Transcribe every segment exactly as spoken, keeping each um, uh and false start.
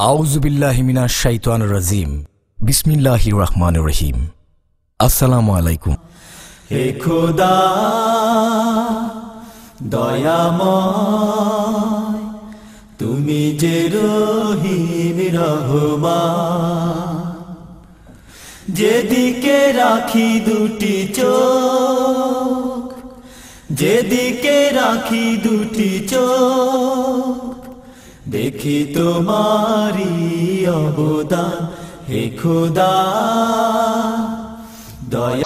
আউযু বিল্লাহি মিনাশ শাইতানির রাজিম। বিসমিল্লাহির রহমানির রহিম। আসসালামু আলাইকুম। হে খোদা দয়াময়, তুমি যে রহিম রহমান, যেদিকে রাখি দুটি চোখ, যেদিকে রাখি দুটি চোখ, দেখি তোমারি অবদান। হে খোদা দয়া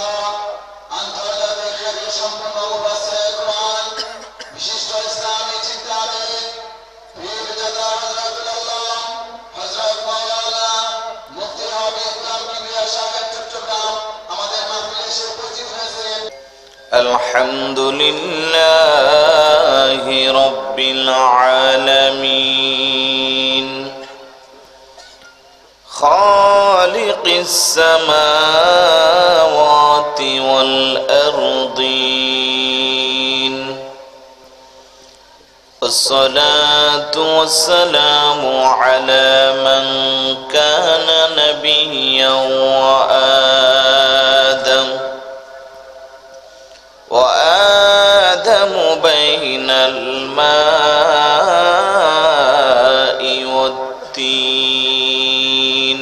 আলহামদুলিল্লাহি রাব্বিল আলামিন খালিকিস সামাওয়াতি ওয়াল আরদিন আসসালাতু ওয়াসসালামু আলা মান কানা নাবিয়্যান ওয়া আদম وآدم بين الماء والتين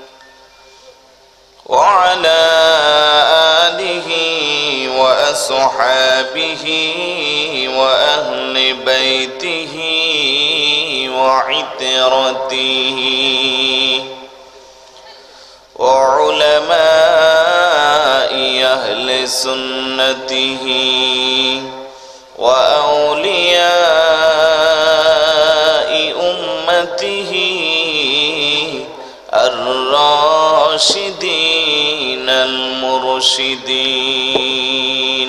وعلى آله وأصحابه وأهل بيته وعترته وعلماء أهل سنته وأولياء أمته الراشدين المرشدين.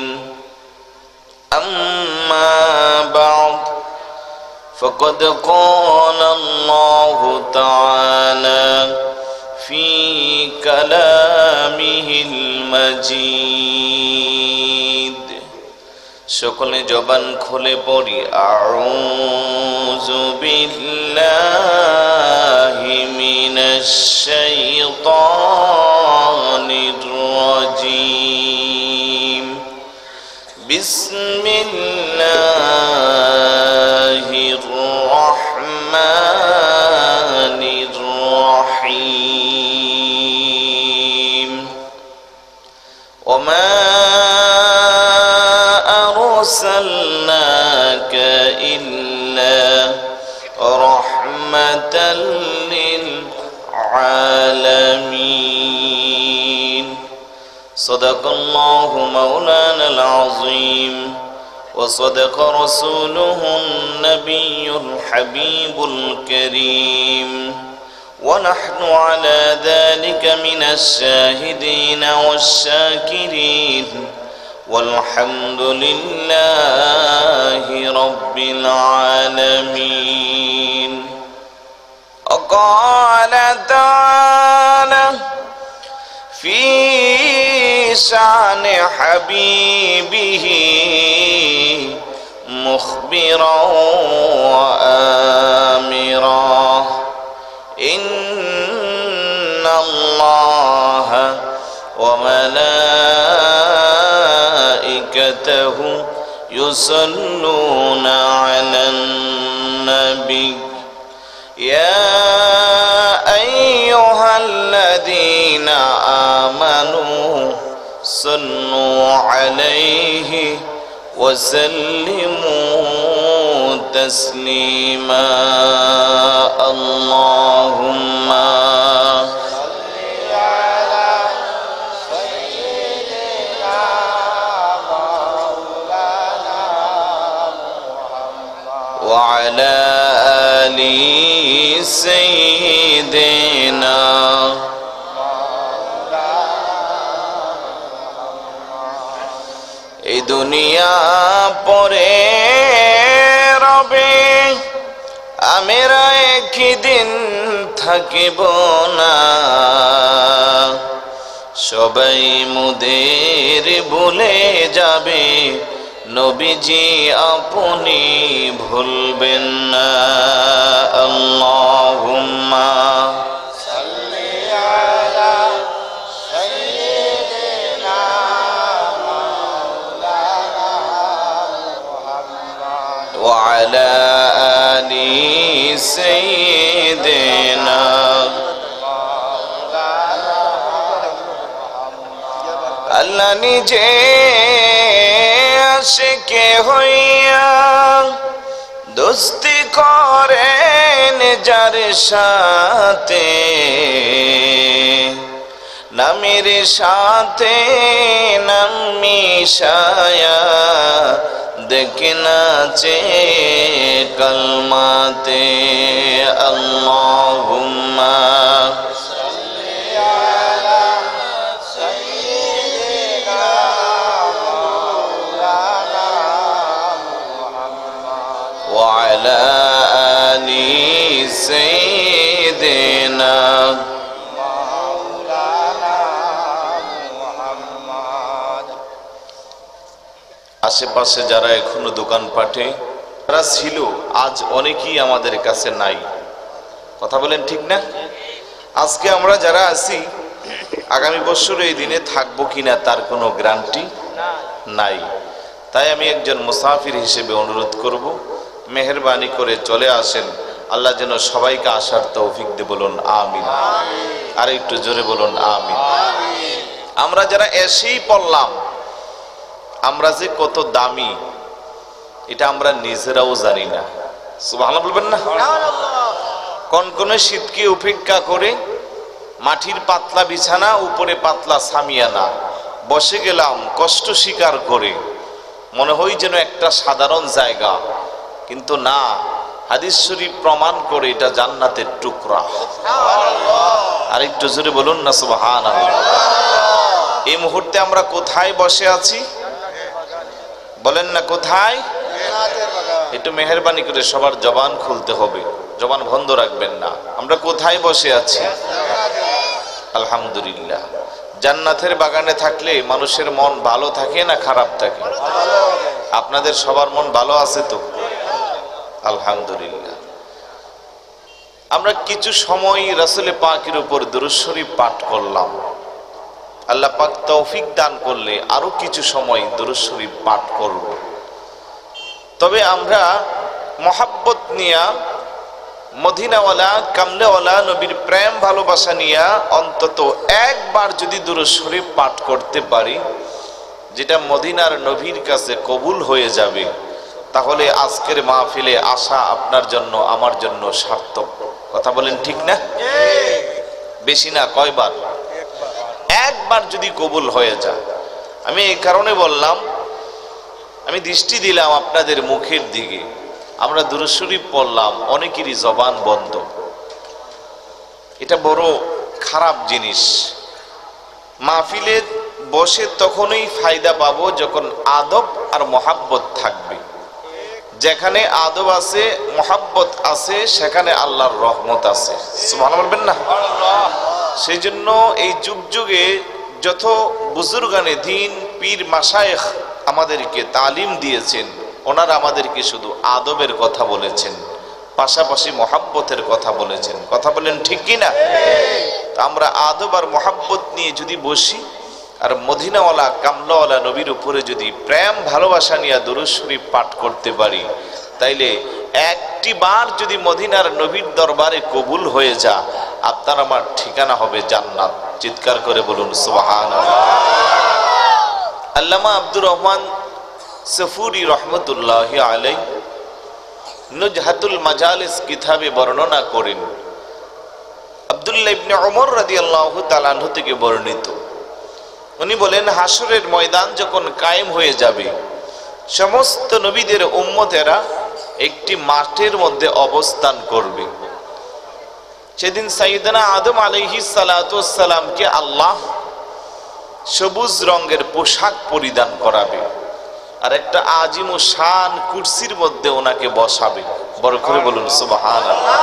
أما بعد، فقد قال الله تعالى في كلامه المجيد. সকলে জবান খুলে পড়ি আউযু বিল্লাহি মিনাশ শাইতানির রাজিম। বিসমিল্লাহির রহমানির রহিম। ওমা أرسلناك إلا رحمة للعالمين. صدق الله مولانا العظيم وصدق رسوله النبي الحبيب الكريم، ونحن على ذلك من الشاهدين والشاكرين، والحمد لله رب العالمين. وقال تعالى في شأن حبيبه مخبرا وآمرا: إن الله وملائكته يصلون على النبي يا أيها الذين آمنوا صلوا عليه وسلموا تسليما. اللهم وعلى آل سيدنا এই দুনিয়া পরে রবে, আমরা একদিন থাকিব না। সবাই মোদের ভুলে যাবে, নবীজি আপনি ভুলবেন না। আল্লাহুম্মা সাল্লি আলা সাইয়্যিদিনা মাওলানা মুহাম্মদ ওয়া আলা আলি সাইয়্যিদিনা মাওলানা মুহাম্মদ। আল্লাহ নিজে আশিকে হইয়া দোস্তি করেন যার সাথে, নামের সাথে নাম মিশায়া দেখে নাচে কলমাতে। আল্লাহুম্মা সাল্লি আলা সাইয়্যিদিনা মাওলানা মুহাম্মদ ওয়া আলা আলি সাইয়্যিদিনা মাওলানা মুহাম্মদ। আশেপাশে যারা এখনো দোকানপাটে যারা ছিল, আজ অনেকেই আমাদের কাছে নাই। কথা বলেন ঠিক না? আজকে আমরা যারা আছি আগামী বছর এই দিনে থাকবো কিনা তার কোনো গ্যারান্টি নাই। তাই আমি একজন মুসাফির হিসেবে অনুরোধ করব, মেহেরবানি করে চলে আসেন। আল্লাহ যেন সবাইকে আসার তৌফিক দে, বলুন আমিন। আর একটু জোরে বলুন আমিন। আমরা যারা এসেই পড়লাম, আমরা যে কত দামি এটা আমরা নিজেরাও জানি না। সুবহানাল্লাহ বলবেন না? কনকনে শীতকে উপেক্ষা করে মাটির পাতলা বিছানা, উপরে পাতলা সামিয়ানা, বসে গেলাম কষ্ট স্বীকার করে। মনে হয় যেন একটা সাধারণ জায়গা, কিন্তু না, হাদিস শরীফ প্রমাণ করে এটা জান্নাতের টুকরা। আর একটু জোরে বলুন না সুবহানাল্লাহ। এই মুহূর্তে আমরা কোথায় বসে আছি বলেন না? কোথায়? একটু মেহেরবানি করে সবার জবান খুলতে হবে, জবান বন্ধ রাখবেন না। আমরা কোথায় বসে আছি? আলহামদুলিল্লাহ। জান্নাতের বাগানে থাকলে মানুষের মন ভালো থাকে না খারাপ থাকে? আপনাদের সবার মন ভালো আছে তো? আলহামদুলিল্লাহ। আমরা কিছু সময় রাসূল পাকের উপর দুরূদ শরীফ পাঠ করলাম। আল্লাহ পাক তৌফিক দান করলে আরো কিছু সময় দুরূদ শরীফ পাঠ করব। তবে আমরা মহাব্বত নিয়া, মদিনাওয়ালা কামলেওয়ালা নবীর প্রেম ভালোবাসা নিয়া অন্তত একবার যদি দুরূদ শরীফ পাঠ করতে পারি, যেটা মদিনার নবীর কাছে কবুল হয়ে যাবে, তাহলে আজকের মাহফিলে আসা আপনার জন্য আমার জন্য সার্থক। কথা বলেন ঠিক না? বেশি না, কয়বার? একবার যদি কবুল হয়ে যায়। আমি এই কারণে বললাম, আমি দৃষ্টি দিলাম আপনাদের মুখের দিকে। আমরা দুরূদ শরীফ পড়লাম, অনেকেরই জবান বন্ধ। এটা বড় খারাপ জিনিস। মাহফিলে বসে তখনই ফায়দা পাবো যখন আদব আর মহাব্বত থাকবে। যেখানে আদব আছে, মহাব্বত আছে, সেখানে আল্লাহর রহমত আছে। সুবহানাল্লাহ বলবেন না? সেই জন্য এই যুগ যুগে যত বুজুর্গানে দ্বীন, পীর, মাশায়েখ আমাদেরকে তালিম দিয়েছেন, ওনারা আমাদেরকে শুধু আদবের কথা বলেছেন, পাশাপাশি মহাব্বতের কথা বলেছেন। কথা বলেন ঠিক কি না? আমরা আদব আর মহাব্বত নিয়ে যদি বসি, আর মদিনাওয়ালা কামলাওয়ালা নবীর উপরে যদি প্রেম ভালোবাসা নিয়ে দুরূদ শরীফ পাঠ করতে পারি, তাইলে একটি বার যদি মদিনার নবীর দরবারে কবুল হয়ে যা, আপনার আমার ঠিকানা হবে জান্নাত। চিৎকার করে বলুন সুবহানাল্লাহ। আল্লামা আব্দুর রহমান সফুরি রহমতুল্লাহি আলাইহি নুজহাতুল মাজালিস কিতাবে বর্ণনা করেন, আব্দুল্লাহ ইবনে ওমর রাদিয়াল্লাহু তাআলা আনহু থেকে বর্ণিত। উনি বলেন, হাসরের ময়দান যখন কায়েম হয়ে যাবে, সমস্ত নবীদের উম্মতেরা একটি মাঠের মধ্যে অবস্থান করবে। সেদিন সাইয়েদনা আদম আলাইহিস সালাতু ওয়াস সালামকে আল্লাহ সবুজ রঙের পোশাক পরিধান করাবে, আর একটা আজিম ও শান কুরসির মধ্যে ওনাকে বসাবে। বড় করে বলুন সুবহানাল্লাহ।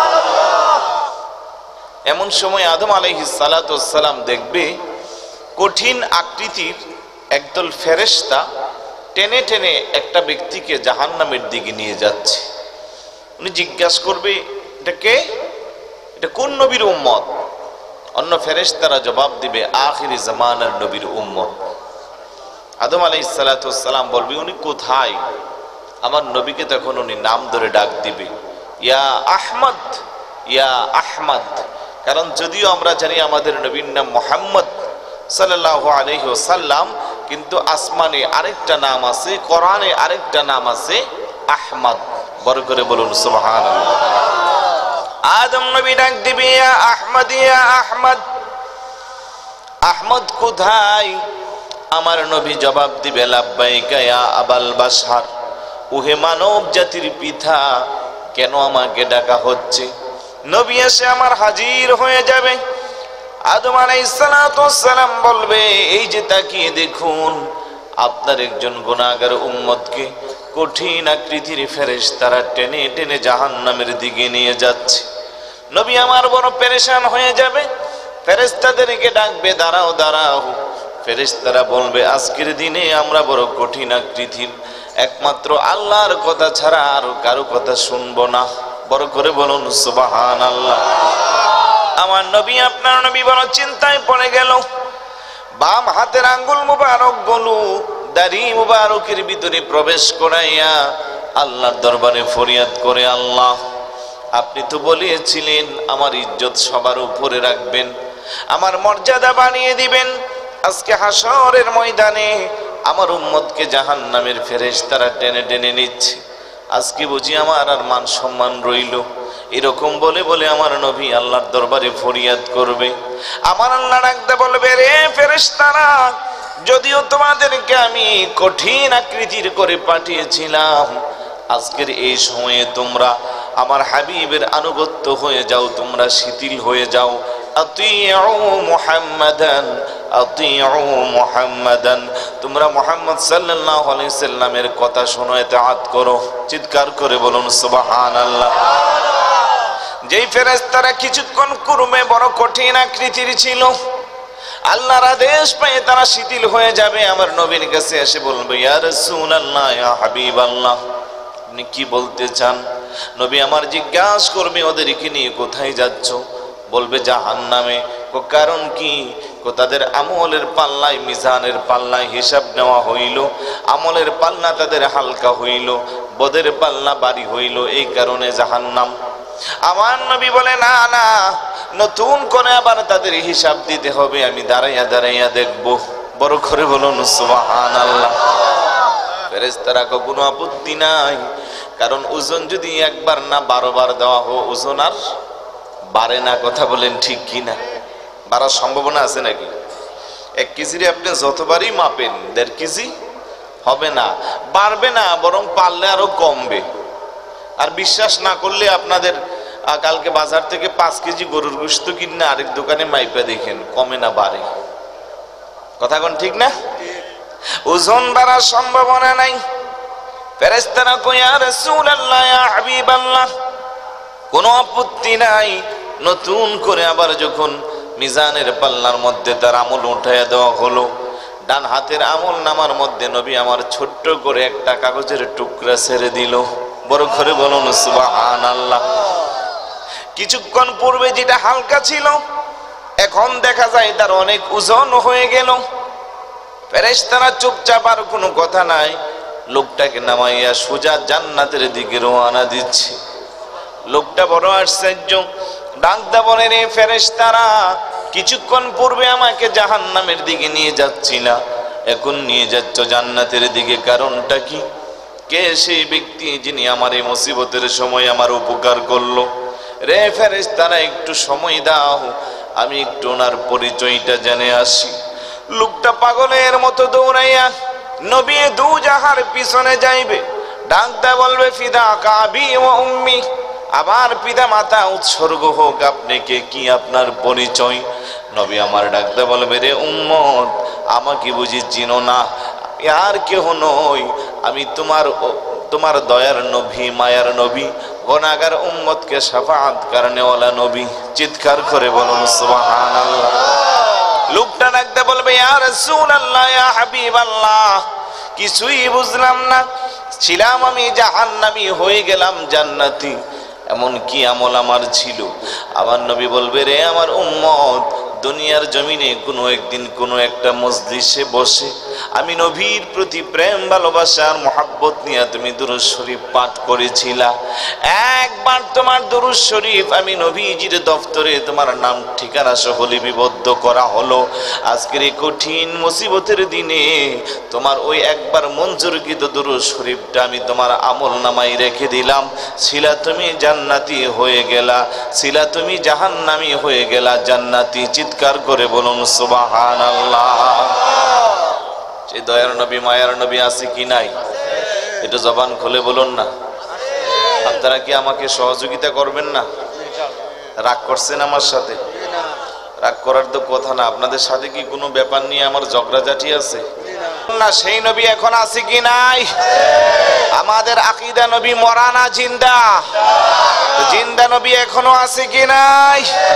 এমন সময় আদম আলাইহিস সালাতু ওয়াস সালাম দেখবে কঠিন আকৃতির একদল ফেরেশতা টেনে টেনে একটা ব্যক্তিকে জাহান্নামের দিকে নিয়ে যাচ্ছে। উনি জিজ্ঞাসা করবে, এটা কে? এটা কোন নবীর উম্মত? অন্য ফেরেশতারা জবাব দিবে, আখিরি জামানার নবীর উম্মত। আদম আলাইহিস সালাতু ওয়াস সালাম বলবে, উনি কোথায়? আমার নবীকে তখন উনি নাম ধরে ডাক দিবে, ইয়া আহমদ, ইয়া আহমদ। কারণ যদিও আমরা জানি আমাদের নবীর নাম মুহাম্মদ সাল্লাল্লাহু আলাইহি ওয়াসাল্লাম, কিন্তু আসমানে আরেকটা নাম আছে, কোরআনে আরেকটা নাম আছে আহমদ। বড় করে বলুন সুবহানাল্লাহ। আদম নবী ডাক দিবে, ইয়া আহমদ, ইয়া আহমদ। আহমদ কোথায়? আমার নবী জবাব দিবে, লাব্বাইকা ইয়া আবাল বাশার। ওহে মানব জাতির পিতা, কেন আমাকে ডাকা হচ্ছে? নবী এসে আমার হাজির হয়ে যাবে। আদম আলাইহিস সালাতু ওয়াস সালাম বলবে, এই যে তাকিয়ে দেখুন, আপনার একজন গুনাহগার উম্মতকে কঠিন আকৃতির ফেরেশতারা টেনে টেনে জাহান্নামের দিকে নিয়ে যাচ্ছে। নবী আমার বড় পেরেশান হয়ে যাবে। ফেরেশতাদেরকে ডাকবে, দাঁড়াও দাঁড়াও। ফেরেশতারা বলবে, আজকের দিনে আমরা বড় কঠিন আকৃতির, একমাত্র আল্লাহর কথা ছাড়া আর কারো কথা শুনবো না। বড় করে বলুন সুবহানাল্লাহ। আমার নবী, আপনার নবী বড় চিন্তায় পড়ে গেল। বাম হাতের আঙ্গুল মুবারক গুলো দাড়ি মুবারকের ভিতরে প্রবেশ করাইয়া আল্লাহর দরবারে ফরিয়াদ করে, আল্লাহ, আপনি তো বলেছিলেন আমার ইজ্জত সবার উপরে রাখবেন, আমার মর্যাদা বানিয়ে দিবেন। আজকে হাসরের ময়দানে আমার উম্মতকে জাহান্নামের ফেরেশতারা টেনে টেনে নিচ্ছে। আজকে বুঝি আমার আর মান সম্মান রইল? এরকম বলে বলে আমার নবী আল্লাহর দরবারে ফরিয়াদ করবে। আমার আল্লাহ ডাকতে বলবে, রে ফেরেশতারা, যদিও তোমাদেরকে আমি কঠিন আকৃতির করে পাঠিয়েছিলাম, আজকের এই সময়ে তোমরা আমার হাবিবের আনুগত্য হয়ে যাও, তোমরা শিথিল হয়ে যাও। আতিউ মুহাম্মাদান, আতিউ মুহাম্মাদান, তোমরা মুহাম্মদ সাল্লাল্লাহু আলাইহি সাল্লামের কথা শোনো, ইতাআত করো। চিৎকার করে বলুন সুবহানাল্লাহ। যেই ফেরেশতারা কিছুক্ষণ পূর্বে বড় কঠিন আকৃতির ছিল, আল্লাহর আদেশ পেয়ে তারা শিথিল হয়ে যাবে। আমার নবীর কাছে এসে বলবে, ইয়া রাসূলুল্লাহ, ইয়া হাবিবাল্লাহ, আপনি কি বলতে চান? নবী আমার জিজ্ঞাসা করবে, ওদেরকে নিয়ে কোথায় যাচ্ছ? বলবে জাহান্নামে। কারণ কি? তাদের আমলের পাল্লায়, মিজানের পাল্লায় হিসাব নেওয়া হইল, আমলের পাল্লা তাদের হালকা হইল, বদের পাল্লা বাড়ি হইল, এই কারণে জাহান্নাম। আমার নবী বলে, না না, নতুন করে আবার তাদের হিসাব দিতে হবে, আমি দাঁড়াইয়া দাঁড়াইয়া দেখব। বড় করে বলুন সুবহানাল্লাহ। ফেরেশতারা কোনো আপত্তি নাই, কারণ ওজন যদি একবার না বারবার দেওয়া হোক, ওজন আর বাড়ে না। কথা বলেন ঠিক কি না? বাড়ার সম্ভাবনা আছে নাকি? এক কেজিরে আপনি যতবারই মাপেন দেড় কেজি হবে না, বাড়বে না, বরং পারলে আরো কমবে। আর বিশ্বাস না করলে আপনাদের কালকে বাজার থেকে পাঁচ কেজি গরুর গোশত কিনে আরেক দোকানে মাইপা দেখেন, কমে না বাড়ে। কথা কোন ঠিক না? ওজন বাড়ার সম্ভাবনা নাই। ফেরেশতারা কয়, ইয়া রাসূলুল্লাহ, ইয়া হাবিবাল্লাহ, কোনো আপত্তি নাই। নতুন করে আবার যখন মিজানের পাল্লার মধ্যে তার আমল উঠাইয়া দেওয়া হলো, ডান হাতের আমল নামার মধ্যে নবী আমার ছোট্ট করে একটা কাগজের টুকরা ছেড়ে দিল। বড় করে বলুন সুবহানাল্লাহ। কিছুক্ষণ পূর্বে যেটা হালকা ছিল, এখন দেখা যায় তার অনেক ওজন হয়ে গেল। ফেরেশতারা চুপচাপ, আর কোনো কথা নাই, লোকটাকে নামাইয়া সোজা জান্নাতের দিকে রওনা দিচ্ছে। লোকটা বড় আশ্চর্য, ডাকদা বলে, রে ফেরেশতারা, কিছুক্ষণ পূর্বে আমাকে জাহান্নামের দিকে নিয়ে যাচ্ছিলা, এখন নিয়ে যাচ্ছ জান্নাতের দিকে, কারণটা কি? কে সেই ব্যক্তি যিনি আমার এই মুসিবতের সময় আমার উপকার করলো? রে ফেরেশতারা, একটু সময় দাও, আমি একটু ওনার পরিচয়টা জেনে আসি। লোকটা পাগলের মতো দৌড়াইয়া নবী দু জাহার পিছনে যাইবে। ডাকদা বলবে, ফিদা কাবি ও উম্মি, আবার পিতা মাতা উৎসর্গ হোক আপনাকে, কি আপনার পরিচয়? নবী আমার ডাকদা বলবে, রে উম্মত, আমাকে বুঝি চিনো না? আর কেহ নই, আমি তোমার তোমার দয়ার নবী, মায়ার নবী, গুনাহগার উম্মতকে শাফাআত করনেওয়ালা নবী। চিৎকার করে বলুন সুবহানাল্লাহ। লোকটা ডাকতে বলবে, ইয়া রাসূলুল্লাহ, ইয়া হাবিবাল্লাহ, কিছুই বুঝলাম না, ছিলাম আমি জাহান্নামী হয়ে গেলাম জান্নাতি, এমন কি আমল আমার ছিল? আমার নবী বলবে, রে আমার উম্মত, দুনিয়ার জমিনে কোনো একদিন কোনো একটা মজলিসে বসে আমি নবীর প্রতি প্রেম ভালোবাসার মহাব্বত নিয়ে তুমি দুরূদ শরীফ পাঠ করেছিলা, একবার তোমার দুরূদ শরীফ আমি নবীজির দফতরে তোমার নাম ঠিকানা সহ লিপিবদ্ধ করা হলো। আজকের এই কঠিন মুসিবতের দিনে তোমার ওই একবার মঞ্জুরকৃত দুরূদ শরীফটা আমি তোমার আমল নামায় রেখে দিলাম, ছিলা তুমি জান্নাতি হয়ে গেলা, ছিলা তুমি জাহান্নামী হয়ে গেলা জান্নাতি। চিৎকার করে বলুন সুবহানাল্লাহ। সেই দয়ার নবী মায়ার নবী আছে কি নাই? একটু জবান খুলে বলুন না। আপনারা কি আমাকে সহযোগিতা করবেন না? রাগ করছেন আমার সাথে? রাগ করার তো কথা না। আপনাদের সাথে কি কোনো ব্যাপার নিয়ে আমার ঝগড়াঝাটি আছে না? সেই নবী এখন আছে কি নাই? আমাদের আকীদা নবী মরা না জিন্দা? জিন্দা নবী এখনো আছে কি নাই?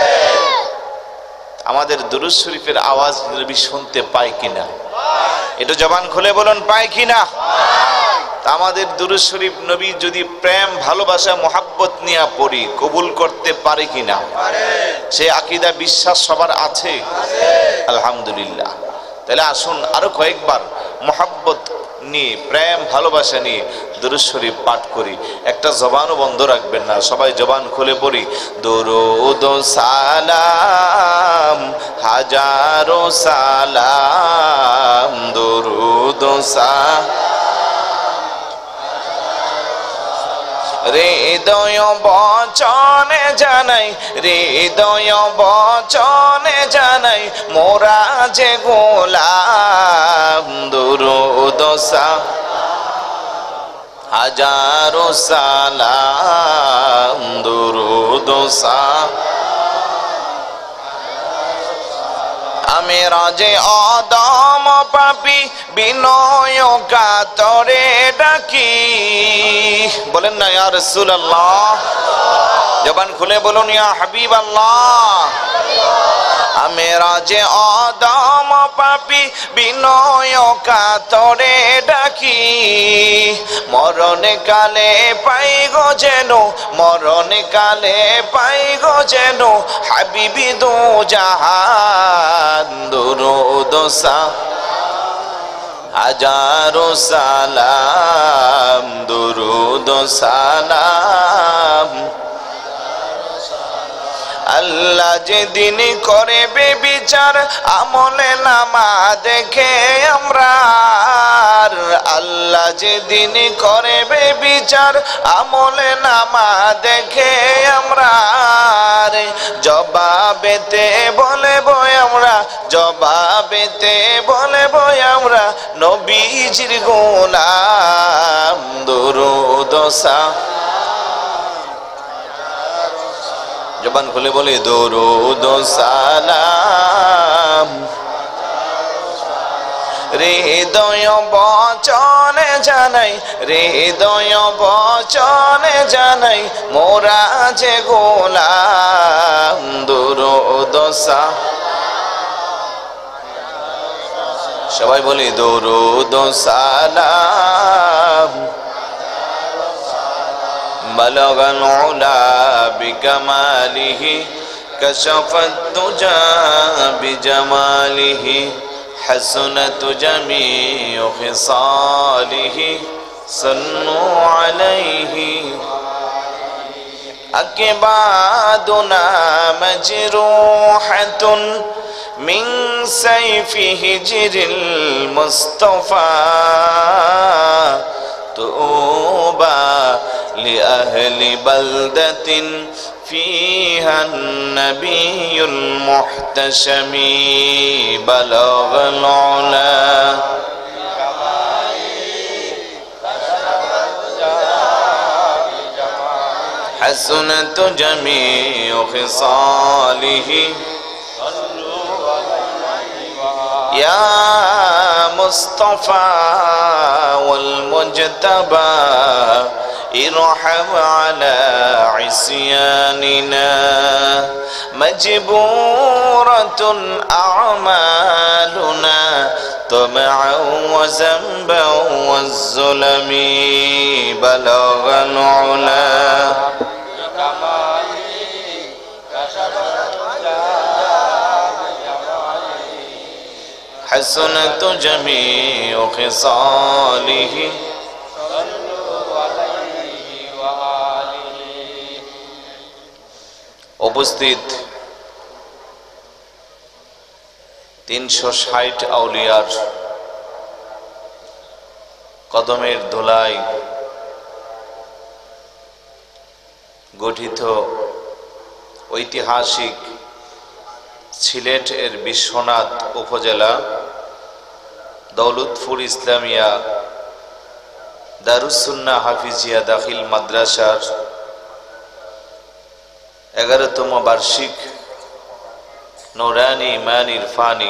আমাদের দুরূদ শরীফের আওয়াজ নবী শুনতে পায় কিনা? একটু জবান খুলে বলুন, পায় কিনা? আমাদের দুরূদ শরীফ নবী যদি প্রেম ভালোবাসা মোহাব্বত নিয়ে পড়ি, কবুল করতে পারে কিনা? সে আকীদা বিশ্বাস সবার আছে? আলহামদুলিল্লাহ। তাহলে আসুন আরো কয়েকবার মোহাব্বত নিয়ে প্রেম ভালোবাসা নিয়ে দুরূদ শরীফ পাঠ করি। একটা জবানও বন্ধ রাখবেন না, সবাই জবান খুলে পড়ি। দুরূদ সালাম হাজারো সালাম, দুরূদ সালাম হৃদয় বচনে জানাই, হৃদয় বচনে জানাই মোরা যে গোলাম, দুরূদ হাজারো সালাম, দুরূদ আমি রাজে আদম পাপি বিনয় কাতরে ডাকি। বলেন না ইয়া রাসূলুল্লাহ? জবান খুলে বলুন ইয়া হাবিবাল্লাহ। আমি রাজে আদম পাপি বিনয় কাতরে ডাকি, মরণ কালে পাই গো যেন, মরণ কালে পাই গো যেন হাবিবি দু জাহান, দুরূদ হাজারো সালাম, দুরূদ সালাম। আল্লাহ যেদিন করবে বিচার আমলে নামা দেখে আমরা, আল্লাহ যেদিন করবে বিচার আমলে নামা দেখে আমরা, জবাবেতে বলবো আমরা, জবাবেতে বলবো আমরা নবীজির গোলাম, দুরূদ জবান খুলে বলে দুরূদ সালাম হৃদয় বচনে জানাই, হৃদয় বচনে জানাই মোরা যে গোলাম, দুরূদ সবাই বলি দুরূদ সালাম। بلغ العلا بكماله كشف الدجى بجماله حسنت جميع خصاله صلوا عليه أكبادنا مجروحة من سيف هجر المصطفى توبى لأهل بلدة فيها النبي المحتشم بلغ العلا حسنت جميع خصاله يا مصطفى والمجتبى ارحم على عصياننا مجبورة أعمالنا طمعا وذنبا والظلم بلغ العلا حسنت جميع خصاله উপস্থিত তিনশো ষাট আউলিয়ার কদমের ধুলায় গঠিত ঐতিহাসিক সিলেট এর বিশ্বনাথ উপজেলা দৌলতপুর ইসলামিয়া দারুস সুন্নাহ হাফিজিয়া দাখিল মাদ্রাসার এগারোতম বার্ষিক নৌরানি ইমান ইরফানি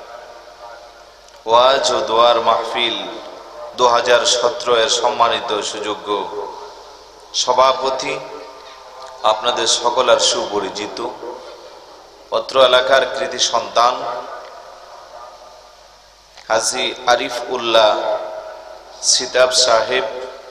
ওয়াজ ও দোয়ার মাহফিল দু হাজার সতেরো এর সম্মানিত সুযোগ্য সভাপতি, আপনাদের সকলের সুপরিচিত অত্র এলাকার কৃতি সন্তান হাজী আরিফ উল্লাহ সিতাব সাহেব,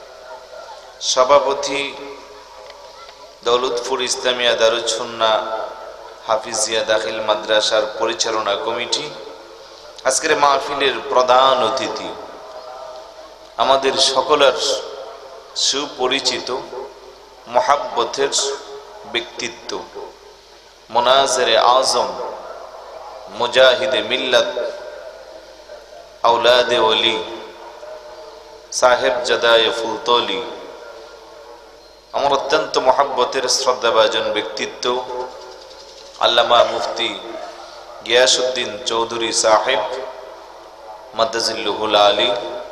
সভাপতি দৌলতপুর ইসলামিয়া দারুস সুন্নাহ হাফিজিয়া দাখিল মাদ্রাসার পরিচালনা কমিটি, আজকের মাহফিলের প্রধান অতিথি, আমাদের সকলের সুপরিচিত মহাব্বতের ব্যক্তিত্ব, মুনাজিরে আজম, মুজাহিদে মিল্লাত, আওলাদে ওলি, সাহেব জাদায়ে ফুলতলি, আমার অত্যন্ত মহাব্বতের শ্রদ্ধাভাজন ব্যক্তিত্ব আল্লামা মুফতি গিয়াসউদ্দিন চৌধুরী সাহেব মাদ্দাজিল্লুহুল আলী,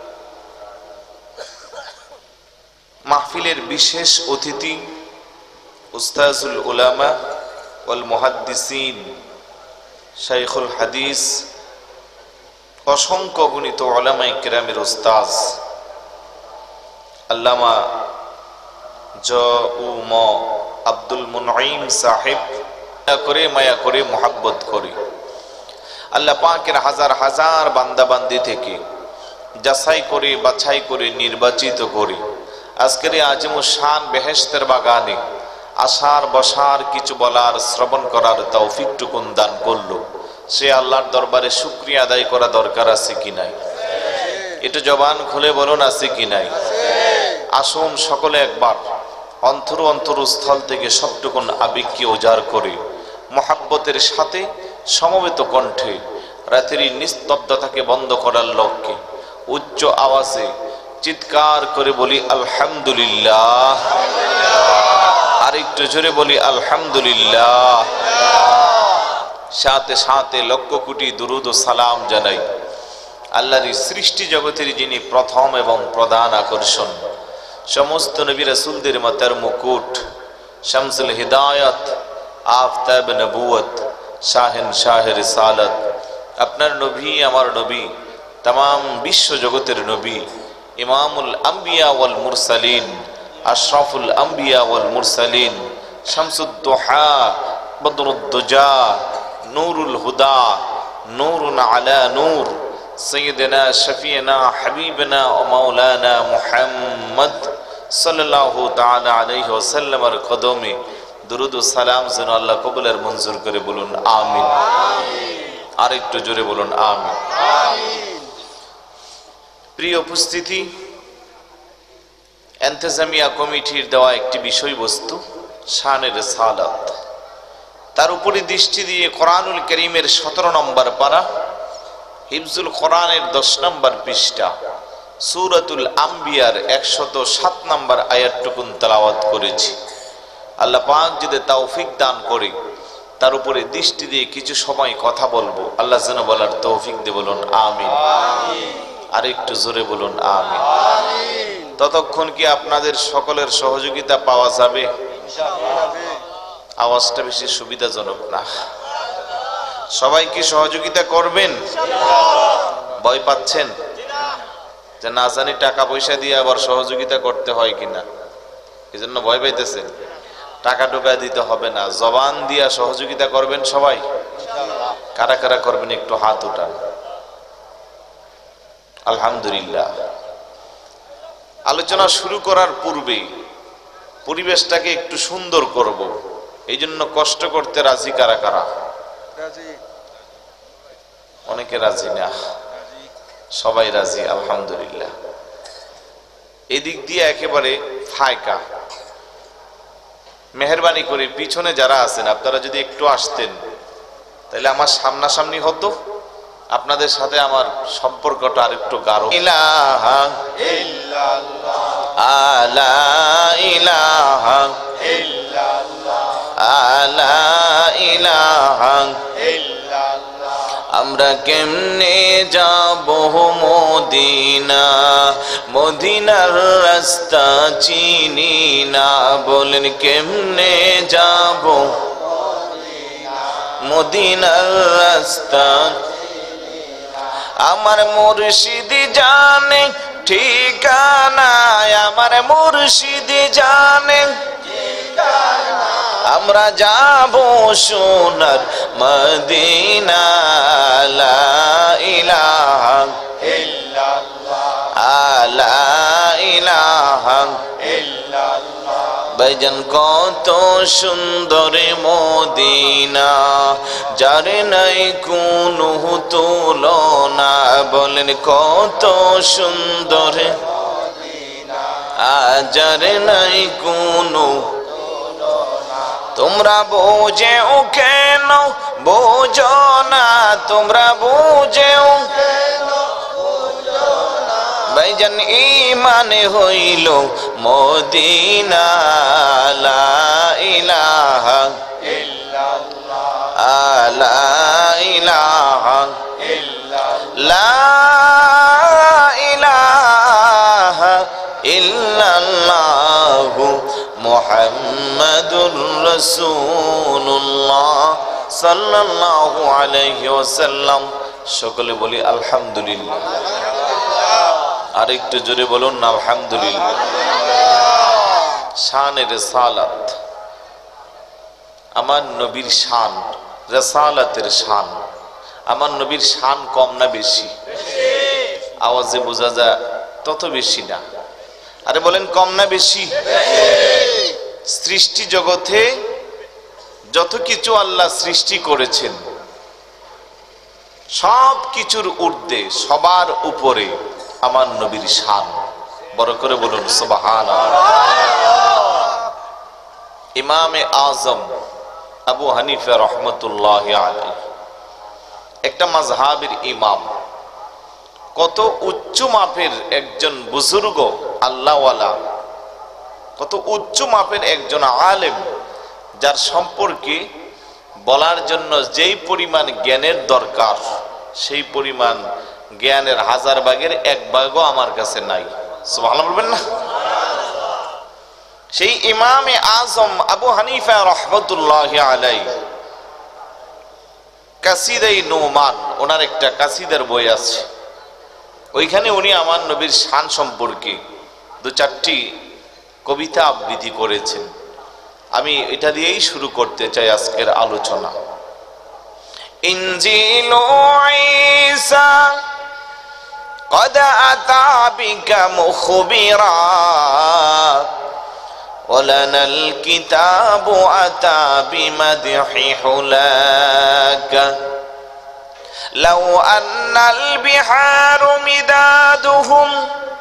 মাহফিলের বিশেষ অতিথি উস্তাজুল উলামা ওয়াল মুহাদ্দিসিন শাইখুল হাদিস, অসংখ্য গণিত উলামায়ে কেরামের উস্তাজ আল্লামা জ উ ম আব্দুল মুনঈম সাহেব, করে মায়া করে মোহাব্বত করে আল্লাহ পাকের হাজার হাজার বান্দা বান্দি থেকে যাচাই করে বাছাই করে নির্বাচিত করে আজকের এই আজিমুশ শান বেহেশতের বাগানে আসার বসার, কিছু বলার, শ্রবণ করার তৌফিকটুকুন দান করলো। সে আল্লাহর দরবারে শুকরিয়া আদায় করা দরকার আছে কি নাই? একটু জবান খুলে বলুন আছে কি নাই? আসুন সকলে একবার অন্তর অন্তরস্থল থেকে সবটুকুন আবেগকে উজাড় করে মোহাব্বতের সাথে সমবেত কণ্ঠে রাতের নিস্তব্ধতাকে বন্ধ করার লক্ষ্যে উচ্চ আওয়াজে চিৎকার করে বলি আলহামদুলিল্লাহ। আর একটু জোরে বলি আলহামদুলিল্লাহ। সাথে সাথে লক্ষ কোটি দুরুদ ও সালাম জানাই আল্লাহর সৃষ্টি জগতের যিনি প্রথম এবং প্রধান আকর্ষণ, সমস্ত নবী রাসূলদের মাথার মুকুট, শামসুল হিদায়াত, আফতাব নবুয়ত, শাহেন শাহের রিসালাত, আপনার নবী আমার নবী, तमाम বিশ্ব জগতের নবী, ইমামুল আম্বিয়া ওয়াল মুরসালিন, আশরাফুল আম্বিয়া ওয়াল মুরসালিন, শামসুদ দুহা, বদরুদ দুজা, নূরুল হুদা, নূরুন আলা নূর, সৈয়দনা শফিয়না হাবিবনা ও মাওলানা মুহাম্মদ সাল্লাল্লাহু তাআলা আলাইহি ওয়াসাল্লামের কদমে দুরুদ ও সালাম যেন আল্লাহ কবুলের মঞ্জুর করে বলুন আমিন। আর একটু জোরে বলুন আমিন। প্রিয় উপস্থিতি, ইন্তেজামিয়া কমিটির দেওয়া একটি বিষয়বস্তু শানের রিসালাত, তার উপরে দৃষ্টি দিয়ে কোরআনুল কারীমের সতেরো নম্বর পারা, হিফজুল কোরআনের দশ নম্বর পৃষ্ঠা, সূরাতুল আম্বিয়ার একশত সাত নম্বর আয়াতটুকুন তেলাওয়াত করেছি। আল্লাহ পাক যদি তৌফিক দান করে তার উপরে দৃষ্টি দিয়ে কিছু সময় কথা বলবো, আল্লাহ যেন বলার তৌফিক দিয়ে বলুন আমিন। আর একটু জোরে বলুন আমিন। ততক্ষণ কি আপনাদের সকলের সহযোগিতা পাওয়া যাবে? আওয়াজটা বেশি সুবিধাজনক না। সবাই কি সহযোগিতা করবেন? ভয় পাচ্ছেন যে না জানি টাকা পয়সা দিয়ে আবার সহযোগিতা করতে হয় কিনা, এই জন্য ভয় পাইতেছেন? টাকা টোকা দিতে হবে না, জবান দিয়া সহযোগিতা করবেন সবাই। কারা কারা করবেন একটু হাত উঠান। আলহামদুলিল্লাহ। আলোচনা শুরু করার পূর্বে পরিবেশটাকে একটু সুন্দর করব, এই জন্য কষ্ট করতে রাজি কারা কারা? অনেকে রাজি না, সবাই রাজি আলহামদুলিল্লাহ। এদিক দিয়ে একেবারে ফায়কা। মেহেরবানি করে পিছনে যারা আছেন আপনারা যদি একটু আসতেন তাহলে আমার সামনাসামনি হতো, আপনাদের সাথে আমার সম্পর্কটা আর একটু গাঢ়। ইলাহা ইল্লাল্লাহ আলা ইলাহা ইল্লাল্লাহ আলা ইলাহা ইল্লাল্লাহ। আমরা কেমনে যাব মদিনা, মদিনার রাস্তা চিনি না, বলেন কেমনে যাব মদিনার রাস্তা। আমার মুর্শিদ জানে ঠিকানা, আমার মুর্শিদ জানে ঠিকানা। আমরা যাব সোনার মদিনা, লা ইলাহা ইল্লাল্লাহ আলা ইলাহা ইল্লাল্লাহ। ভাইজান কত সুন্দর মদিনা, যার নাই কোনো তুলনা, বলেন কত সুন্দর মদিনা, যার নাই কোনো। তোমরা বোঝেও কেন বোঝো না, তোমরা বোঝেও ভাইজান ঈমানে হইল মদিনা, লা ইলাহা ইল্লাল্লাহ আলা ইলাহা ইল্লাল্লাহ লা ইলাহা ইল্লাল্লাহ মুহাম্মাদুর রাসূলুল্লাহ সাল্লাল্লাহু আলাইহি ওয়াসাল্লাম। সকলে বলি আলহামদুলিল্লাহ। আর একটু জোরে বলুন না আলহামদুলিল্লাহ। শানে রিসালাত, আমার নবীর শান, রিসালাতের শান। আমার নবীর শান কম না বেশি? আওয়াজে বোঝা যায় তত বেশি না। আরে বলেন কম না বেশি? সৃষ্টি জগতে যত কিছু আল্লাহ সৃষ্টি করেছেন সব কিছুর ঊর্ধ্বে, সবার উপরে আমার নবীর শান। বড় করে বলুন সুবহানাল্লাহ। ইমামে আজম আবু হানিফা রহমতুল্লাহ আলাইহি, একটা মাযহাবের ইমাম, কত উচ্চ মাপের একজন বুজুর্গ আল্লাহওয়ালা, কত উচ্চ মাপের একজন আলেম, যার সম্পর্কে বলার জন্য যেই পরিমাণ জ্ঞানের দরকার সেই পরিমাণ জ্ঞানের হাজার ভাগের এক ভাগও আমার কাছে নাই। সুবহানাল্লাহ বলবেন না? সেই ইমামে আজম আবু হানিফা রহমতুল্লাহ আলাইহি কাসিদাই নুমান, ওনার একটা কাসিদার বই আছে, ওইখানে উনি আমার নবীর শান সম্পর্কে দু চারটি কবিতা আবৃত্তি করেছেন। আমি এটা দিয়েই শুরু করতে চাই আজকের আলোচনা। ইনজিল ঈসা قد أتى بك مخبرا ولنا الكتاب أتى بمدح حلاك لو أن البحار مدادهم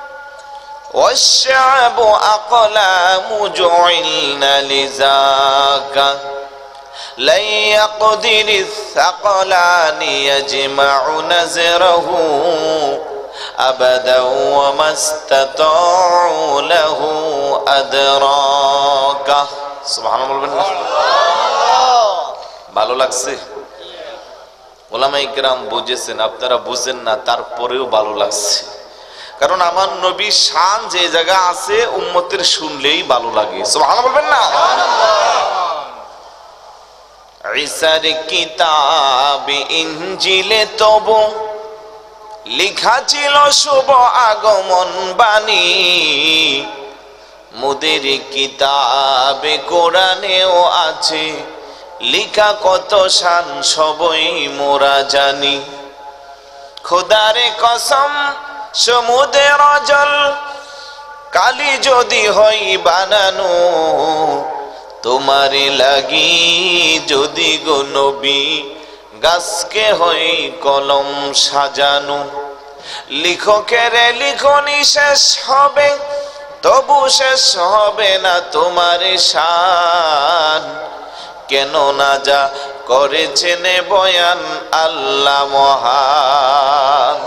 والشعب أقلام جعلنا لذاك لن يقدر الثقلان يجمع نزره أبدا وما استطاعوا له أدراك سبحان الله। ভালো লাগছে? ওলামায়ে কেরাম বুঝেছেন, আপনারা বুঝেন না, তারপরেও ভালো লাগছে। কারণ আমার নবী শান যে জায়গা আছে উম্মতের শুনলেই ভালো লাগে। সুবহানাল্লাহ বলবেন না? ঈসার কিতাব ইনজিলে তবু লেখা ছিল শুভ আগমন বাণী, মুদের কিতাবে কোরআনেও আছে লেখা কত শান সবই মোরা জানি। খোদারে কসম সমুদ্রের জল কালি যদি হয় বানানো, তোমারে লাগি যদি গো নবী গাছকে হয় কলম সাজানো। লিখকের লিখনি শেষ হবে, তবু শেষ হবে না তোমার শান। কেন না যা করেছেন বয়ান আল্লাহ মহান।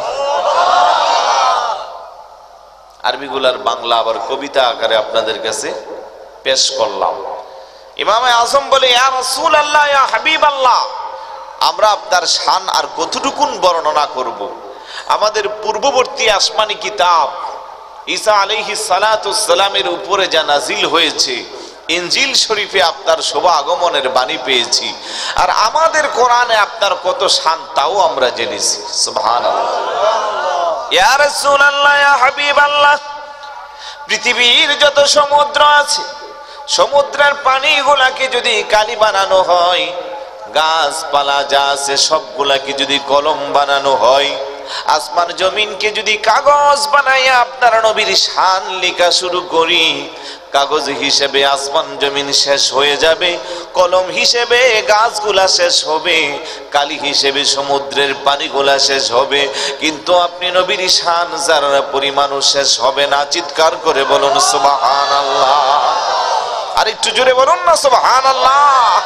আরবিগুলার বাংলা আবার কবিতা আকারে আপনাদের কাছে পেশ করলাম। ইমামে আজম বলে, ইয়া রাসূলুল্লাহ, ইয়া হাবিবাল্লাহ, আমরা আপনার শান আর কতটুকুন বর্ণনা করব। আমাদের পূর্ববর্তী আসমানি কিতাব ঈসা আলাইহিস সালাতুস সালামের উপরে যা নাজিল হয়েছে, ইনজিল শরীফে আপনার শোভা আগমনের বাণী পেয়েছি, আর আমাদের কোরআনে আপনার কত শান তাও আমরা জেনেছি। সুবহানাল্লাহ। ইয়া রাসূলুল্লাহ, ইয়া হাবিবাল্লাহ, পৃথিবীর যত সমুদ্র আছে, সমুদ্রের পানিগুলাকে যদি কালি বানানো হয়, গাছপালা যা আছে সবগুলাকে যদি কলম বানানো হয়, আসমান জমিনকে যদি কাগজ বানাইয়া আপনার নবীর শান লেখা শুরু করি, কাগজ হিসেবে আসমান জমিন শেষ হয়ে যাবে, কলম হিসেবে গাছগুলা শেষ হবে, কালি হিসেবে সমুদ্রের পানিগুলা শেষ হবে, কিন্তু আপনি নবীর শান যারা পরিমাণও শেষ হবে না। চিৎকার করে বলুন সুবহানাল্লাহ। আর একটু জোরে বলুন না সুবহানাল্লাহ।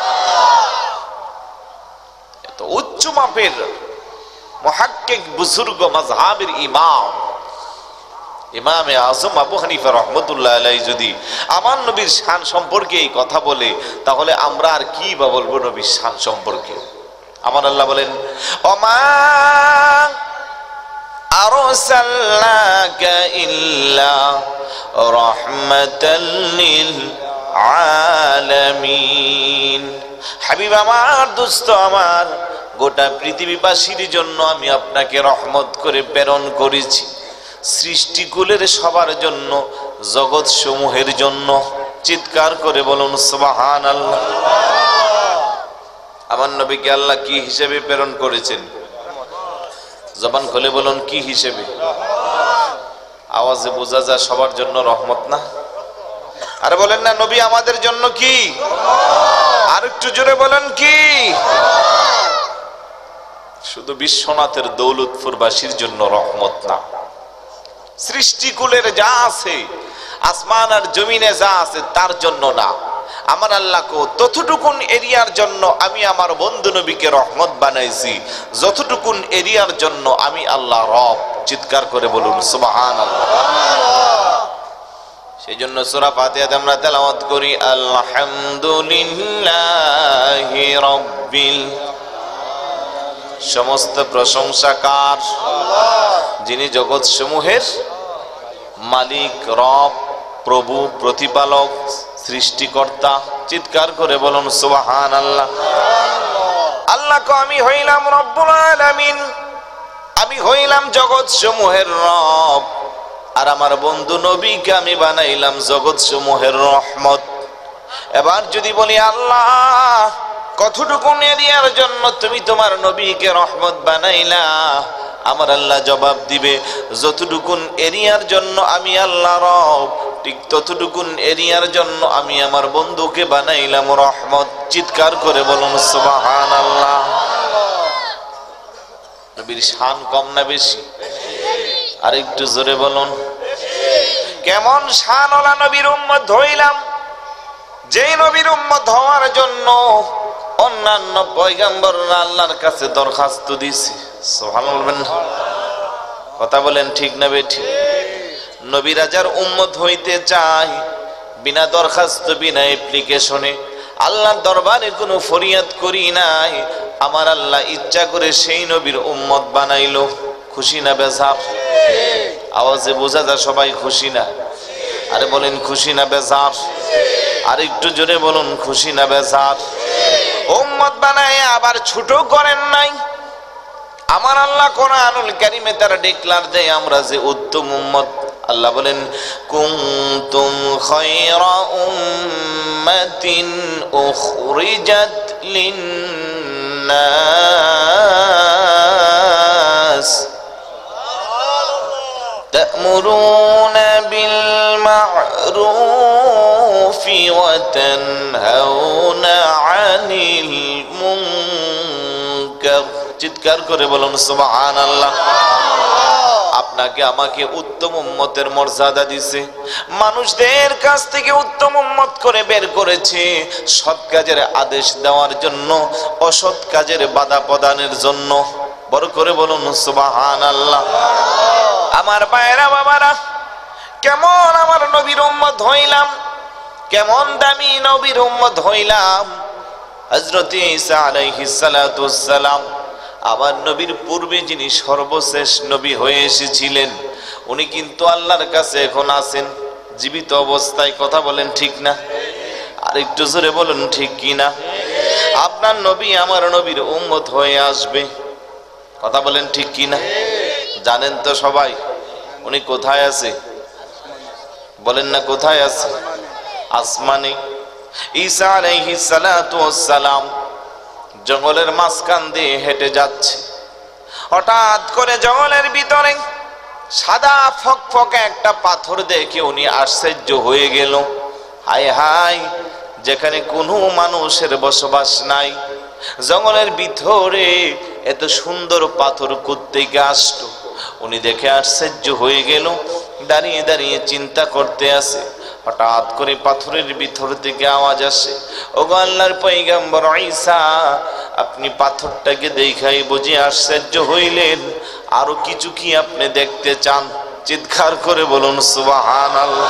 এত উচ্চ মাপের মুহাক্কিক বুজুর্গ মাযহাবের ইমাম ইমামে আজম আবু হানিফা রাহমাতুল্লাহ আলাইহি যদি আমার নবীর শান সম্পর্কে এই কথা বলে, তাহলে আমরা আর কি বা বলবো নবীর শান সম্পর্কে। আমার আল্লাহ বলেন, ওমা আরসালনাকা ইল্লা রাহমাতাল লিল আলামিন। হাবিব আমার, দোস্ত আমার, গোটা পৃথিবীবাসীর জন্য আমি আপনাকে রহমত করে প্রেরণ করেছি, সৃষ্টিকুলের সবার জন্য, জগৎ সমূহের জন্য। চিৎকার করে বলুন সুবহানাল্লাহ। আমার নবীকে আল্লাহ কি হিসেবে প্রেরণ করেছেন? জবান খুলে বলুন, কি হিসেবে? আওয়াজে বোঝা যায় সবার জন্য রহমত না? আর বলেন না, নবী আমাদের জন্য কি? আর একটু জোরে বলেন, কি? শুধু বিশ্বনাথের দৌলতপুরবাসীর জন্য রহমত না, সৃষ্টিকুলের যা আছে, আসমান আর জমিনে যা আছে তার জন্য না। আমার আল্লাহকে ততটুকুন এরিয়ার জন্য আমি আমার বন্ধু নবীকে রহমত বানাইছি, যতটুকুন এরিয়ার জন্য আমি আল্লাহ রব। চিৎকার করে বলুন সুবহানাল্লাহ। সেই জন্য সূরা ফাতিহাতে আমরা তেলাওয়াত করি, আলহামদুলিল্লাহি রাব্বিল। সমস্ত প্রশংসা কার? যিনি জগৎ সমূহের মালিক, রব, প্রভু, প্রতিপালক, সৃষ্টিকর্তা। চিৎকার করে বলুন সুবহানাল্লাহ। আল্লাহকে আমি হইলাম রব্বুল আলামিন, আমি হইলাম জগৎ সমূহের রব, আর আমার বন্ধু নবীকে আমি বানাইলাম জগৎ সমূহের রহমত। এবার যদি বলি, আল্লাহ কতটুকুন এরিয়ার জন্য তুমি তোমার নবীকে রহমত বানাইলা? আমার আল্লাহ জবাব দিবে, যতটুকুন এরিয়ার জন্য আমি আল্লাহ রব, ঠিক ততটুকুন এরিয়ার জন্য আমি আমার বন্ধুকে বানাইলাম রহমত। চিৎকার করে বলুন সুবহানাল্লাহ। নবীর শান কম না বেশি? আর একটু জোরে বলুন। কেমন শানওয়ালা নবীর উম্মত হইলাম, যেই নবীর উম্মত হওয়ার জন্য অন্যান্য পয়গম্বররা আল্লাহর কাছে দরখাস্ত দিয়েছে। সুবহানাল্লাহ। কথা বলেন ঠিক না বেঠিক? নবীরা যার উম্মত হইতে চায়, বিনা দরখাস্ত, বিনা অ্যাপ্লিকেশনে আল্লাহর দরবারে কোনো ফরিয়াদ করি নাই, আমার আল্লাহ ইচ্ছা করে সেই নবীর উম্মত বানাইলো। খুশি না বেজার? আওয়াজে বোঝা যায় সবাই খুশি না? আরে বলেন খুশি না বেজার? আর একটু জোরে বলুন, খুশি না বেজার? উম্মত বানায় আবার ছোট করেন নাই। আমার আল্লাহ কোরআনুল কারীমে তারা ডিক্লার দেয় আমরা যে উত্তম উম্মত। আল্লাহ বলেন, কুনতুম খায়রা উম্মাতিন উখরিজাত লিন-নাস তা'মুরুনা বিল মা'রুফি ওয়া তানহাউনা আনিল মুনকার। চিৎকার করে বলুন সুবহানাল্লাহ। আপনাকে আমাকে উত্তম উম্মতের মর্যাদা দিয়েছে, মানুষদের কাছ থেকে উত্তম উম্মত করে বের করেছে, সৎ কাজের আদেশ দেওয়ার জন্য, অসৎ কাজের বাধা প্রদানের জন্য। বড় করে বলুন সুবহানাল্লাহ। আমার ভাইরা বাবারা, কেমন আমার নবীর উম্মত হইলাম, কেমন দামি নবীর উম্মত হইলাম। হযরত ঈসা আলাইহিস সালাতু ওয়াস সালাম, আমার নবীর পূর্বে যিনি সর্বশেষ নবী হয়ে এসেছিলেন, উনি কিন্তু আল্লাহর কাছে এখন আছেন জীবিত অবস্থায়। কথা বলেন ঠিক না? আর একটু জোরে বলুন ঠিক কি না? আপনার নবী আমার নবীর উম্মত হয়ে আসবে। কথা বলেন ঠিক কি না? জানেন তো সবাই উনি কোথায় আছে? বলেন না কোথায় আছে? আসমানে। ঈসা আলাইহিস সালাতু ওয়াস সালাম জঙ্গলের মাঝখান দিয়ে হেঁটে যাচ্ছে। হঠাৎ করে জঙ্গলের ভিতরে সাদা ফকফকে একটা পাথর দেখে উনি আশ্চর্য হয়ে গেল। হায় হায়, যেখানে কোনো মানুষের বসবাস নাই, জঙ্গলের ভিতরে এত সুন্দর পাথর কোত্থেকে আসলো? উনি দেখে আশ্চর্য হয়ে গেল, দাঁড়িয়ে দাঁড়িয়ে চিন্তা করতে আছে। হঠাৎ করে পাথরের ভিতর থেকে আওয়াজ আসে, ওগো আল্লাহর পয়গম্বর ঈসা, আপনি পাথরটাকে দেখাই বুঝি আশ্চর্য হইলেন, আরো কিছু কি আপনি দেখতে চান? চিৎকার করে বলুন সুবহানাল্লাহ।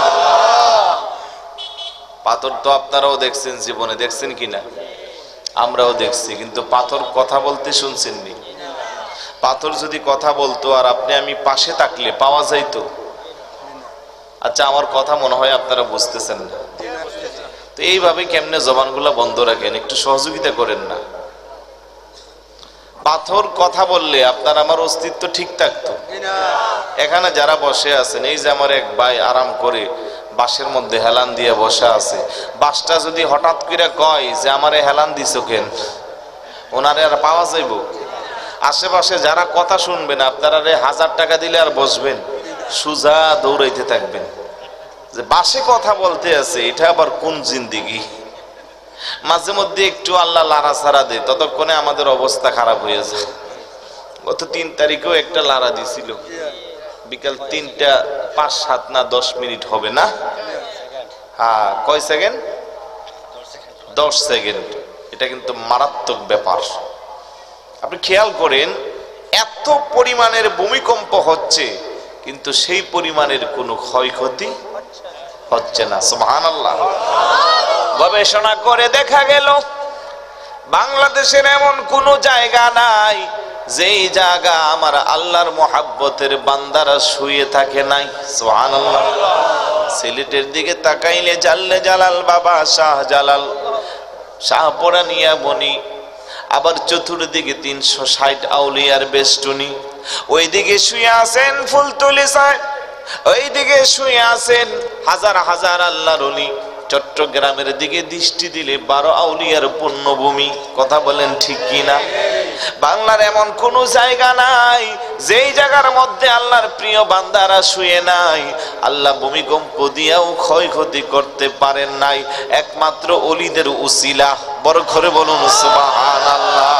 পাথর তো আপনারাও দেখছেন, জীবনে দেখছেন কিনা? আমরাও দেখছি, কিন্তু পাথর কথা বলতে শুনছেননি? পাথর যদি কথা বলতো আর আপনি আমি পাশে থাকলে পাওয়া যাইতো? আচ্ছা, আমার কথা মনে হয় আপনারা বুঝতেছেন না। তো এইভাবে কেমনে জবানগুলা বন্ধ রাখেন, একটু সহযোগিতা করেন না। পাথর কথা বললে আপনার আমার অস্তিত্ব ঠিক থাকতো? এখানে যারা বসে আছেন, এই যে আমার এক ভাই আরাম করে বাঁশের মধ্যে হেলান দিয়ে বসা আছে, বাঁশটা যদি হঠাৎ করে কয় যে আমারে হেলান দিছো কেন, ওনারে আর পাওয়া যাইব? আশেপাশে যারা কথা শুনবেন, আপনারা হাজার টাকা দিলে আর বসবেন? সুজা দৌড়াইতে থাকবেন যে বাসে কথা বলতে আছে, এটা আবার কোন জিন্দিগি। মাঝে মধ্যে একটু আল্লাহ লাড়া ছাড়া দেয়, ততক্ষণে আমাদের অবস্থা খারাপ হয়ে যায়। গত তিন তারিখেও একটা লাড়া দিছিল, বিকাল তিনটা পাঁচ সাত না দশ মিনিট হবে না? হ্যাঁ, কয় সেকেন্ড? দশ সেকেন্ড। এটা কিন্তু মারাত্মক ব্যাপার। আপনি খেয়াল করেন, এত পরিমাণের ভূমিকম্প হচ্ছে, কিন্তু সেই পরিমাণের কোনো ক্ষয়ক্ষতি হচ্ছে না। সুবহানাল্লাহ। গবেষণা করে দেখা গেল বাংলাদেশের এমন কোন জায়গা নাই যেই জায়গা আমার আল্লাহর মুহাব্বতের বান্দারা শুয়ে থাকে নাই। সুবহানাল্লাহ। সিলেটের দিকে তাকাইলে জাল্লে জালাল বাবা শাহ জালাল শাহপুরানিয়া বনি, আবার চতুর্দিকে তিনশো ষাট আউলিয়ার বেষ্টনী, ওইদিকে শুয়ে আছেন ফুলতলি সাহেব, ওইদিকে শুয়ে আছেন হাজার হাজার আল্লাহর ওলি। চট্টগ্রামের দিকে দৃষ্টি দিলে বারো আউলিয়ার পুণ্যভূমি। কথা বলেন ঠিক কিনা? বাংলার এমন কোন জায়গা নাই যেই জায়গার মধ্যে আল্লাহর প্রিয় বান্দারা শুয়ে নাই। আল্লাহ ভূমিকম্প দিয়েও ক্ষয়ক্ষতি করতে পারেন নাই, একমাত্র ওলিদের উসিলা। বড় করে বলুন সুবহানাল্লাহ।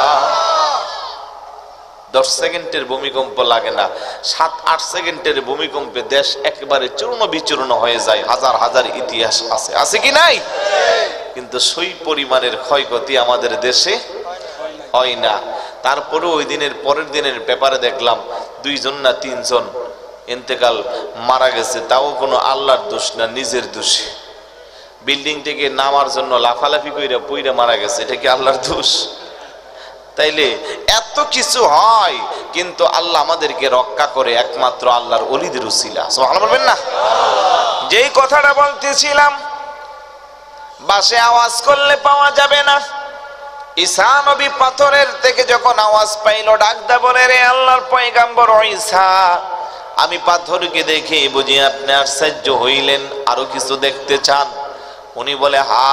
দশ সেকেন্ডের ভূমিকম্প লাগে না, সাত আট সেকেন্ডের ভূমিকম্পে দেশ একেবারে চূর্ণ বিচূর্ণ হয়ে যায়। হাজার হাজার ইতিহাস আছে, আছে কি নাই? কিন্তু সেই পরিমাণের ক্ষয়ক্ষতি আমাদের দেশে হয় না। তারপরে ওই দিনের পরের দিনের পেপারে দেখলাম দুইজন না তিনজন ইন্তেকাল মারা গেছে, তাও কোনো আল্লাহর দোষ না, নিজের দোষে। বিল্ডিং থেকে নামার জন্য লাফালাফি কইরা পইরা মারা গেছে, এটা কি আল্লাহর দোষ? তাইলে এত কিছু হয়, কিন্তু আল্লাহ আমাদেরকে রক্ষা করে একমাত্র আল্লাহর ওলিদের উসিলা। সুবহানাল্লাহ বলবেন না? যেই কথাটা বলতেছিলাম, বাসে আওয়াজ করলে পাওয়া যাবে না। ঈসা নবী পাথরের থেকে যখন আওয়াজ পাইল, ডাকদা বলে, রে আল্লাহর পয়গম্বর ঈসা, আমি পাথরকে দেখে বুঝি আপনি আশ্চর্য হইলেন, আরো কিছু দেখতে চান? উনি বলে, হ্যাঁ,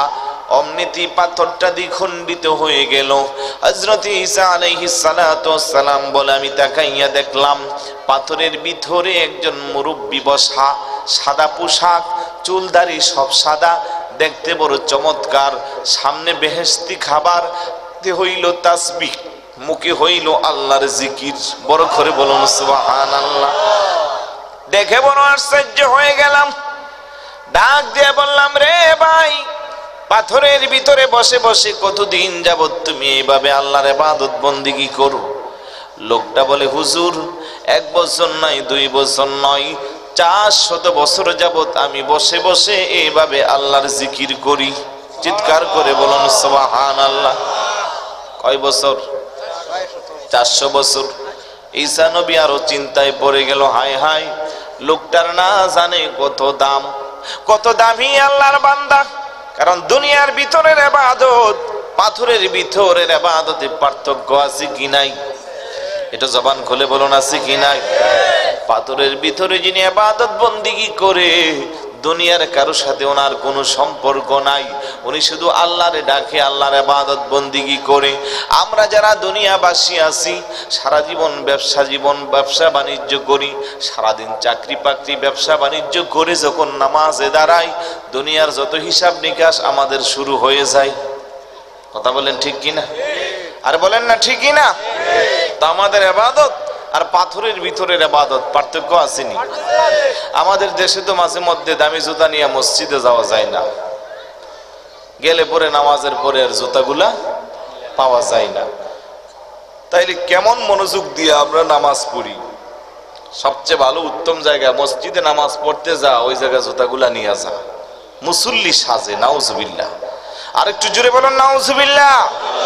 অমনিতি পাথরটা দ্বিখণ্ডিত হয়ে গেল। হযরত ঈসা আলাইহিস সালাতু ওয়াস সালাম বলে, আমি তাকাইয়া দেখলাম পাথরের ভিতরে একজন মুরব্বি বসা, সাদা পোশাক, চুলদাড়ি সব সাদা, দেখতে বড় চমৎকার। সামনে বেহেশতি খাবার, হইল তাসবিহ, মুখে হইল আল্লাহর জিকির। বড় করে বলুন সুবহানাল্লাহ। দেখে বড় আশ্চর্য হয়ে গেলাম। ডাক দিয়ে বললাম, রে ভাই, পাথরের ভিতরে বসে বসে কতদিন যাবত তুমি এইভাবে আল্লাহর ইবাদত বন্দেগী করো? লোকটা বলে, হুজুর, এক বছর নয়, দুই বছর নয়, চারশত বছর যাবত আমি বসে বসে এইভাবে আল্লাহর জিকির করি। চিৎকার করে বলুন সুবহানাল্লাহ। কয় বছর? চারশো বছর। ঈসা নবী আরো চিন্তায় পড়ে গেল, হায় হায়, লোকটার না জানে কত দাম, কত দামি আল্লাহর বান্দা। কারণ দুনিয়ার ভিতরের ইবাদত, পাথরের ভিতরের ইবাদতে পার্থক্য আছে কি নাই? এটা জবান খুলে বলুন, আছে কি নাই? পাথরের ভিতরে যিনি ইবাদত বন্দেগী করে, দুনিয়ার কারোর সাথে ওনার কোনো সম্পর্ক নাই, উনি শুধু আল্লাহরে ডাকে, আল্লাহর ইবাদত বন্দেগী করে। আমরা যারা দুনিয়াবাসী আছি, সারা জীবন ব্যবসা জীবন ব্যবসা বাণিজ্য করি, সারাদিন চাকরি বাকরি ব্যবসা বাণিজ্য করে যখন নামাজে দাঁড়াই, দুনিয়ার যত হিসাব নিকাশ আমাদের শুরু হয়ে যায়। কথা বলেন ঠিক কিনা? আর বলেন না ঠিক কিনা? তো আমাদের ইবাদত আর পাথরের ভিতরের ইবাদত পার্থক্য আসেনি? আমাদের দেশে তো মাঝে মধ্যে দামি জুতা নিয়ে মসজিদে যাওয়া যায় না, গেলে পরে নামাজের পরে আর জুতাগুলা পাওয়া যায় না। তাইলে কেমন মনোযোগ দিয়ে আমরা নামাজ পড়ি? সবচেয়ে ভালো উত্তম জায়গা মসজিদে নামাজ পড়তে যা, ওই জায়গায় জুতাগুলা নিয়ে যা, মুসল্লি সাজে। নাউজুবিল্লাহ। আর একটু জোরে বলুন নাউজুবিল্লাহ।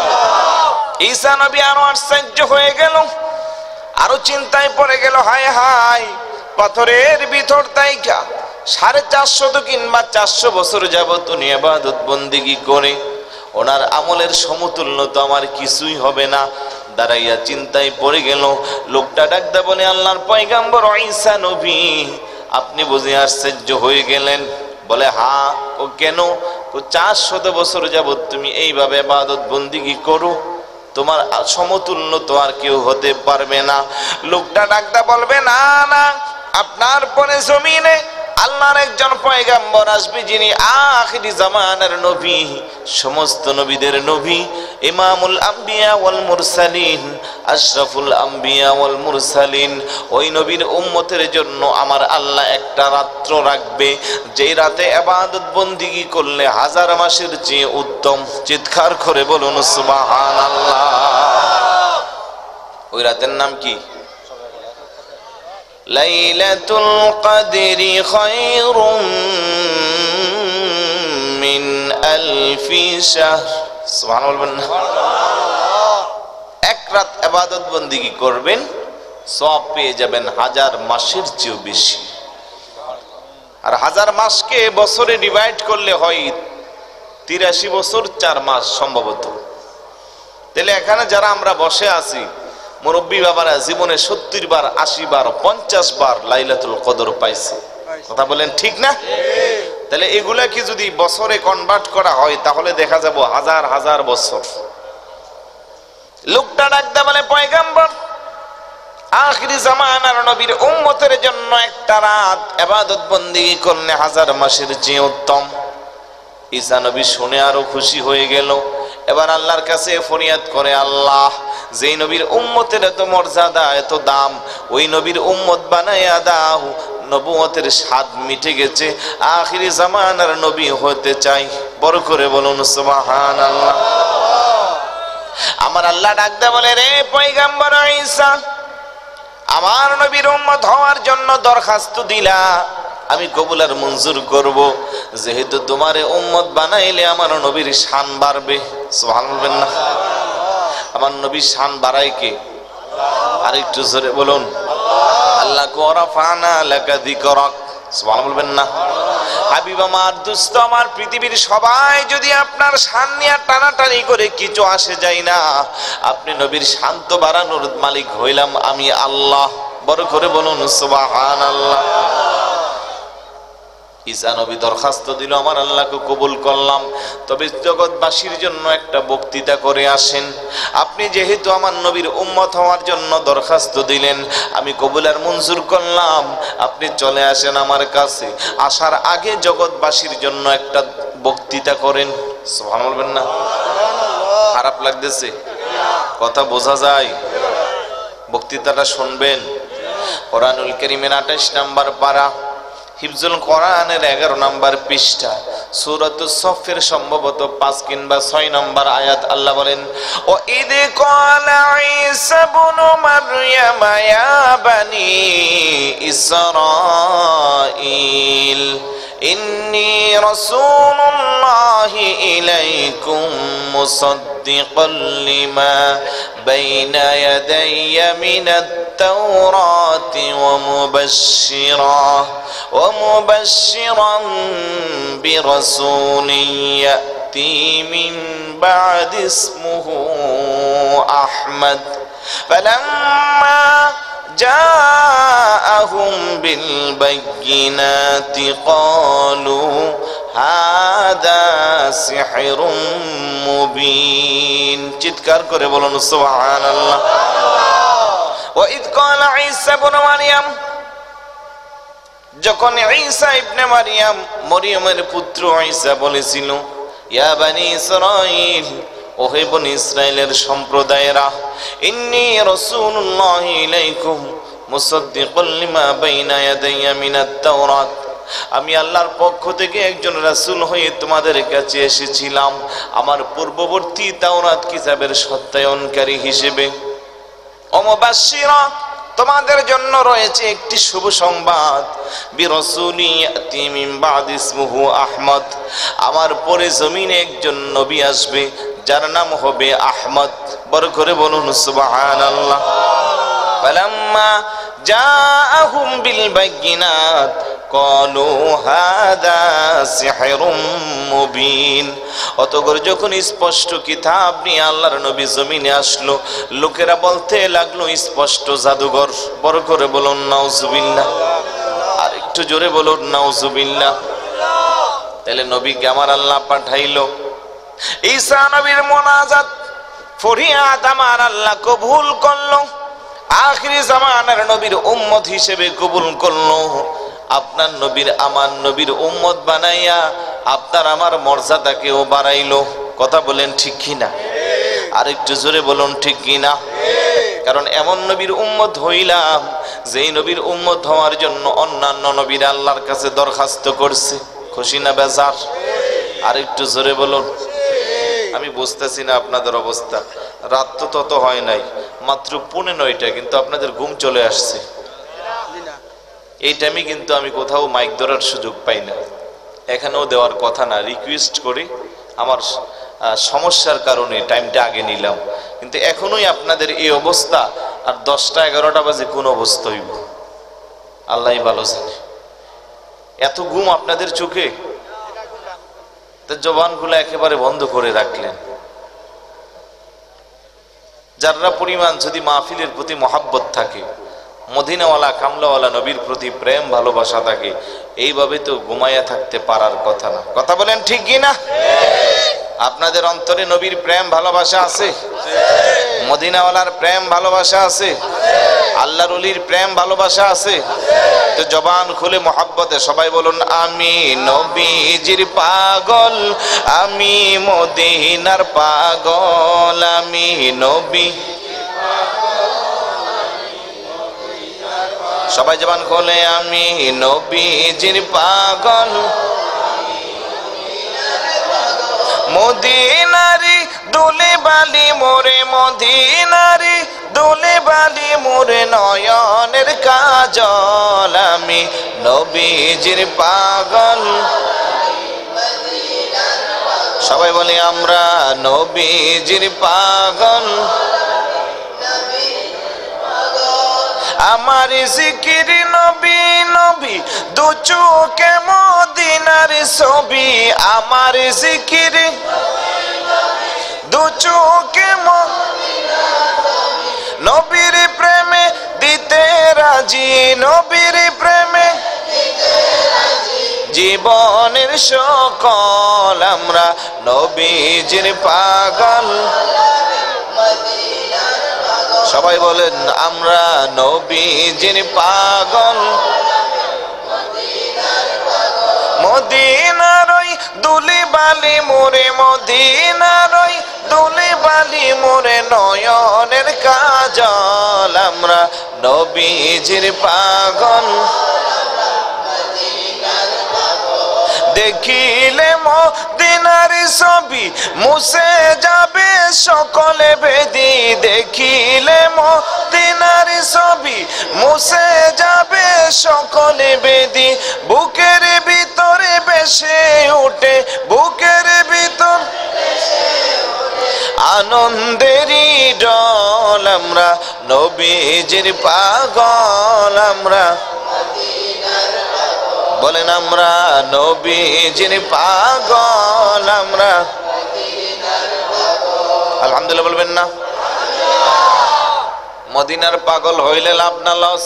ঈসা নবী আরো আশ্চর্য হয়ে গেল, আরো চিন্তায় পড়ে গেল, হায় হায়, পাথরের ভিতর তাইকা সাড়ে চারশত কিংবা চারশো বছর যাবত উনি ইবাদত বন্দেগী করে, ওনার আমলের সমতুল্য তো আমার কিছুই হবে না। দাঁড়াইয়া চিন্তায় পড়ে গেল। লোকটা ডাকতে বলে, আল্লাহর পয়গম্বর ঈসা নবী, আপনি বুঝে আশ্চর্য হয়ে গেলেন? বলে, হ্যাঁ। ও কেন? চারশত বছর যাবত তুমি এইভাবে ইবাদত বন্দেগী করো, তোমার সমতুল্য তো আর কেউ হতে পারবে না। লোকটা ডাকতে বলবে, না না, আপনার পরে জমিনে আল্লাহর একজন পয়গম্বর আসবে, যিনি আখিরি জামানার নবী, সমস্ত নবীদের নবী, ইমামুল আম্বিয়া ওয়াল মুরসালিন, আশরাফুল আম্বিয়া ওয়াল মুরসালিন। ওই নবীর উম্মতের জন্য আমার আল্লাহ একটা রাত্র রাখবে, যেই রাতে ইবাদত বন্দেগী করলে হাজার মাসের চেয়ে উত্তম। চিৎকার করে বলুন সুবহানাল্লাহ। ওই রাতের নাম কি? লাইলাতুল কদরি খায়রুম মিন আলফি শাহর। সুবহানাল্লাহ বলবেন না? এক রাত ইবাদত বন্দেগী করবেন, সওয়াব পেয়ে যাবেন হাজার মাসের চেয়েও বেশি। আর হাজার মাসকে বছরে ডিভাইড করলে হয় তিরাশি বছর চার মাস সম্ভবত। তাহলে এখানে যারা আমরা বসে আছি, মুরব্বী বাবারা জীবনে সত্তর বার, আশি বার, পঞ্চাশ বার লাইলাতুল কদর পাইছে। কথা বলেন ঠিক না? তাহলে এগুলা কি যদি বছরে কনভার্ট করা হয়, তাহলে দেখা যাব হাজার হাজার বছর। লোকটা ডাকতে বলে, পয়গম্বর, আখিরি জামানার নবীর উম্মতের জন্য একটা রাত ইবাদত বন্দেগী করলে হাজার মাসের চেয়ে উত্তম। ঈসা নবী শুনে আরো খুশি হয়ে গেল। এবার আল্লাহর কাছে ফরিয়াদ করে, আল্লাহ, যেই নবীর উম্মতের এত মর্যাদা, এত দাম, ওই নবীর উম্মত বানাইয়া দাও। নবুয়তের স্বাদ মিটে গেছে, আখিরি জামানার নবী হতে চাই। বড় করে বলুন সুবহানাল্লাহ। আমার আল্লাহ ডাকতে বলে, রে পয়গম্বর ঈসা, আমার নবীর উম্মত হওয়ার জন্য দরখাস্ত দিলা, আমি কবুল আর মঞ্জুর করব। যেহেতু তোমারে উম্মত বানাইলে আমার নবীর শান বাড়বে। সুবহানাল্লাহ না? আমার নবীর শান বাড়ায় কে? আর একটু জোরে বলুন, আল্লাহ ওয়ারাফানা লাকা যিকরাক। সুবহানাল্লাহ বলবেন না? হাবিব আমার, দোস্ত আমার, পৃথিবীর সবাই যদি আপনার শান নিয়ে টানাটানি করে কিছু আসে যায় না, আপনি নবীর শান্ত বাড়ানোর মালিক হইলাম আমি আল্লাহ। বড় করে বলুন সুবহানাল্লাহ। ঈসা নবী দরখাস্ত দিল, আমার আল্লাহকে কবুল করলাম, তবে জগৎবাসীর জন্য একটা বক্তৃতা করে আসেন। আপনি যেহেতু আমার নবীর উম্মত হওয়ার জন্য দরখাস্ত দিলেন, আমি কবুল আর মঞ্জুর করলাম, আপনি চলে আসেন আমার কাছে। আসার আগে জগৎবাসীর জন্য একটা বক্তৃতা করেন। সুবহানাল্লাহ বলবেন না? খারাপ লাগতেছে? কথা বোঝা যায়? বক্তৃতাটা শুনবেন। কোরআনুল কারীমের আঠাশ নাম্বার পারা, হিফজুল কোরআনের এগারো নাম্বার পৃষ্ঠা, সূরাতুস সফের সম্ভবত পাঁচ কিংবা ছয় নাম্বার আয়াত। আল্লাহ বলেন, ও ইদ ক্বালা ঈসা ইবনু মারইয়াম ইয়া বানি ইসরাঈল ইন্নী রাসূলুল্লাহি ইলাইকুম মুসাদ্দিকাল লিমা বাইনা ইয়াদাইয়া মিনাত তাওরাতি ওয়া মুবাশশিরা ওয়া মুবাশশিরান বিরাসূলিন ইয়াতি মিন বা'দি ইসমুহু আহমদ ফালাম্মা جاءهم بالبينات قالوا هذا سحر مبين চিৎকার করে বলুন সুবহানাল্লাহ। وإذ قال عيسى ابن مريم, যখন ঈসা ইবনে মারইয়াম মরিয়মের পুত্র ঈসা বলেছিল, ইয়া বানি ইসরাঈল, ওহে বনি ইসরাইলের সম্প্রদায়েরা, ইন্নী রাসূলুল্লাহি ইলাইকুম মুসাদ্দিকাল লিমা বাইনা ইয়াদাইয়া মিনাত তাওরাত, আমি আল্লাহর পক্ষ থেকে একজন রাসূল হয়ে তোমাদের কাছে এসেছিলাম আমার পূর্ববর্তী তাওরাত কিতাবের সত্যায়নকারী হিসেবে। ও মুবাশশিরা, তোমাদের জন্য রয়েছে একটি শুভ সংবাদ, বিরাসূলি ইয়াতি মিন বা'দি ইসমুহু আহমদ, আমার পরে জমিনে একজন নবী আসবে যার নাম হবে আহমদ। বড় করে বলুন সুবহানাল্লাহ। ফালাম্মা জাআহুম বিল বাইয়িনাত ক্বালু হাযা সিহরুম মুবিন, অতঃপর যখন স্পষ্ট কিতাব নিয়ে আল্লাহর নবী জমিনে আসলো, লোকেরা বলতে লাগলো স্পষ্ট জাদুঘর। বড় করে বলুন নাউজুবিল্লাহ। আর একটু জোরে বলুন নাউজুবিল্লাহ। তাহলে নবীকে আমার আল্লাহ পাঠাইলো, ঈসা নবীর মোনাজাত ফরিয়াদ আমার আল্লাহ কবুল করলো, আখিরি জামানার নবীর উম্মত হিসেবে কবুল করলো, আপনার নবীর আমার নবীর উম্মত বানাইয়া আপনার আমার মর্যাদাকেও বাড়াইলো। কথা বলেন ঠিক কিনা? আর একটু জোরে বলুন ঠিক কিনা? কারণ এমন নবীর উম্মত হইলাম যেই নবীর উম্মত হওয়ার জন্য অন্যান্য নবীরা আল্লাহর কাছে দরখাস্ত করছে। খুশি না বেজার? আর একটু জোরে বলুন। আমি বুঝতেছি না আপনাদের অবস্থা, রাত তো তত হয় নাই, মাত্র পৌনে নয়টা, কিন্তু আপনাদের ঘুম চলে আসছে। এই টাইমে কিন্তু আমি কোথাও মাইক ধরার সুযোগ পাই না, এখানেও দেওয়ার কথা না। রিকোয়েস্ট করি, আমার সমস্যার কারণে টাইমটা আগে নিলাম, কিন্তু এখনোই আপনাদের এই অবস্থা, আর দশটা এগারোটা বাজে কোন অবস্থা হইব আল্লাহই ভালো জানে। এত ঘুম আপনাদের চোখে, জবানগুলো একেবারে বন্ধ করে রাখলেন। যারা পরিমাণ যদি মাহফিলের প্রতি মহাব্বত থাকে, মদিনাওয়ালা কামলাওয়ালা নবীর প্রতি প্রেম ভালোবাসা থাকে, এইভাবে তো ঘুমাইয়া থাকতে পারার কথা না। কথা বলেন ঠিক কি না? আপনাদের অন্তরে নবীর প্রেম ভালোবাসা আছে? মদিনাওয়ালার প্রেম ভালোবাসা আছে? আল্লাহর ওলির প্রেম ভালোবাসা আছে? তো জবান খুলে মহাব্বতে সবাই বলুন, আমি নবীজির পাগল, আমি মদিনার পাগল, আমি নবী। সবাই জবান খুলে, আমি নবীজির পাগল, মদিনারি দুলে বালি মোরে, মদিনারি দুলে বালি মোরে নয়নের কাজল, আমি নবীজির পাগল। সবাই বলি আমরা নবীজির পাগল। আমার জিকির নবী নবী, দু চোখে মদিনার ছবি, আমার জিকির দু চোখে নবীর প্রেমে দিতে রাজি, নবীর প্রেমে জীবনের সকল আমরা নবীজির পাগল। সবাই বলেন আমরা নবীজির পাগল। মদিনার ওই দুলি বালি মোরে, মদিনার ওই দুলি বালি মোরে নয়নের কাজল, আমরা নবীজির পাগল। দেখিলে মদিনার ছবি মুছে যাবে সকলে বেদি, দেখিলে মদিনার ছবি মুছে যাবে সকলে বেদি। বুকের ভিতরে বেশে উঠে, বুকের ভিতর আনন্দেরই ডল, আমরা নবীজির পাগল। আমরা বলেন আমরা নবীজির পাগল। আমরা আলহামদুলিল্লাহ বলবেন না? মদিনার পাগল হইলে লাভ না লস?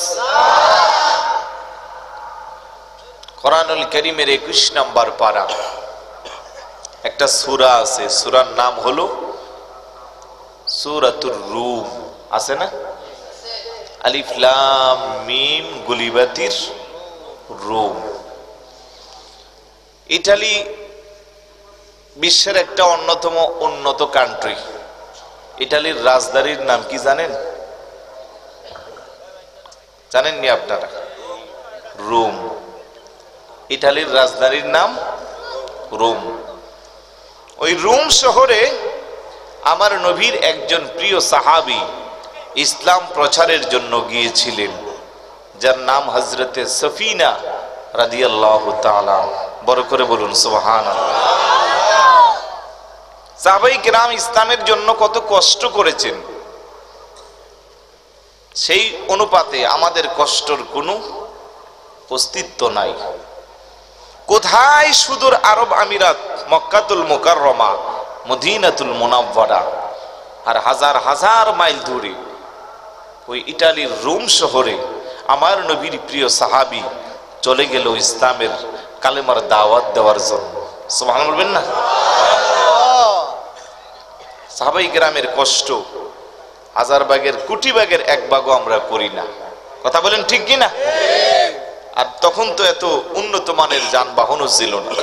কোরআনুল কারীমের একুশ নম্বর পারা একটা সূরা আছে, সূরার নাম হলো সূরাতুর রূম। আছে না? আলিফ লাম মিম গুলিবাতির রোম। ইটালি বিশ্বের একটা অন্যতম উন্নত কান্ট্রি। ইটালির রাজধানীর নাম কি জানেন? জানেননি আপনারা? রোম। ইটালির রাজধানীর নাম রোম। ওই রোম শহরে আমার নবীর একজন প্রিয় সাহাবী ইসলাম প্রচারের জন্য গিয়েছিলেন, যার নাম হযরতে সফিনা রাদিয়াল্লাহু তাআলা। বড় করে বলুন সুবহানাল্লাহ। সাহাবায়ে কেরাম ইসলামের জন্য কত কষ্ট করেছেন, সেই অনুপাতে আমাদের কষ্টর কোনো অস্তিত্ব নাই। কোথায় সুদূর আরব আমিরাত মক্কাতুল মুকাররমা, মদিনাতুল মুনাওয়ারা, আর হাজার হাজার মাইল দূরে ওই ইটালির রোম শহরে আমার নবীর প্রিয় সাহাবী চলে গেল ইসলামের কালেমার দাওয়াত দেওয়ার জন্য। সুবহানাল্লাহ বলবেন না? সাহাবায়ে কেরামের কষ্ট হাজার ভাগের কোটি ভাগের এক ভাগও আমরা করি না। কথা বলেন ঠিক কি না? আর তখন তো এত উন্নত মানের যানবাহনও ছিল না।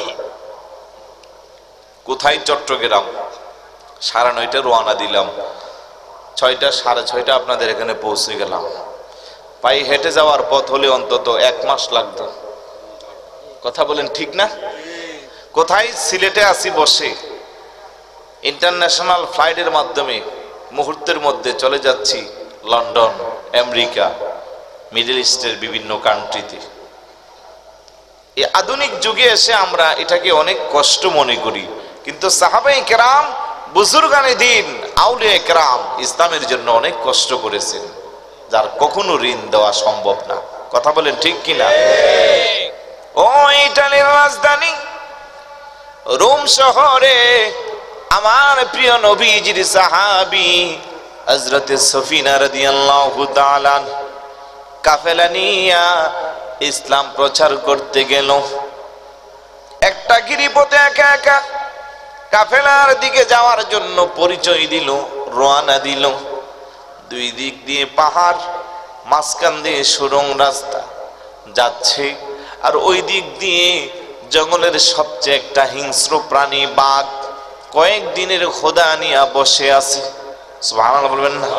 কোথায় চট্টগ্রাম, সাড়ে নয়টা রওনা দিলাম, ছয়টা সাড়ে ছয়টা আপনাদের এখানে পৌঁছে গেলাম। পায়ে হেঁটে যাওয়ার পথ হলে অন্তত এক মাস লাগতো। কথা বলেন ঠিক না? কোথায় সিলেটে আসি বসে ইন্টারন্যাশনাল ফ্লাইটের মাধ্যমে মুহূর্তের মধ্যে চলে যাচ্ছি লন্ডন, আমেরিকা, মিডল ইস্টের বিভিন্ন কান্ট্রিতে। এই আধুনিক যুগে এসে আমরা এটাকে অনেক কষ্ট মনে করি, কিন্তু সাহাবায়ে কেরাম, বুজুর্গানে দিন, আউলিয়ায়ে কেরাম ইসলামের জন্য অনেক কষ্ট করেছেন, যার কখনো ঋণ দেওয়া সম্ভব না। কথা বলেন ঠিক কিনা? ও ইটালির রাজধানী রোম শহরে আমার প্রিয় নবীজির সাহাবী হযরতে সফিনা রাদিয়াল্লাহু তাআলা কাফেলা নিয়া ইসলাম প্রচার করতে গেল। একটা গিরিপথে একা একা কাফেলার দিকে যাওয়ার জন্য পরিচয় দিল, রওনা দিল। দুই দিক দিয়ে পাহাড়, মাঝখান দিয়ে সুড়ঙ্গ রাস্তা যাচ্ছে, আর ওই দিক দিয়ে জঙ্গলের সবচেয়ে একটা হিংস্র প্রাণী বাঘ কয়েক দিনের খোদা নিয়ে বসে আছে। সুবহানাল্লাহ বলবেন না?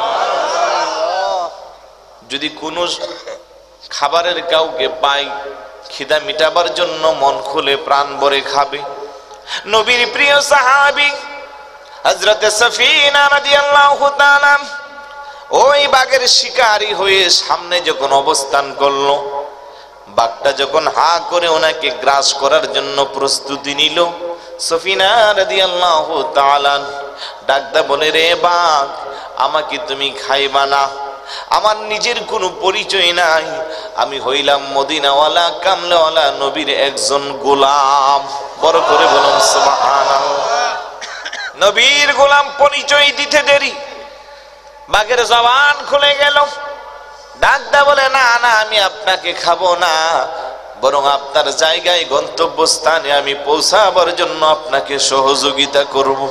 যদি কোনো খাবারের কাউকে পাই, খিদা মিটাবার জন্য মন খুলে প্রাণ ভরে খাবে। নবীর প্রিয় সাহাবী হযরতে সফিনা রাদিয়াল্লাহু তাআলা ওই বাঘের শিকারী হয়ে সামনে যখন অবস্থান করলো, বাঘটা যখন হা করে ওনাকে গ্রাস করার জন্য প্রস্তুতি নিল, সফিনা রাদিয়াল্লাহু তাআলা ডাকদা বলে, রে বাঘ, আমাকে তুমি খাইবা না, আমার নিজের কোনো পরিচয় নাই, আমি হইলাম মদিনাওয়ালা কামলাওয়ালা নবীর একজন গোলাম। বড় করে বলুন সুবহানাল্লাহ। নবীর গোলাম পরিচয় দিতে দেরি, বাঘের জবান খুলে গেল। ডাকদা বলে, না না, আমি আপনাকে খাবো না। বরং আপনার জায়গায় গন্তব্যস্থানে আমি পৌঁছাবার জন্য আপনাকে সহযোগিতা করব।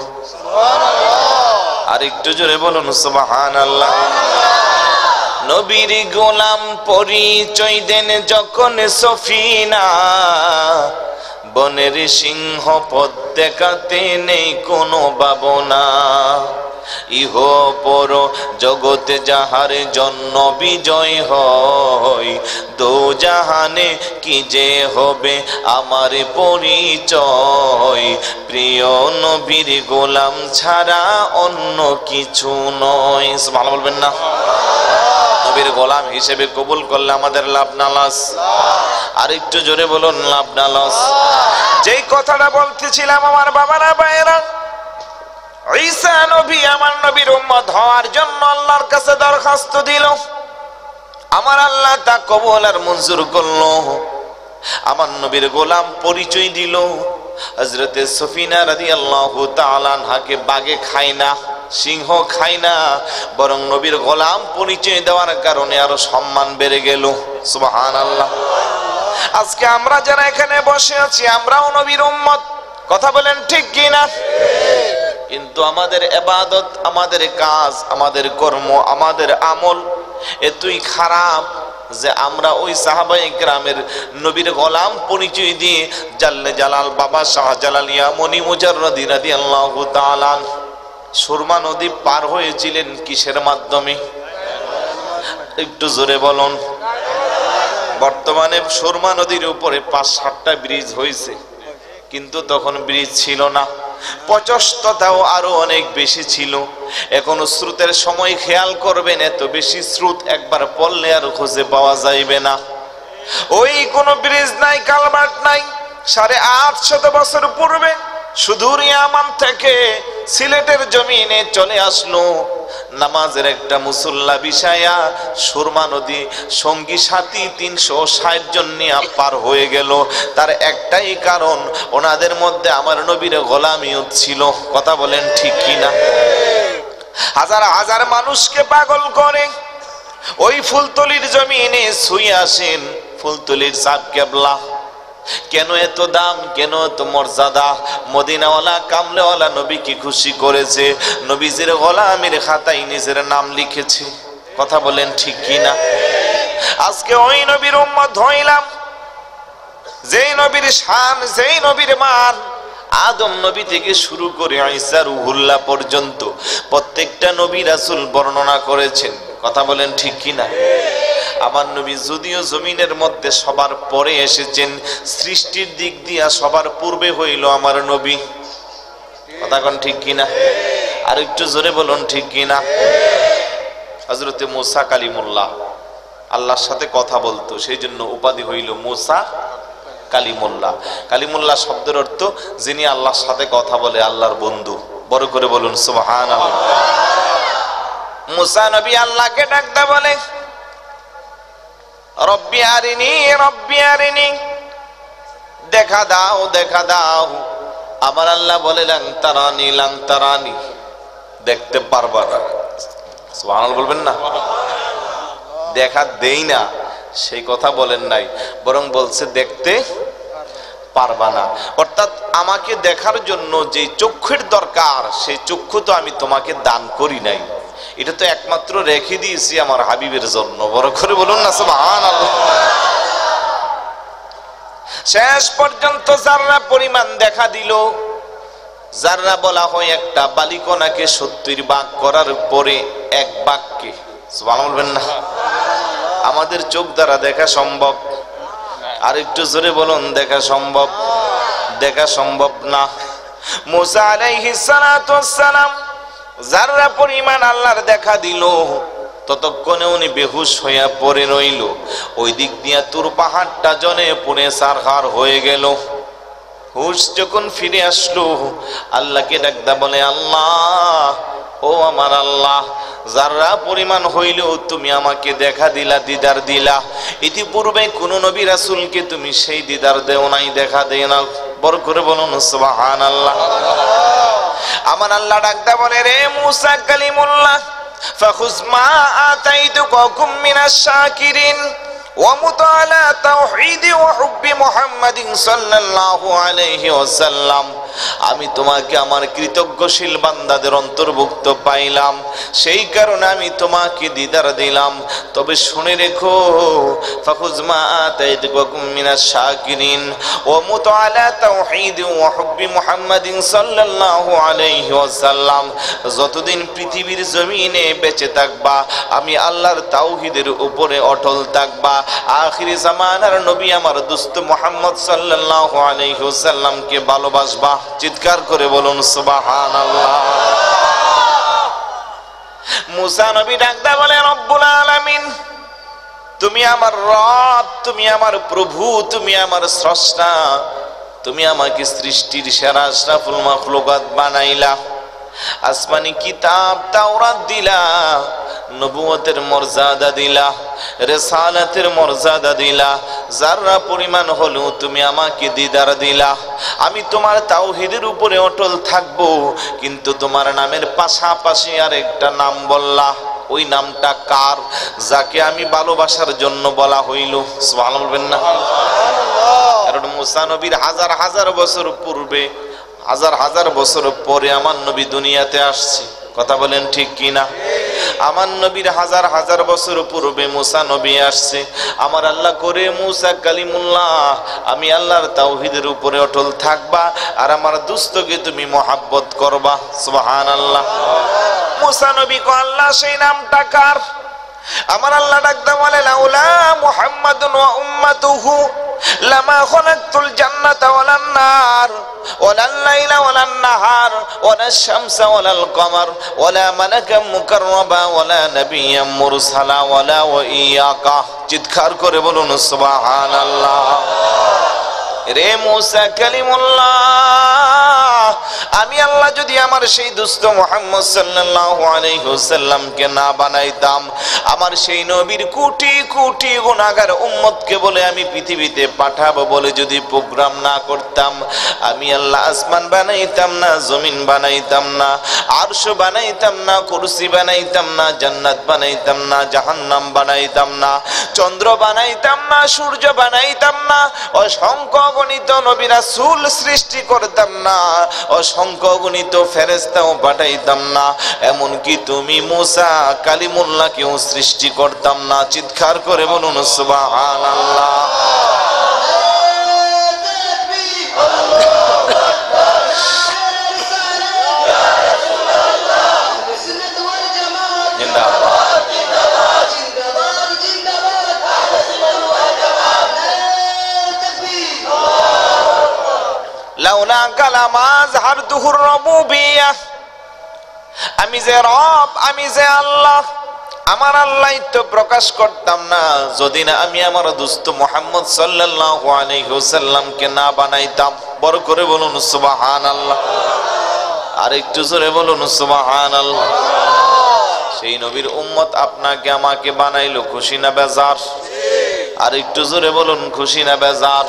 আর একটু জোরে বলুন সুবহানাল্লাহ। নবীর গোলাম পরিচয় দেন যখন সফিনা, বনের সিংহ পথ দেখাতে নেই কোনো ভাবনা। ইহ পর জগতে যাহার জন্য বিজয় হয়, দো জাহানে কি যে হবে আমার পরিচয়। প্রিয় নবীর গোলাম ছাড়া অন্য কিছু নয়। ভালো বলবেন না? নবীর গোলাম হিসেবে কবুল করলে আমাদের লাভ না লস? আর একটু জোরে বলুন, লাভ না লস? যেই কথাটা বলতেছিলাম আমার বাবারা ভাইয়েরা, ঈসা নবী আমার নবীর উম্মত হওয়ার জন্য আল্লাহর কাছে দরখাস্ত দিল। আমার আল্লাহ তা কবুল আর মঞ্জুর করলো। আমার নবীর গোলাম পরিচয় দিল। হযরতে সফিনা রাদিয়াল্লাহু তাআলা আনহাকে বাগে খায় না, সিংহ খায় না, বরং নবীর গোলাম পরিচয় দেওয়ার কারণে আরো সম্মান বেড়ে গেল। সুবহানাল্লাহ। আজকে আমরা যারা এখানে বসে আছি আমরাও নবীর উম্মত। কথা বলেন ঠিক কি না? কিন্তু আমাদের ইবাদত, আমাদের কাজ, আমাদের কর্ম, আমাদের আমল এতই খারাপ যে আমরা ওই সাহাবায়ে কেরামের নবীর গোলাম পরিচয় দিয়ে জাল্লে জালাল বাবা শাহজালালিয়া মনি মুজাররদি রাদিয়াল্লাহু তাআলা সুরমা নদী পার হয়েছিলেন কিসের মাধ্যমে? একটু জোরে বলুন। বর্তমানে সুরমা নদীর উপরে পাঁচ সাতটা ব্রিজ হয়েছে, কিন্তু তখন ব্রিজ ছিল না। প্রশস্ততাও আরো অনেক বেশি ছিল। এখন স্রোতের সময় খেয়াল করবেন, এত বেশি স্রোত একবার পড়লে আর খুঁজে পাওয়া যাইবে না। ওই কোনো ব্রিজ নাই, কালভার্ট নাই। সাড়ে আটশত বছর পূর্বে সুদূর ইয়ামান থেকে সিলেটের জমিনে চলে আসলো নামাজের একটা মুসল্লা বিছায়া সুরমা নদী সঙ্গী সাথী তিনশো ষাট জন নিয়ে পার হয়ে গেল। তার একটাই কারণ, ওনাদের মধ্যে আমার নবীর গোলামিয়ত ছিল। কথা বলেন ঠিক কিনা? হাজার হাজার মানুষকে পাগল করে ওই ফুলতলির জমিনে শুয়ে আসেন। ফুলতলির সাহেব কেবলা কেন এত দাম, কেন এত মর্যাদা? মদিনাওয়ালা কামলেওয়ালা নবীকে খুশি করেছে, নবীজির গোলামের খাতায় নিজের নাম লিখেছে। কথা বলেন ঠিক কিনা? আজকে ওই নবীর উম্মত হইলাম, যেই নবীর শান, যেই নবীর মান আদম নবী থেকে শুরু করে ঈসা রুহুল্লাহ পর্যন্ত প্রত্যেকটা নবী রাসূল বর্ণনা করেছেন। কথা বলেন ঠিক কিনা? আমার নবী যদিও জমিনের মধ্যে সবার পরে এসেছেন, সৃষ্টির দিক দিয়া সবার পূর্বে হইল আমার নবী। কথা কোন ঠিক কিনা? আর একটু জোরে বলুন ঠিক কিনা? হযরতে মুসা কালিমুল্লাহ, আল্লাহর সাথে কথা বলতো, সেই জন্য উপাধি হইল মুসা কালিমুল্লাহ। কালিমুল্লাহ শব্দের অর্থ যিনি আল্লাহর সাথে কথা বলে, আল্লাহর বন্ধু। বড় করে বলুন সুবহানাল্লাহ। মুসা নবী আল্লাহকে ডাকতে বলে, রব্বি আরিনি রব্বি আরিনি, দেখা দাও দেখা দাও। আমার আল্লাহ বলে লাং তারানি লাং তারানি, দেখতে পারবা না। সুবহানাল্লাহ বলবেন না? দেখা দেই না সেই কথা বলেন নাই, বরং বলছে দেখতে পারবা না। অর্থাৎ আমাকে দেখার জন্য যে চক্ষুর দরকার সেই চক্ষু তো আমি তোমাকে দান করি নাই, এটা তো একমাত্র রেখে দিয়েছি আমার হাবিবের জন্য। বড় করে বলুন না সুবহানাল্লাহ। শেষ পর্যন্ত যাররা পরিমাণ দেখা দিল, যাররা বলা হয় একটা বালিকণাকে সত্তর ভাগ করার পরে এক ভাগকে, সুবহানাল্লাহ বলবেন না? আমাদের চোখ দ্বারা দেখা সম্ভব? আর একটু জোরে বলুন, দেখা সম্ভব? দেখা সম্ভব না। মুসা আলাইহিস সালাতু ওয়াস সালাম যাররা পরিমাণ আল্লাহর দেখা দিল, ততক্ষণে উনি বেহুশ হইয়া পড়ে রইল। ওই দিক দিয়া তুর পাহাড়টা জনে পুড়ে সারখার হয়ে গেল। হুশ যখন ফিরে আসলো, আল্লাহকে ডাকদা বলে, আল্লাহ ও আমার আল্লাহ, যারা পরিমাণ হইলেও তুমি আমাকে দেখা দিলা, দিদার দিলা। ইতিপূর্বে কোন নবী রাসূলকে তুমি সেই দিদার দেও নাই, দেখা দেয় না। বড় করে বলুন সুবহানাল্লাহ। আমার আল্লাহ ডাকদা বলে, রে মুসা কালিমুল্লাহ, ফাখুজ মা আতাইতুকা কুম মিনাশ শাকিরিন, ওয়ামুতু আলা তাওহীদি ওয়া হুব্বি মুহাম্মাদিন সাল্লাল্লাহু আলাইহি ওয়াসাল্লাম। আমি তোমাকে আমার কৃতজ্ঞশীল বান্দাদের অন্তর্ভুক্ত পাইলাম, সেই কারণে আমি তোমাকে দিদার দিলাম। তবে শুনে রেখো, ফাখুজ মা আতাইতুকুম মিনাশ শাকিরিন ওয়ামুতু আলা তাওহীদি ওয়া হুব্বি মুহাম্মাদিন সাল্লাল্লাহু আলাইহি ওয়াসাল্লাম। যতদিন পৃথিবীর জমিনে বেঁচে থাকবা, আমি আল্লাহর তাওহীদের উপরে অটল থাকবা। আখিরি জামানার নবী আমার দোস্ত মুহাম্মদ সাল্লাল্লাহু আলাইহি ওয়াসাল্লামকে ভালোবাসবা। চিৎকার করে বলুন সুবহানাল্লাহ। মুসা নবী ডাকদা বলে, রব্বুল আলামিন, তুমি আমার রব, তুমি আমার প্রভু, তুমি আমার স্রষ্টা, তুমি আমাকে সৃষ্টির সেরা আশরাফুল মাখলুকাত বানাইলা, আসমানি কিতাব তাওরাত দিলা, নবুয়তের মর্যাদা দিলা, রিসালাতের মর্যাদা দিলা, যারা পরিমাণ হলেও তুমি আমাকে দিদার দিলা। আমি তোমার তাওহীদের উপরে অটল থাকবো, কিন্তু তোমার নামের পাশাপাশি আর একটা নাম বললা। ওই নামটা কার? যাকে আমি ভালোবাসার জন্য বলা হইল। সুবহানাল্লাহ বলবেন না? কারণ মুসা নবীর হাজার হাজার বছর পূর্বে, হাজার হাজার বছর পরে আমার নবী দুনিয়াতে আসছে। কথা বলেন ঠিক কিনা? আমার নবীর হাজার হাজার বছর পূর্বে মুসা নবী আসছে। আমার আল্লাহ করে মুসা কালিমুল্লাহ, আমি আল্লাহর তাওহীদের উপরে অটল থাকবা, আর আমার দুস্থকে তুমি মহাব্বত করবা। সুবহানাল্লাহ। মুসা নবী কো, আল্লাহ সেই নামটা কার? আমার আল্লাহ ডাকতে বলে, লাউলা মুহাম্মাদুন ওয়া উম্মাতুহু লামা খালাকতুল জান্নাতা ওয়ালান নার ওয়ালাল লাইলা ওয়ালান নাহার ওয়ালাশ শামসা ওয়ালাল কমার ওয়ালা মালাকাম মুকাররাবা ওয়ালা নাবিয়্যাম মুরসালা ওয়ালা ওয়া ইয়াকা। চিৎকার করে বলুন সুবহানাল্লাহ। রে মুসা কালিমুল্লাহ, আমি আল্লাহ যদি আমার সেই দুস্থ মুহাম্মদ সাল্লাল্লাহু আলাইহি ওয়াসাল্লামকে না বানাইতাম, আমার সেই নবীর কোটি কোটি গুনাহগার উম্মতকে বলে আমি পৃথিবীতে পাঠাবো বলে যদি প্রোগ্রাম না করতাম, আমি আল্লাহ আসমান বানাইতাম না, জমিন বানাইতাম না, আরশ বানাইতাম না, কুরসি বানাইতাম না, জান্নাত বানাইতাম না, জাহান্নাম বানাইতাম না, চন্দ্র বানাইতাম না, সূর্য বানাইতাম না, অসংখ্য গণিত নবী রাসূল সৃষ্টি করতাম না, অসংখ্য গণিত ফেরেশতাও পাঠাইতাম না, এমনকি তুমি মুসা কালিমুল্লাহকেও সৃষ্টি করতাম না। চিৎকার করে বলুন সুবহানাল্লাহ। লাউলা কালামা যাহারতুহুর রুবুবিয়্যাহ, আমি যে রব, আমি যে আল্লাহ, আমার আল্লাহ তো প্রকাশ করতাম না যদি না আমি আমার দোস্ত মুহাম্মদ সাল্লাল্লাহু আলাইহি ওয়াসাল্লামকে না বানাইতাম। বড় করে বলুন সুবহানাল্লাহ। আর একটু জোরে বলুন সুবহানাল্লাহ। সেই নবীর উম্মত আপনাকে আমাকে বানাইলো, খুশি না বেজার? আর একটু জোরে বলুন, খুশি না বেজার?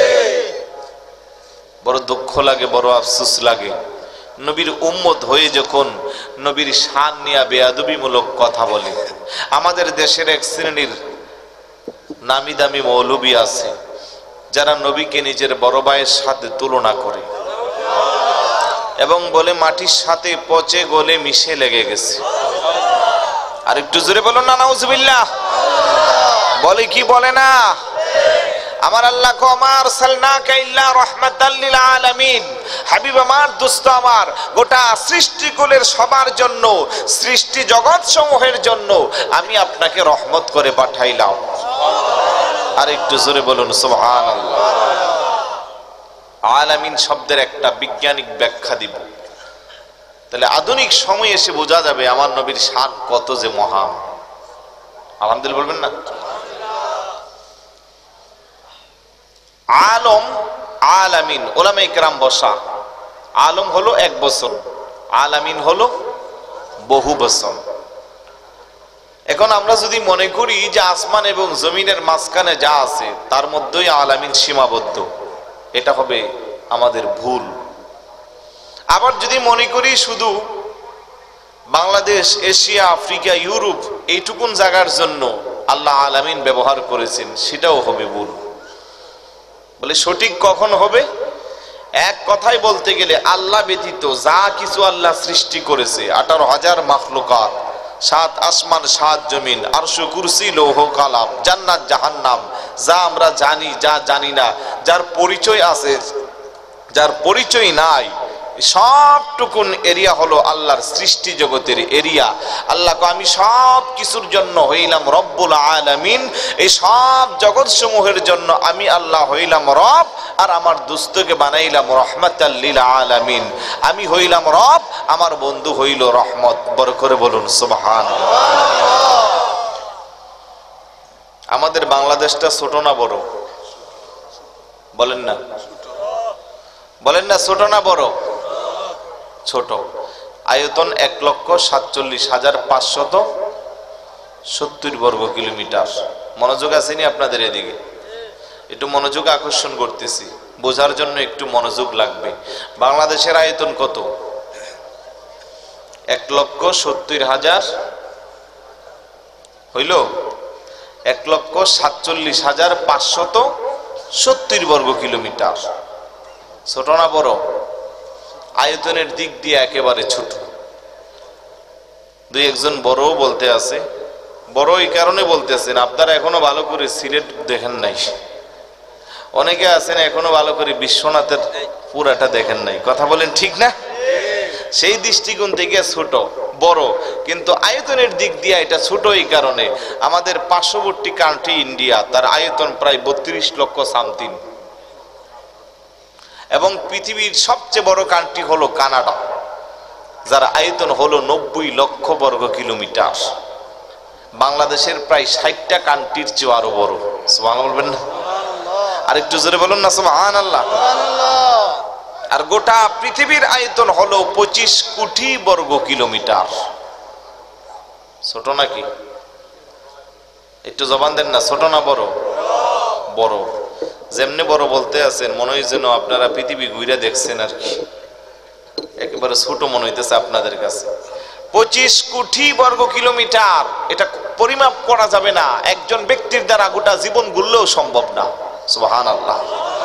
বড় দুঃখ লাগে, বড় আফসোস লাগে, নবীর উম্মত হয়ে যখন নবীর শান নিয়ে বেয়াদবিমূলক কথা বলে। আমাদের দেশের এক শ্রেণীর নামি দামি মৌলবী আছে যারা নবীকে নিজের বড় ভাইয়ের সাথে তুলনা করে এবং বলে মাটির সাথে পচে গলে মিশে লেগে গেছে। আর একটু জোরে বলুন না নাউজুবিল্লাহ। বলে কি বলে না? আমার আল্লাহ কো, মা আরসালনাকা ইল্লা রাহমাতাল লিল আলামিন, হাবিব আমার, দোস্ত আমার, গোটা সৃষ্টিকুলের সবার জন্য, সৃষ্টি জগৎ সমূহের জন্য আমি আপনাকে রহমত করে পাঠাইলাম। আর একটু জোরে বলুন সুবহানাল্লাহ। আলামিন শব্দের একটা বৈজ্ঞানিক ব্যাখ্যা দিব, তাহলে আধুনিক সময়ে এসে বোঝা যাবে আমার নবীর শান কত যে মহান। আলহামদুলিল্লাহ বলবেন না? আলম, আলামিন, ওলামায়ে কেরাম বসা। আলম হলো এক বছর, আলামিন হলো বহু বছর। এখন আমরা যদি মনে করি যে আসমান এবং জমিনের মাঝখানে যা আছে তার মধ্যেই আলামিন সীমাবদ্ধ, এটা হবে আমাদের ভুল। আবার যদি মনে করি শুধু বাংলাদেশ, এশিয়া, আফ্রিকা, ইউরোপ এইটুকুন জায়গার জন্য আল্লাহ আলামিন ব্যবহার করেছেন, সেটাও হবে ভুল। বলে সঠিক কখন হবে? এক কথায় বলতে গেলে আল্লাহ ব্যতীত যা কিছু আল্লাহ সৃষ্টি করেছে, আঠারো হাজার মাখলুকাত, সাত আসমান সাত জমিন, আরশ কুরসি লৌহ কালাম, জান্নাত জাহান্নাম, যা আমরা জানি যা জানি না, যার পরিচয় আছে যার পরিচয় নাই, সবটুকুন এরিয়া হলো আল্লাহর সৃষ্টি জগতের এরিয়া। আল্লাহকে আমি সব কিছুর জন্য হইলাম রব্বুল আলামিন, এই সব জগৎ সমূহের জন্য আমি আল্লাহ হইলাম রব, আর আমার দুস্থকে বানাইলাম রহমাতাল লিল আলামিন। আমি হইলাম রব, আমার বন্ধু হইল রহমত। বড় করে বলুন সুবহানাল্লাহ। আমাদের বাংলাদেশটা ছোট না বড়? বলেন না, বলেন না, ছোট না বড়? ছোট। আয়তন এক লক্ষ সাতচল্লিশ হাজার পাঁচশত সত্তর বর্গ কিলোমিটার। মনোযোগ আসেনি আপনাদের এদিকে? একটু মনোযোগ আকর্ষণ করতেছি, বোঝার জন্য একটু মনোযোগ লাগবে। বাংলাদেশের আয়তন কত? এক লক্ষ সত্তর হাজার হইল এক লক্ষ সাতচল্লিশ হাজার পাঁচশত সত্তর বর্গ কিলোমিটার। ছোট না বড়? আয়তনের দিক দিয়ে একেবারে ছোট। দুই একজন বড়ও বলতে আছে। বড় এই কারণে বলতেছেন, আপনারা এখনো ভালো করে সিলেট দেখেন নাই। অনেকে আছেন এখনো ভালো করে বিশ্বনাথের পুরাটা দেখেন নাই। কথা বলেন ঠিক না? সেই দৃষ্টিকোণ থেকে ছোট বড়, কিন্তু আয়তনের দিক দিয়ে এটা ছোট এই কারণে, আমাদের পার্শ্ববর্তী কান্ট্রি ইন্ডিয়া, তার আয়তন প্রায় বত্রিশ লক্ষ সামথিং, এবং পৃথিবীর সবচেয়ে বড় কান্ট্রি হলো কানাডা, যার আয়তন হলো নব্বই লক্ষ বর্গ কিলোমিটার। বাংলাদেশের প্রায় ষাটটা কান্ট্রির চেয়ে আরো বড়। সুবহানাল্লাহ বলবেন না? আর একটু জোরে বলুন না সুবহানাল্লাহ। আর গোটা পৃথিবীর আয়তন হলো পঁচিশ কোটি বর্গ কিলোমিটার। ছোট নাকি? একটু জবান দেন না, ছোট না বড়? বড়। যেমনি বড় বলতে আছেন, মনে হয় যেন আপনারা পৃথিবী ঘুরে দেখছেন আর কি, একেবারে ছোট মনে হইতেছে আপনাদের কাছে। পঁচিশ কোটি বর্গ কিলোমিটার, এটা পরিমাপ করা যাবে না, একজন ব্যক্তির দ্বারা গোটা জীবন গুললেও সম্ভব না। সুবহানাল্লাহ।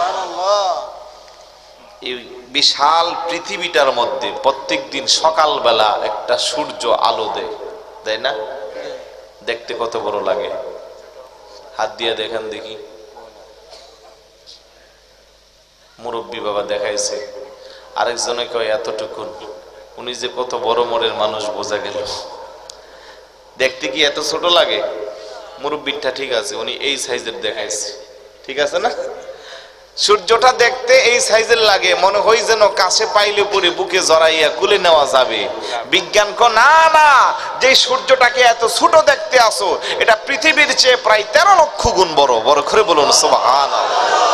এই বিশাল পৃথিবীটার মধ্যে প্রত্যেক দিন সকালবেলা একটা সূর্য আলো দেয়, দেয় না? দেখতে কত বড় লাগে, হাত দিয়ে দেখেন দেখি। মুরব্বী বাবা দেখাইছে, আরেকজনে কয় এতটুকুন। উনি যে কত বড় মনের মানুষ বোঝা গেল। দেখতে কি এত ছোট লাগে? মুরব্বীটা ঠিক আছে, উনি এই সাইজের দেখাইছে, ঠিক আছে না? সূর্যটা দেখতে এই সাইজের লাগে, মনে হয় যেন কাছে পাইলে পরে বুকে জড়াইয়া কুলে নেওয়া যাবে। বিজ্ঞান কো না না, যে সূর্যটাকে এত ছোট দেখতে আসো, এটা পৃথিবীর চেয়ে প্রায় তেরো লক্ষ গুণ বড়। বড় করে বলুন সুবহানাল্লাহ।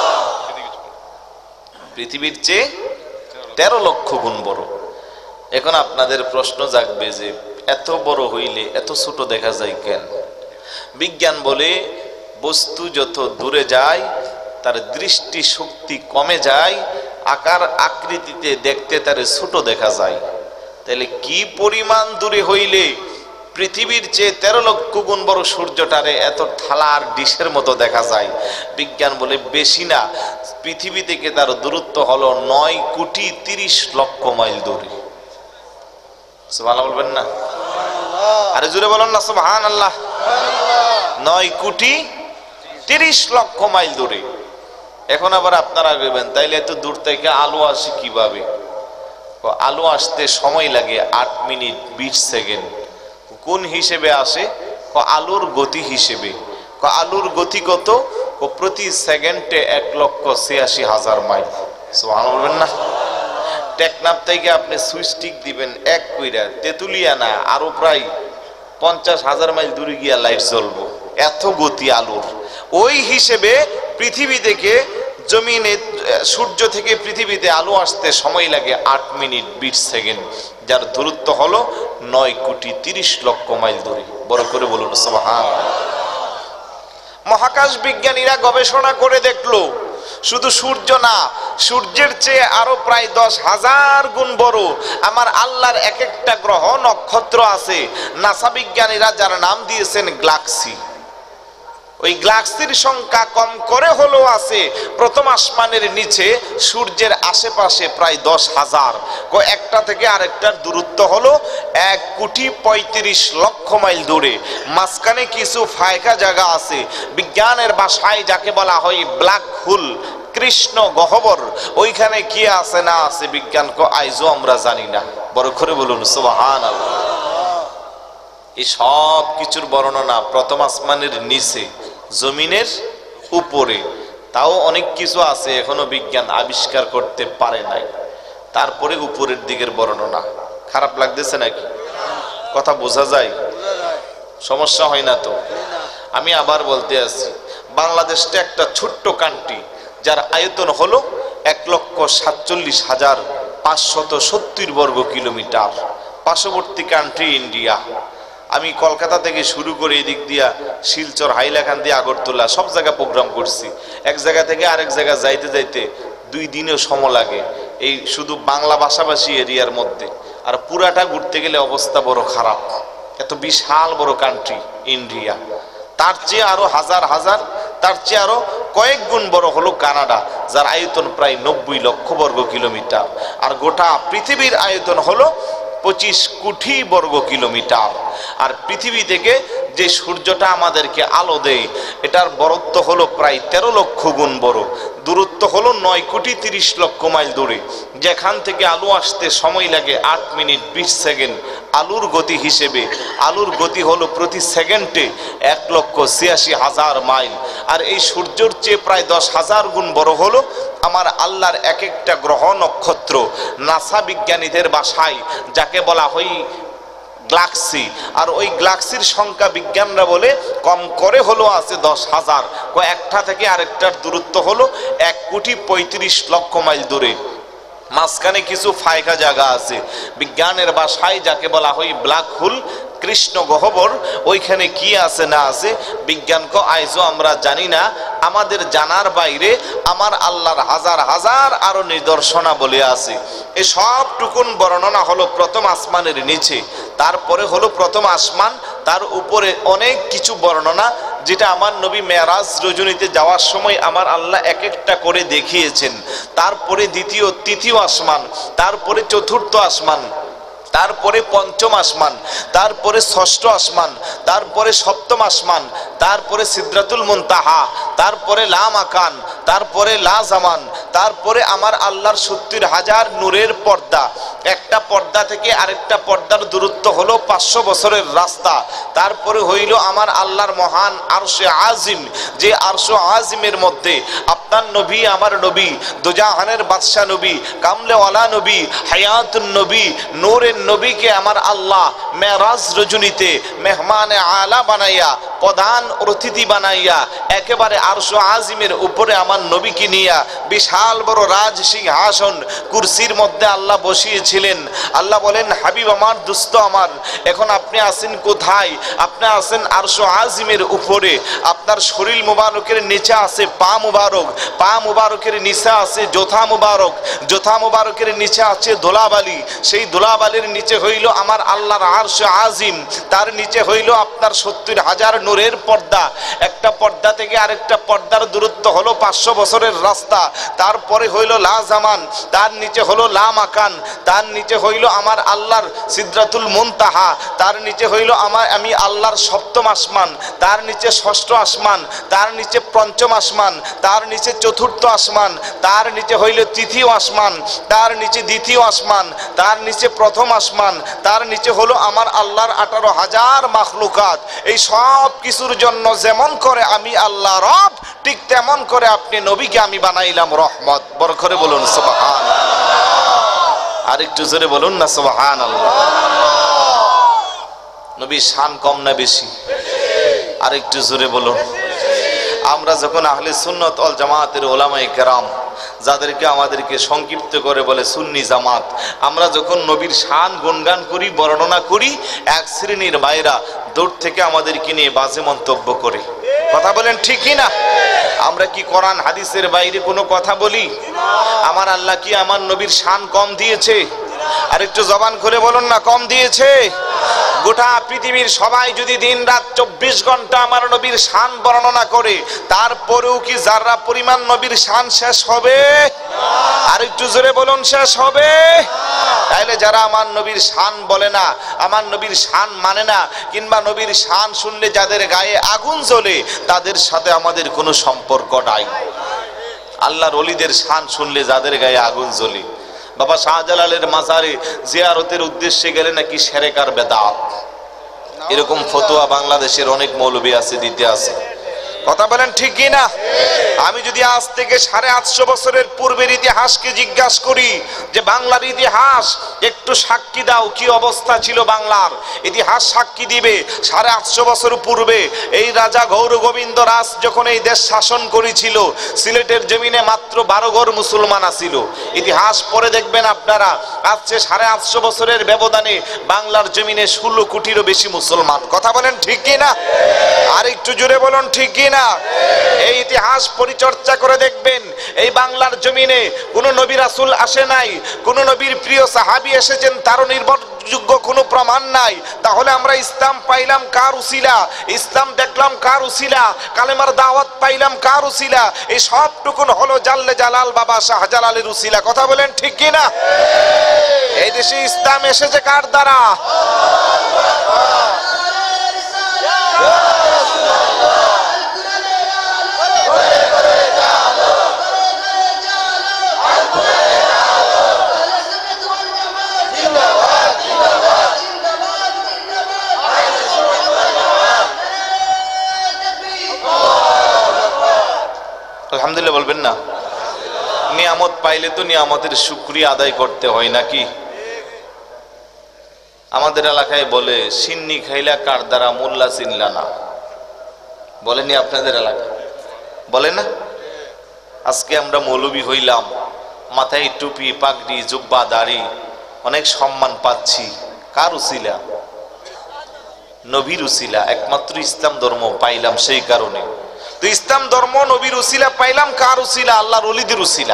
পৃথিবীর চেয়ে তেরো লক্ষ গুণ বড়। এখন আপনাদের প্রশ্ন জাগবে যে এত বড় হইলে এত ছোট দেখা যায় কেন? বিজ্ঞান বলে বস্তু যত দূরে যায় তার দৃষ্টি শক্তি কমে যায়, আকার আকৃতিতে দেখতে তার ছোট দেখা যায়। তাহলে কি পরিমাণ দূরে হইলে পৃথিবীর চেয়ে তেরো লক্ষ গুণ বড় সূর্যটারে এত থালার ডিশের মতো দেখা যায়? বিজ্ঞান বলে বেশি না, পৃথিবী থেকে তার দূরত্ব হলো নয় কোটি তিরিশ লক্ষ মাইল দূরে। সুবহানাল্লাহ বলবেন না? আরে জোরে বলুন না সুবহানাল্লাহ। নয় কোটি তিরিশ লক্ষ মাইল দূরে। এখন আবার আপনারা ভাবেন, তাইলে এত দূর থেকে আলো আসে কিভাবে? আলো আসতে সময় লাগে আট মিনিট বিশ সেকেন্ড। কোন হিসেবে আসে? আলোর গতি হিসেবে। আলোর গতি কত? প্রতি সেকেন্ডে এক লক্ষ ছিয়াশি হাজার মাইল। সুবহানাল্লাহ বলবেন না? টেকনাফ থেকে আপনি সুইচটিক দিবেন এক কইরা, তেতুলিয়া না, আরো প্রায় পঞ্চাশ হাজার মাইল দূরে গিয়া লাইট জ্বলবো, এত গতি আলোর। ওই হিসেবে পৃথিবী থেকে জমিনে, সূর্য থেকে পৃথিবীতে আলো আসতে সময় লাগে আট মিনিট বিশ সেকেন্ড, যার দূরত্ব হলো নয় কোটি তিরিশ লক্ষ মাইল দূরে। বড় করে বলুন সুবহানাল্লাহ। মহাকাশ বিজ্ঞানীরা গবেষণা করে দেখলো, শুধু সূর্য না, সূর্যের চেয়ে আরো প্রায় দশ হাজার গুণ বড় আমার আল্লাহর এক একটা গ্রহ নক্ষত্র আছে। নাসা বিজ্ঞানীরা যার নাম দিয়েছেন গ্যালাক্সি। ওই গ্যালাক্সির সংখ্যা কম করে হলেও আছে প্রথম আসমানের নিচে সূর্যের আশেপাশে প্রায় দশ হাজার। একটা থেকে আরেকটার দূরত্ব হলো এক কোটি পঁয়ত্রিশ লক্ষ মাইল দূরে। মাঝখানে কিছু ফায়কা জায়গা আছে, বিজ্ঞানের ভাষায় যাকে বলা হয় ব্ল্যাক হোল, কৃষ্ণ গহ্বর। ওইখানে কি আছে না আছে বিজ্ঞান কো আইজও আমরা জানি না। বড় করে বলুন সুবহানাল্লাহ। এই সব কিছুর বর্ণনা প্রথম আসমানের নিচে, জমিনের উপরে, তাও অনেক কিছু আছে এখনো বিজ্ঞান আবিষ্কার করতে পারে নাই। তারপরে উপরের দিকের বর্ণনা। খারাপ লাগতেছে নাকি? কথা বোঝা যায়? সমস্যা হয় না তো? আমি আবার বলতে আছি, বাংলাদেশটা একটা ছোট্ট কান্ট্রি যার আয়তন হলো এক লক্ষ সাতচল্লিশ হাজার পাঁচশত সত্তর বর্গ কিলোমিটার। পার্শ্ববর্তী কান্ট্রি ইন্ডিয়া। আমি কলকাতা থেকে শুরু করে এদিক দিয়া শিলচর, হাইলাকান্দি, আগরতলা সব জায়গা প্রোগ্রাম করছি। এক জায়গা থেকে আরেক জায়গা যাইতে যাইতে দুই দিনেও সময় লাগে এই শুধু বাংলা ভাষাভাষী এরিয়ার মধ্যে। আর পুরাটা ঘুরতে গেলে অবস্থা বড় খারাপ। এত বিশাল বড় কান্ট্রি ইন্ডিয়া। তার চেয়ে আরো হাজার হাজার, তার চেয়ে আরো কয়েক গুণ বড় হলো কানাডা, যার আয়তন প্রায় নব্বই লক্ষ বর্গ কিলোমিটার। আর গোটা পৃথিবীর আয়তন হলো পঁচিশ কোটি বর্গ কিলোমিটার। আর পৃথিবী থেকে যে সূর্যটা আমাদেরকে আলো দেয়, এটার বরত্ব হলো প্রায় তেরো লক্ষ গুণ বড়। দূরত্ব হলো নয় কোটি তিরিশ লক্ষ মাইল দূরে। যেখান থেকে আলো আসতে সময় লাগে আট মিনিট বিশ সেকেন্ড। আলুর গতি হিসেবে আলুর গতি হলো প্রতি সেকেন্ডে এক লক্ষ ছিয়াশি হাজার মাইল। আর এই সূর্যের চেয়ে প্রায় দশ হাজার গুণ বড় হলো আমার আল্লাহর এক একটা গ্রহ নক্ষত্র। নাসা বিজ্ঞানীদের ভাষায় যাকে বলা হয় গ্যালাক্সি। আর ওই গ্যালাক্সির সংখ্যা বিজ্ঞানরা বলে কম করে হলো আছে দশ হাজার। একটা থেকে আরেকটার দূরত্ব হলো এক কোটি পঁয়ত্রিশ লক্ষ মাইল দূরে। মাঝখানে কিছু ফায়কা জায়গা আছে, বিজ্ঞানের ভাষায় যাকে বলা হয় ব্ল্যাক হোল, কৃষ্ণ গহ্বর। ওইখানে কি আছে না আছে বিজ্ঞানকে আইজও আমরা জানি না। আমাদের জানার বাইরে আমার আল্লাহর হাজার হাজার আরো নিদর্শনা বলে আছে। এই সব টুকুন বর্ণনা হলো প্রথম আসমানের নিচে। তারপরে হলো প্রথম আসমান, তার উপরে অনেক কিছু বর্ণনা যেটা আমার নবী মেরাজ রজনীতে যাওয়ার সময় আমার আল্লাহ এক একটা করে দেখিয়েছেন। তারপরে দ্বিতীয় তৃতীয় আসমান, তারপরে চতুর্থ আসমান, তারপরে পঞ্চম আসমান, তারপরে ষষ্ঠ আসমান, তারপরে সপ্তম আসমান, তারপরে সিদরাতুল মুনতাহা, তারপরে লা মাকান, তারপরে লা জামান, তারপরে আমার আল্লাহর সত্তর হাজার নূরের পর্দা। একটা পর্দা থেকে আরেকটা পর্দার দূরত্ব হলো পাঁচশো বছরের রাস্তা। তারপরে হইল আমার আল্লাহর মহান আরশে আজিম, যে আরশে আজিমের মধ্যে আপনার নবী, আমার নবী, দুজাহানের বাদশা নবী, কামলেওয়ালা নবী, হায়াতুন নবী, নূরের নবীকে আমার আল্লাহ মেরাজ রজনীতে মেহমানে আলা বানাইয়া, প্রধান অতিথি বানাইয়া একেবারে আরশ আজিমের উপরে আমার নবীকে নিয়া বিশাল বড় রাজ সিংহাসন কুরসির মধ্যে আল্লাহ বসিয়েছিলেন। আল্লাহ বলেন, হাবিব আমার, দুস্ত আমার, এখন আপনি আছেন কোথায়? আপনি আছেন আরশ আজিমের উপরে। আপনার শরীর মুবারকের নিচে আছে পা মুবারক, পা মুবারকের নিচে আছে জোথা মুবারক, জোথা মুবারকের নিচে আছে দোলাবালি, সেই দোলাবালির নিচে হইল আমার আল্লাহর আরশ আজিম, তার নিচে হইল আপনার সত্তর হাজার নূরের পর্দা। একটা পর্দা থেকে আরেকটা পর্দার দূরত্ব হলো পাঁচশো বছরের রাস্তা। তারপরে হইল লা জামান, তার নিচে হলো লা মাকান, তার নিচে হইল আমার আল্লাহর সিদরাতুল মুনতাহা, তার নিচে হইল আমার আমি আল্লাহর সপ্তম আসমান, তার নিচে ষষ্ঠ আসমান, তার নিচে পঞ্চম আসমান, তার নিচে চতুর্থ আসমান, তার নিচে হইল তৃতীয় আসমান, তার নিচে দ্বিতীয় আসমান, তার নিচে প্রথম আসমান, তার নিচে হলো আমার আল্লাহর আঠারো হাজার মাখলুকাত। এই সব কিছুর জন্য যেমন করে আমি আল্লাহ রব, ঠিক তেমন করে আপনি নবীকে আমি বানাইলাম রহমত। বড় করে বলুন সুবহানাল্লাহ। আর একটু জোরে বলুন না সুবহানাল্লাহ। নবীর শান কম না বেশি? আর একটু জোরে বলুন। আমরা যখন আহলে সুন্নাত ওয়াল জামাতের উলামায়ে কেরাম, যাদেরকে আমাদেরকে সংক্ষিপ্ত করে বলে সুন্নি জামাত, আমরা যখন নবীর শান গুণগান করি, বর্ণনা করি, এক শ্রেণীর ভাইরা দূর থেকে আমাদেরকে নিয়ে বাজে মন্তব্য করে। কথা বলেন ঠিক কি না? আমরা কি কোরআন হাদিসের বাইরে কোনো কথা বলি? আমার আল্লাহ কি আমার নবীর শান কম দিয়েছে? আর একটু জবান করে বলুন না, কম দিয়েছে? গোটা পৃথিবীর সবাই যদি দিন রাত চব্বিশ ঘন্টা আমার নবীর শান বর্ণনা করে, তারপরেও কি যারা পরিমাণ নবীর শান শেষ হবে? আর একটু জোরে বলুন, শেষ হবে? তাইলে যারা আমার নবীর শান বলে না, আমার নবীর শান মানে না, কিংবা নবীর শান শুনলে যাদের গায়ে আগুন জ্বলে, তাদের সাথে আমাদের কোনো সম্পর্ক নাই। আল্লাহর ওলিদের শান শুনলে যাদের গায়ে আগুন জ্বলে, বাবা শাহজালালের মাজারে জিয়ারতের উদ্দেশ্যে গেলে নাকি সেরেকার বেদাত, এরকম ফতোয়া বাংলাদেশের অনেক মৌলবী আছে, দিতে আছে। কথা বলেন ঠিক কি না? আমি যদি আজ থেকে সাড়ে আটশো বছরের পূর্বের ইতিহাসকে জিজ্ঞাসা করি যে বাংলার ইতিহাস একটু সাক্ষী দাও, কি অবস্থা ছিল বাংলার, ইতিহাস সাক্ষী দিবে সাড়ে আটশো বছর পূর্বে এই রাজা গৌর গোবিন্দ রাজ যখন এই দেশ শাসন করেছিল, সিলেটের জমিনে মাত্র বারো ঘর মুসলমান আছিল। ইতিহাস পড়ে দেখবেন আপনারা, আজকে সাড়ে আটশো বছরের ব্যবধানে বাংলার জমিনে ষোলো কোটিরও বেশি মুসলমান। কথা বলেন ঠিক কি না? আর একটু জোরে বলুন ঠিক কি না? এই ইতিহাস পরিচর্যা করে দেখবেন, এই বাংলার জমিনে কোন নবী রাসূল আসে নাই, কোন নবীর প্রিয় সাহাবী এসেছেন, তারও নির্ভরযোগ্য কোনো প্রমাণ নাই। তাহলে আমরা ইসলাম পাইলাম কার উসিলা? ইসলাম দেখলাম কার উসিলা? কালেমার দাওয়াত পাইলাম কার উসিলা? এই সবটুকুন হলো জাল্লে জালাল বাবা শাহজালালের উসিলা। কথা বলেন ঠিক কি না? এই দেশে ইসলাম এসেছে কার দ্বারা? আলহামদুলিল্লাহ বলবেন না? নিয়ামত পাইলে তো নিয়ামতের শুকরিয়া আদায় করতে হয় নাকি? আমাদের এলাকায় বলে, সিন্নি খাইলা কার দ্বারা মোল্লা চিনলা না। বলেনি আপনাদের এলাকা? বলে না? আজকে আমরা মৌলবী হইলাম, মাথায় টুপি পাগড়ি জুব্বা দাড়ি, অনেক সম্মান পাচ্ছি, কার উসিলা? নবীর উসিলা। একমাত্র ইসলাম ধর্ম পাইলাম সেই কারণে। তো ইসলাম ধর্ম নবীর উসিলা পাইলাম কার উসিলা? আল্লাহর ওলিদের উসিলা।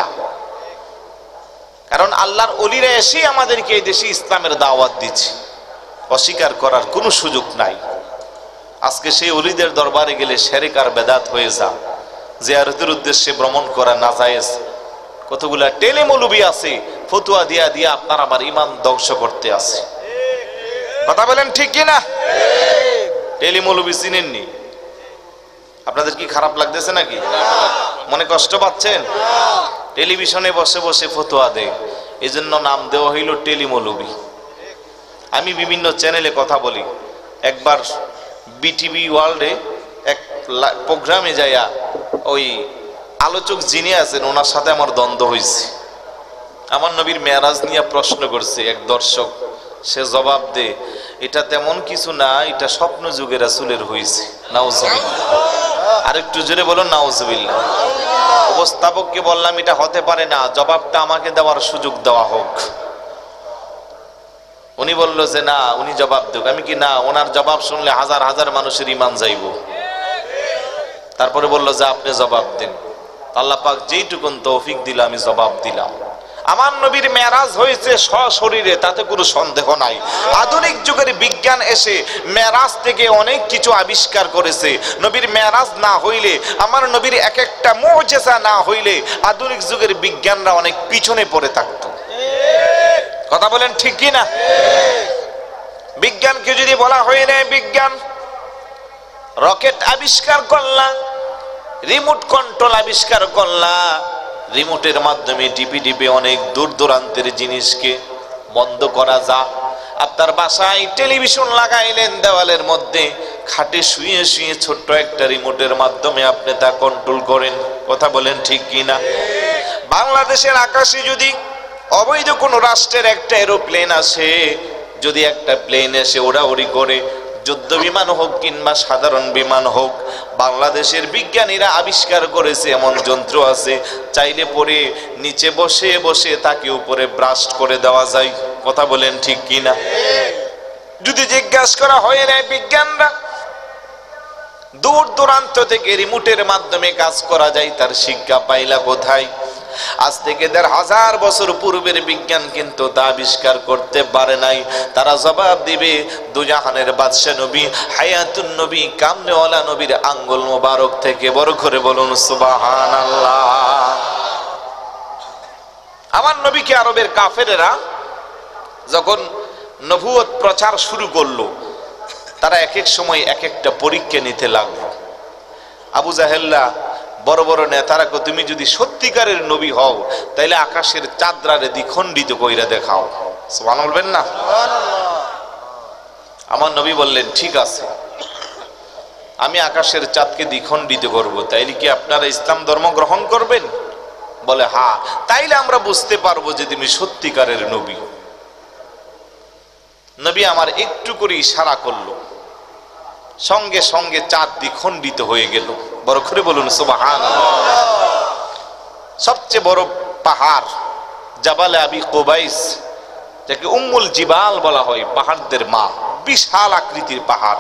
কারণ আল্লাহর ওলিরা এসে আমাদেরকে এই দেশে ইসলামের দাওয়াত দিচ্ছে, অস্বীকার করার কোনো সুযোগ নাই। আজকে সেই ওলিদের দরবারে গেলে শিরক আর বেদাত হয়ে যা, জিয়ারতের উদ্দেশ্যে ভ্রমণ করা নাজায়েজ। কতগুলা টেলে মৌলবী আছে, ফতুয়া দিয়া দিয়া আপনার আমার ইমান ধ্বংস করতে আছে। কথা বলেন ঠিক কি না? টেলি মৌলবী চিনেননি? আপনাদের কি খারাপ লাগতেছে নাকি? মনে কষ্ট পাচ্ছেন? টেলিভিশনে বসে বসে ফতোয়া দেয়, এই জন্য নাম দেওয়া হইল টেলি মৌলবী। আমি বিভিন্ন চ্যানেলে কথা বলি। একবার বিটিভি ওয়ার্ল্ডে এক প্রোগ্রামে যাইয়া ওই আলোচক যিনি আছেন ওনার সাথে আমার দ্বন্দ্ব হয়েছে। আমার নবীর মেরাজ নিয়ে প্রশ্ন করছে এক দর্শক, সে জবাব দে, এটা তেমন কিছু না, এটা স্বপ্ন যুগে রাসূলের হয়েছে। নাউজুবিল্লাহ। আরেকটু জোরে বলুন নাউজুবিল্লাহ। উপস্থাপককে বললাম এটা হতে পারে না, জবাবটা আমাকে দেওয়ার সুযোগ দেওয়া হোক। উনি বলল যে না, উনি জবাব দেব। আমি কি না, ওনার জবাব শুনলে হাজার হাজার মানুষের ঈমান যাইব। তারপরে বলল যে আপনি জবাব দেন। আল্লাহ পাক যেইটুকুন তৌফিক দিল আমি জবাব দিলাম। আমার নবীর মেরাজ হয়েছে সশরীরে, তাতে কোনো সন্দেহ নাই। আধুনিক যুগের বিজ্ঞান এসে মেরাজ থেকে অনেক কিছু আবিষ্কার করেছে। নবীর মেরাজ না হইলে, আমার নবীর এক একটা মুজিজা না হইলে আধুনিক যুগের বিজ্ঞানরা অনেক পিছনে পড়ে থাকতো। কথা বলেন ঠিক কি না? বিজ্ঞানকে যদি বলা হয় না, বিজ্ঞান রকেট আবিষ্কার করলা, রিমোট কন্ট্রোল আবিষ্কার করলা, রিমোটের মাধ্যমে টিপি টিপে অনেক দূর দূরান্তের জিনিসকে বন্ধ করা যায়। আপনার বাসায় টেলিভিশন লাগাইলেন দেওয়ালের মধ্যে, খাটে শুয়ে শুয়ে ছোট্ট একটা রিমোটের মাধ্যমে আপনি তা কন্ট্রোল করেন। কথা বলেন ঠিক কি না? বাংলাদেশের আকাশে যদি অবৈধ কোনো রাষ্ট্রের একটা এরোপ্লেন আসে, যদি একটা প্লেন এসে ওড়াউড়ি করে, যুদ্ধ বিমান হোক কিংবা সাধারণ বিমান হোক, বাংলাদেশের বিজ্ঞানীরা আবিষ্কার করেছে এমন যন্ত্র আছে, চাইলে পরে নিচে বসে বসে তাকে উপরে ব্রাস্ট করে দেওয়া যায়। কথা বলেন ঠিক কি না? যদি জিজ্ঞাসা করা হয় না, বিজ্ঞানরা দূর দূরান্ত থেকে রিমোটের মাধ্যমে কাজ করা যায়, তার শিক্ষা পাইলা কোথায়? আজ থেকে দেড় হাজার বছর পূর্বের বিজ্ঞান কিন্তু তা আবিষ্কার করতে পারে নাই। তারা জবাব দিবে দুজাহানের বাদশা নবী হায়াতুন নবী কামনেওয়ালা নবীর আঙ্গুল মোবারক থেকে। বড় করে বলুন সুবহানাল্লাহ। আমার নবীকে আরবের কাফেরেরা যখন নবুয়ত প্রচার শুরু করলো, তারা এক এক সময় এক একটা পরীক্ষা নিতে লাগলো। আবু জাহেল্লা বড় বড় নেতারা, তুমি যদি সত্যিকারের নবী হও তাইলে আকাশের চাঁদরারে দ্বিখণ্ডিত কইরা দেখাও। সুবহান বলবেন না? আমার নবী বললেন, ঠিক আছে, আমি আকাশের চাঁদকে দ্বিখণ্ডিত করব, তাইলে কি আপনারা ইসলাম ধর্ম গ্রহণ করবেন? বলে হ্যাঁ। তাইলে আমরা বুঝতে পারবো যে তুমি সত্যিকারের নবী। নবী আমার একটু করে ইশারা করলো, সঙ্গে সঙ্গে চাঁদ দ্বিখণ্ডিত হয়ে গেল। বড় করে বলুন সুবহানাল্লাহ। সবচেয়ে বড় পাহাড় জাবালে আবি কুবাইস, যাকে উম্মুল জিবাল বলা হয়, পাহাড়দের মা, বিশাল আকৃতির পাহাড়।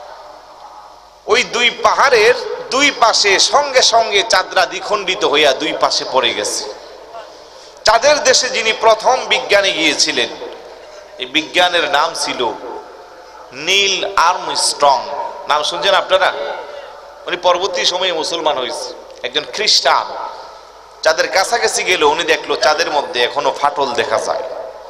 ওই দুই পাহাড়ের দুই পাশে সঙ্গে সঙ্গে চাঁদরা দ্বিখণ্ডিত হইয়া দুই পাশে পড়ে গেছে। চাঁদের দেশে যিনি প্রথম বিজ্ঞানে গিয়েছিলেন, এই বিজ্ঞানের নাম ছিল নীল আর্মস্ট্রং। নাম শুনছেন আপনারা? উনি পরবর্তী সময়ে মুসলমান হয়েছে, একজন খ্রিস্টান। চাঁদের কাছাকাছি গেল, উনি দেখলো চাঁদের মধ্যে এখনো ফাটল দেখা যায়।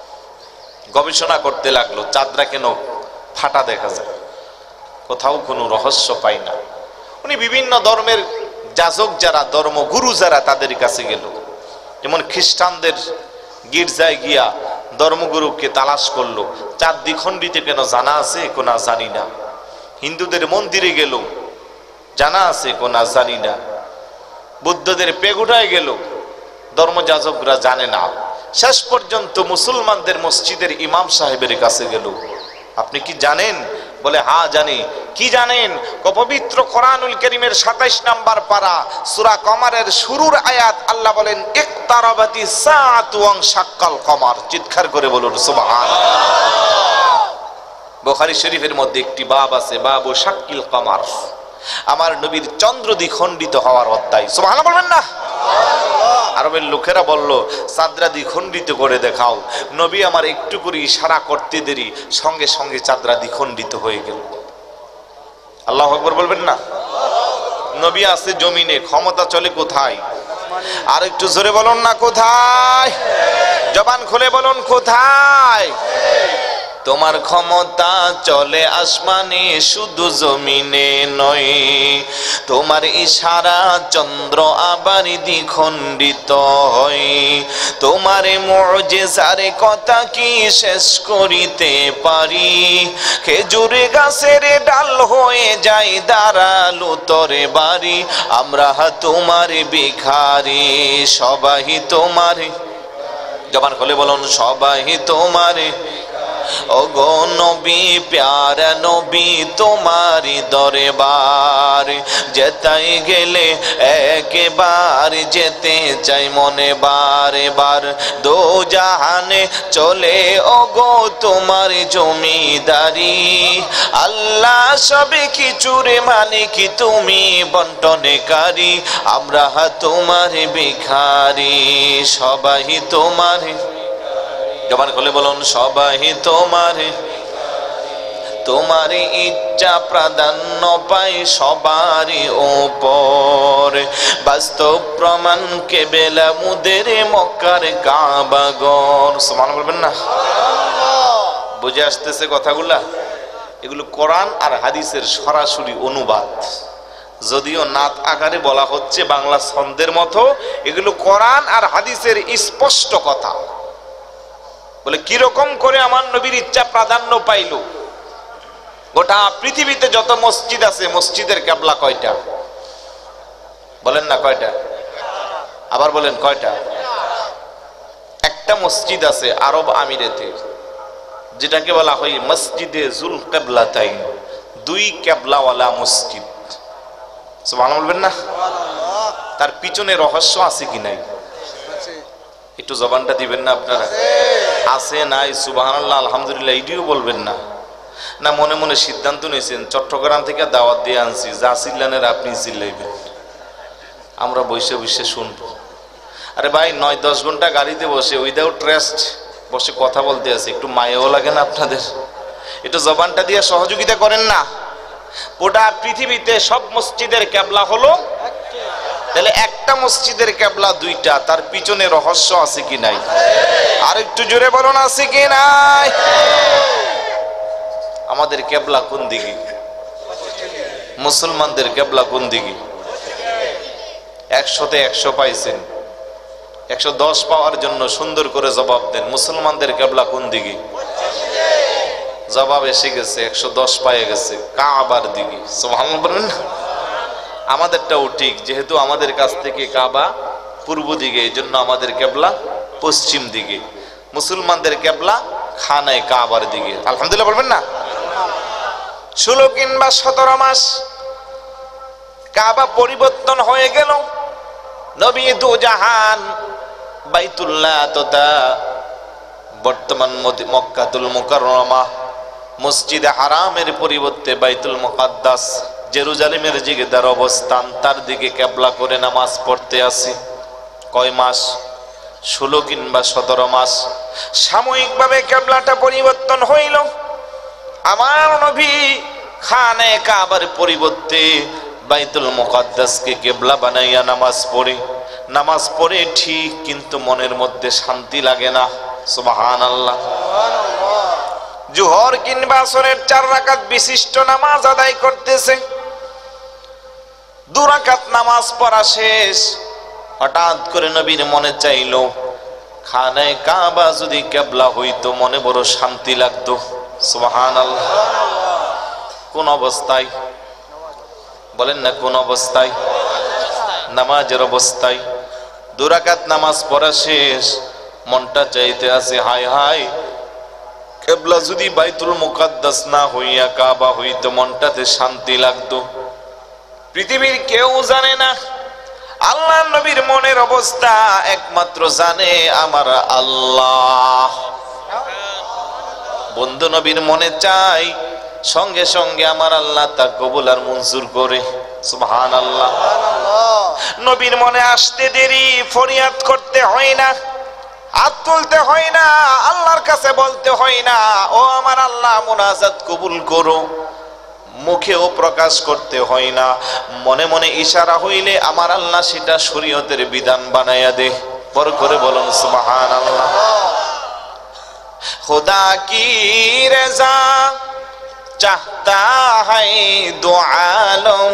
গবেষণা করতে লাগলো, চাঁদরা কেন ফাটা দেখা যায়, কোথাও কোনো রহস্য পাই না। উনি বিভিন্ন ধর্মের যাজক যারা, ধর্মগুরু যারা, তাদের কাছে গেল। যেমন খ্রিস্টানদের গির্জায় গিয়া ধর্মগুরুকে তালাশ করলো, চাঁদ দ্বিখণ্ডিত কেন জানা আছে কোনা জানি না। হিন্দুদের মন্দিরে গেল, জানা আছে কোনা জানি না। বুদ্ধদের পেগুড়ায় গেল, ধর্মযাজকরা জানে না। শেষ পর্যন্ত মুসলমানদের মসজিদের ইমাম সাহেবের কাছে গেল, আপনি কি জানেন? বলে হ্যাঁ জানি। কি জানেন? পবিত্র কোরআনুল কারীমের সাতাইশ নাম্বার পারা সূরা কমারের শুরুর আয়াত, আল্লাহ বলেন ইকতারাবাতি সাআতু ওয়া শাক্কাল কমার। চিৎকার করে বলুন সুবহানাল্লাহ। বুখারী শরীফের মধ্যে একটি বাব আছে, বাবু শাক্কিল কমার, আমার নবীর চন্দ্র দ্বিখণ্ডিত হওয়ার অধ্যায়। সুবহানাল্লাহ বলবেন না? আরবের লোকেরা বলল, চাঁদরা দ্বিখণ্ডিত করে দেখাও। নবী আমার একটু করে ইশারা করতে দেরি, সঙ্গে সঙ্গে চাঁদরা দ্বিখণ্ডিত হয়ে গেল। আল্লাহু আকবার বলবেন না? নবী আছে জমিনে, ক্ষমতা চলে কোথায়? আর একটু জোরে বলুন না, কোথায়? জবান খুলে বলুন, কোথায়? তোমার ক্ষমতা চলে আসমানে, শুধু জমিনে নয়। তোমার ইশারা চন্দ্র আবার দ্বিখণ্ডিত হয়। তোমার মুজিজার কথা কি শেষ করিতে পারি? খেজুর গাছের ডাল হয়ে যায় দাঁড়ালো তরে বাড়ি। আমরা তোমার ভিখারি, সবাই তোমার। জবান খুলে বলুন, সবাই তোমার। ওগো নবী, প্যারা নবী, তোমারি দরবার যেতাই গেলে একবার যেতে চাই মনে বারে বার। দো জাহানে চলে ওগো তোমার জমিদারি। আল্লাহ সবে কিছুর মালিক, তুমি বন্টনকারী। আমরা তোমার ভিখারি, সবাই তোমার। জবান খুলে বলুন, সবাই তোমার। তোমার ইচ্ছা প্রাধান্য পাই সবারই উপর। বাস্তব প্রমাণ কেবেলা মুদের মক্কার কাবাগর। সুবহানাল্লাহ বলবেন না? বুঝে আসতেছে কথাগুলা? এগুলো কোরআন আর হাদিসের সরাসরি অনুবাদ, যদিও নাত আকারে বলা হচ্ছে বাংলা ছন্দের মতো। এগুলো কোরআন আর হাদিসের স্পষ্ট কথা। বলে কিরকম করে আমার নবীর ইচ্ছা প্রাধান্য পাইল? গোটা পৃথিবীতে যত মসজিদ আছে, মসজিদের কিবলা কয়টা? বলেন না কয়টা? আবার বলেন কয়টা? একটা মসজিদ আছে আরব আমিরাতে, যেটাকে বলা হয় মসজিদে জুল কিবলাতাইন, দুই কিবলাওয়ালা মসজিদ। সুবহানাল্লাহ বলবেন না? তার পিছনে রহস্য আছে কি নাই? একটু জবানটা দিবেন না আপনারা? আছে নাই? সুবহানাল্লাহ আলহামদুলিল্লাহ এটিও বলবেন না? না মনে মনে সিদ্ধান্ত নিয়েছেন চট্টগ্রাম থেকে দাওয়াত দিয়ে আনছি, যা চিল্লানের আপনি চিল্লাইবেন, আমরা বসে বসে শুনবো। আরে ভাই নয় দশ ঘন্টা গাড়িতে বসে উইদাউট রেস্ট বসে কথা বলতে আছে, একটু মায়াও লাগে না আপনাদের? একটু জবানটা দিয়ে সহযোগিতা করেন না। গোটা পৃথিবীতে সব মসজিদের কিবলা হলো, তাহলে একটা মসজিদের কিবলা দুইটা, তার পিছনে রহস্য আছে কি নাই? আর একটু জোরে বলুন, আছে কি নাই? আমাদের কিবলা কোন দিকে? মুসলমানদের কিবলা কোন দিকে? একশোতে একশো পাইছেন, একশো দশ পাওয়ার জন্য সুন্দর করে জবাব দেন, মুসলমানদের কিবলা কোন দিকে? জবাব এসে গেছে, একশো দশ পায়ে গেছে, কাবার দিকে। সুবহানাল্লাহ বলেন না? আমাদেরটাও ঠিক, যেহেতু আমাদের কাছ থেকে কাবা পূর্ব দিকে, এই জন্য আমাদের কিবলা পশ্চিম দিকে। মুসলমানদের কিবলা খানায় কাবার দিকে। আলহামদুলিল্লাহ বলবেন না? ষোলো কিংবা সতেরো মাস কাবা পরিবর্তন হয়ে গেল। নবী দু জাহান বাইতুল্লাহ তথা বর্তমান মক্কাতুল মুকাররমা মসজিদে হারামের পরিবর্তে বাইতুল মুকাদ্দাস জেরুজালেমের দিকে তার অবস্থান, তার দিকে কিবলা করে নামাজ পড়তে আসি। কয় মাস? ষোলো কিংবা সতেরো মাস। সাময়িকভাবে কিবলাটা পরিবর্তন হইল। আমার নবী খানে কাবার পরিবর্তে বাইতুল মুকাদ্দাসকে কিবলা বানাইয়া নামাজ পড়ে। নামাজ পড়ে ঠিক, কিন্তু মনের মধ্যে শান্তি লাগে না। সুবহানাল্লাহ। জোহর কিংবা আসরের চার রাকাত বিশিষ্ট নামাজ আদায় করতেছে। দু রাকাত নামাজ পড়া শেষ, হঠাৎ করে নবীর মনে চাইলো খানে কাবা যদি কিবলা হইতো, মনে বড় শান্তি লাগতো। সুবহানাল্লাহ। কোন অবস্থায় বলেন না? কোন অবস্থায়? নামাজের অবস্থায়। দু রাকাত নামাজ পড়া শেষ, মনটা চাইতে আছে হায় হায় কিবলা যদি বাইতুল মুকাদ্দাস না হইয়া কাবা হইতো, মনটাতে শান্তি লাগতো। পৃথিবীর কেউ জানে না আল্লাহ নবীর মনের অবস্থা, একমাত্র জানে আমার আল্লাহ। বন্ধু নবীর মনে চাই, সঙ্গে সঙ্গে আমার আল্লাহ তা কবুল আর মঞ্জুর করে। সুবহানাল্লাহ। নবীর মনে আসতে দেরি, ফরিয়াদ করতে হয় না, হাত তুলতে হয় না, আল্লাহর কাছে বলতে হয় না ও আমার আল্লাহ মুনাজাত কবুল করো, মুখেও প্রকাশ করতে হয় না, মনে মনে ইশারা হইলে আমার আল্লাহ সেটা শরীয়তের বিধান বানাইয়া দে। বড় করে বলুন সুবহানাল্লাহ। खुदा की रजा चाहता है दो आलम,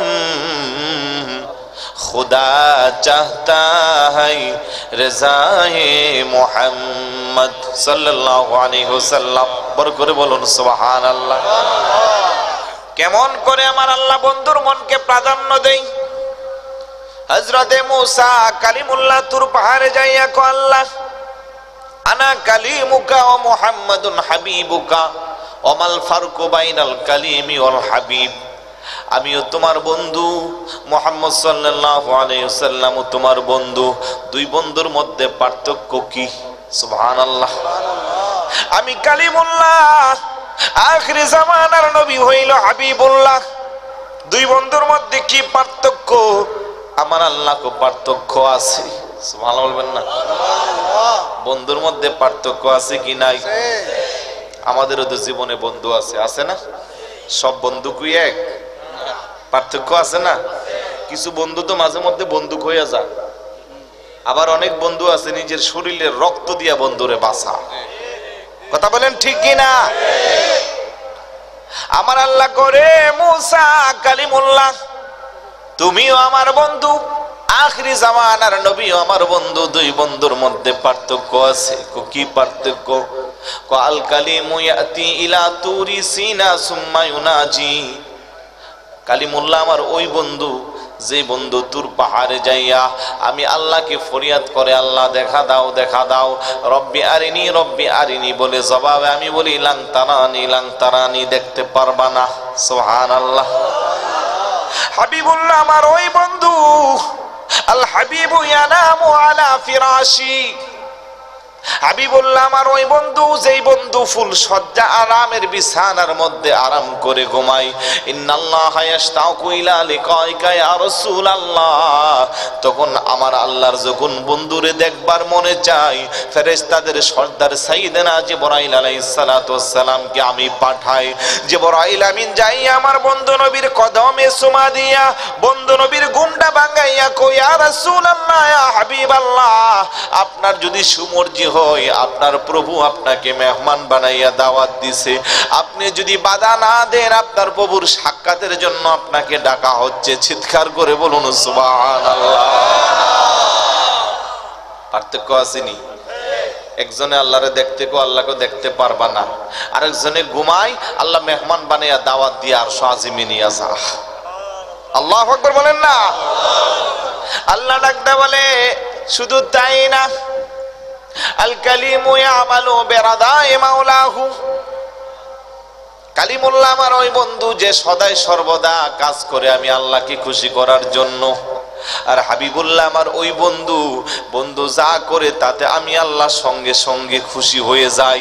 खुदा चाहता है रज़ाए मोहम्मद सल्लल्लाहु अलैहि वसल्लम। বড় করে বলুন সুবহানাল্লাহ। কেমন করে আমার আল্লাহ বন্ধুর মনকে প্রাধান্য দেই। হযরতে মূসা কালিমুল্লাহ তুর পাহাড়ে যাইয়া কো আল্লাহ আনা কালিমুকা ওয়া মুহাম্মাদুন হাবিবুকা ওমাল ফারকু বাইনাল কালিমি ওয়াল হাবিব। আমিও তোমার বন্ধু, মুহাম্মদ সাল্লাল্লাহু আলাইহি ওয়াসাল্লাম তোমার বন্ধু, দুই বন্ধুর মধ্যে পার্থক্য কি? সুবহানাল্লাহ। আমি কালিমুল্লাহ, আখির জামানার নবী হইল হাবিবুল্লাহ, দুই বন্ধুর মধ্যে কি পার্থক্য? আমার আল্লাহকে পার্থক্য আছে। সুবহানাল্লাহ বলবেন না? বন্ধুর মধ্যে পার্থক্য আছে কি নাই? আমাদেরও তো জীবনে বন্ধু আছে, আছে না? সব বন্ধু কি এক? পার্থক্য আছে না? কিছু বন্ধু তো মাঝে মধ্যে বন্দুক হইয়া যায়, আবার অনেক বন্ধু আছে নিজের শরীরের রক্ত দিয়া বন্ধুরে বাঁচা। কথা বলেন ঠিক কি না? আমার আল্লাহ করে মূসা কালিমুল্লাহ, তুমিও আমার বন্ধু, আখিরি জামানার নবীও আমার বন্ধু, দুই বন্ধুর মধ্যে পার্থক্য আছে। কি পার্থক্য? আল কালিমু ইয়াতি ইলা তুরি সিনা সুম্মা ইউনাজি। কালিমুল্লাহ আমার ওই বন্ধু, যে বন্ধু তুর পাহাড়ে যাইয়া আমি আল্লাহকে ফরিয়াদ করে আল্লাহ দেখা দাও দেখা দাও, রব্বি আরিনি রব্বি আরিনি বলে জবাবে আমি বলি লাং তারানি লাং তারানি, দেখতে পারবা না। সুবহানাল্লাহ। হাবিবুল্লাহ আমার ওই বন্ধু, আল হাবিবু ইয়ানামু আলা ফিরাশি, হাবিবুল্লাহ আমার ওই বন্ধু, যেই বন্ধু ফুল সজ্জা আরামের বিছানার মধ্যে আরাম করে ঘুমায়, ইন্নাল্লাহা ইয়াশতাকু ইলা লিকাইকা ইয়া রাসূলুল্লাহ, তখন আমার আল্লাহর যখন বন্ধুরে দেখবার মনে চায়, ফেরেশতাদের সর্দার সাইয়েদনা জিবরাইল আলাইহিস সালাতু ওয়াস সালামকে আমি পাঠাই। জিবরাইল আমিন যাই আমার বন্ধু নবীর কদমে চুমা দিয়া বন্ধু নবীর ঘুমটা ভাঙাইয়া কই, ইয়া রাসূলুল্লাহ, ইয়া হাবিবাল্লাহ, আপনার যদি সুমর্জি হয়, আপনার প্রভু আপনাকে মেহমান বানাইয়া দাওয়াত দিছে, আপনি যদি বাধা না দেন, আপনার প্রভুর সাক্ষাতের জন্য আপনাকে ডাকা হচ্ছে। চিৎকার করে বলুন সুবহানাল্লাহ। পার্থক্য আসেনি? একজনে আল্লাহরে দেখতে কো আল্লাহকে দেখতে পারবা না, আরেকজনে ঘুমাই আল্লাহ মেহমান বানাইয়া দাওয়াত দিয়ে আরশ আজিমে নিয়ে যা। আল্লাহু আকবার বলেন না? আল্লাহ ডাকতে বলে শুধু তাই না, আল কালিমু ইয়ামালু বিরাদায়ে মাওলাহু, কালিমুল্লাহ আমার ওই বন্ধু যে সদাই সর্বদা কাজ করে আমি আল্লাহকে খুশি করার জন্য, আর হাবিবুল্লাহ আমার ওই বন্ধু, বন্ধু যা করে তাতে আমি আল্লাহর সঙ্গে সঙ্গে খুশি হয়ে যাই।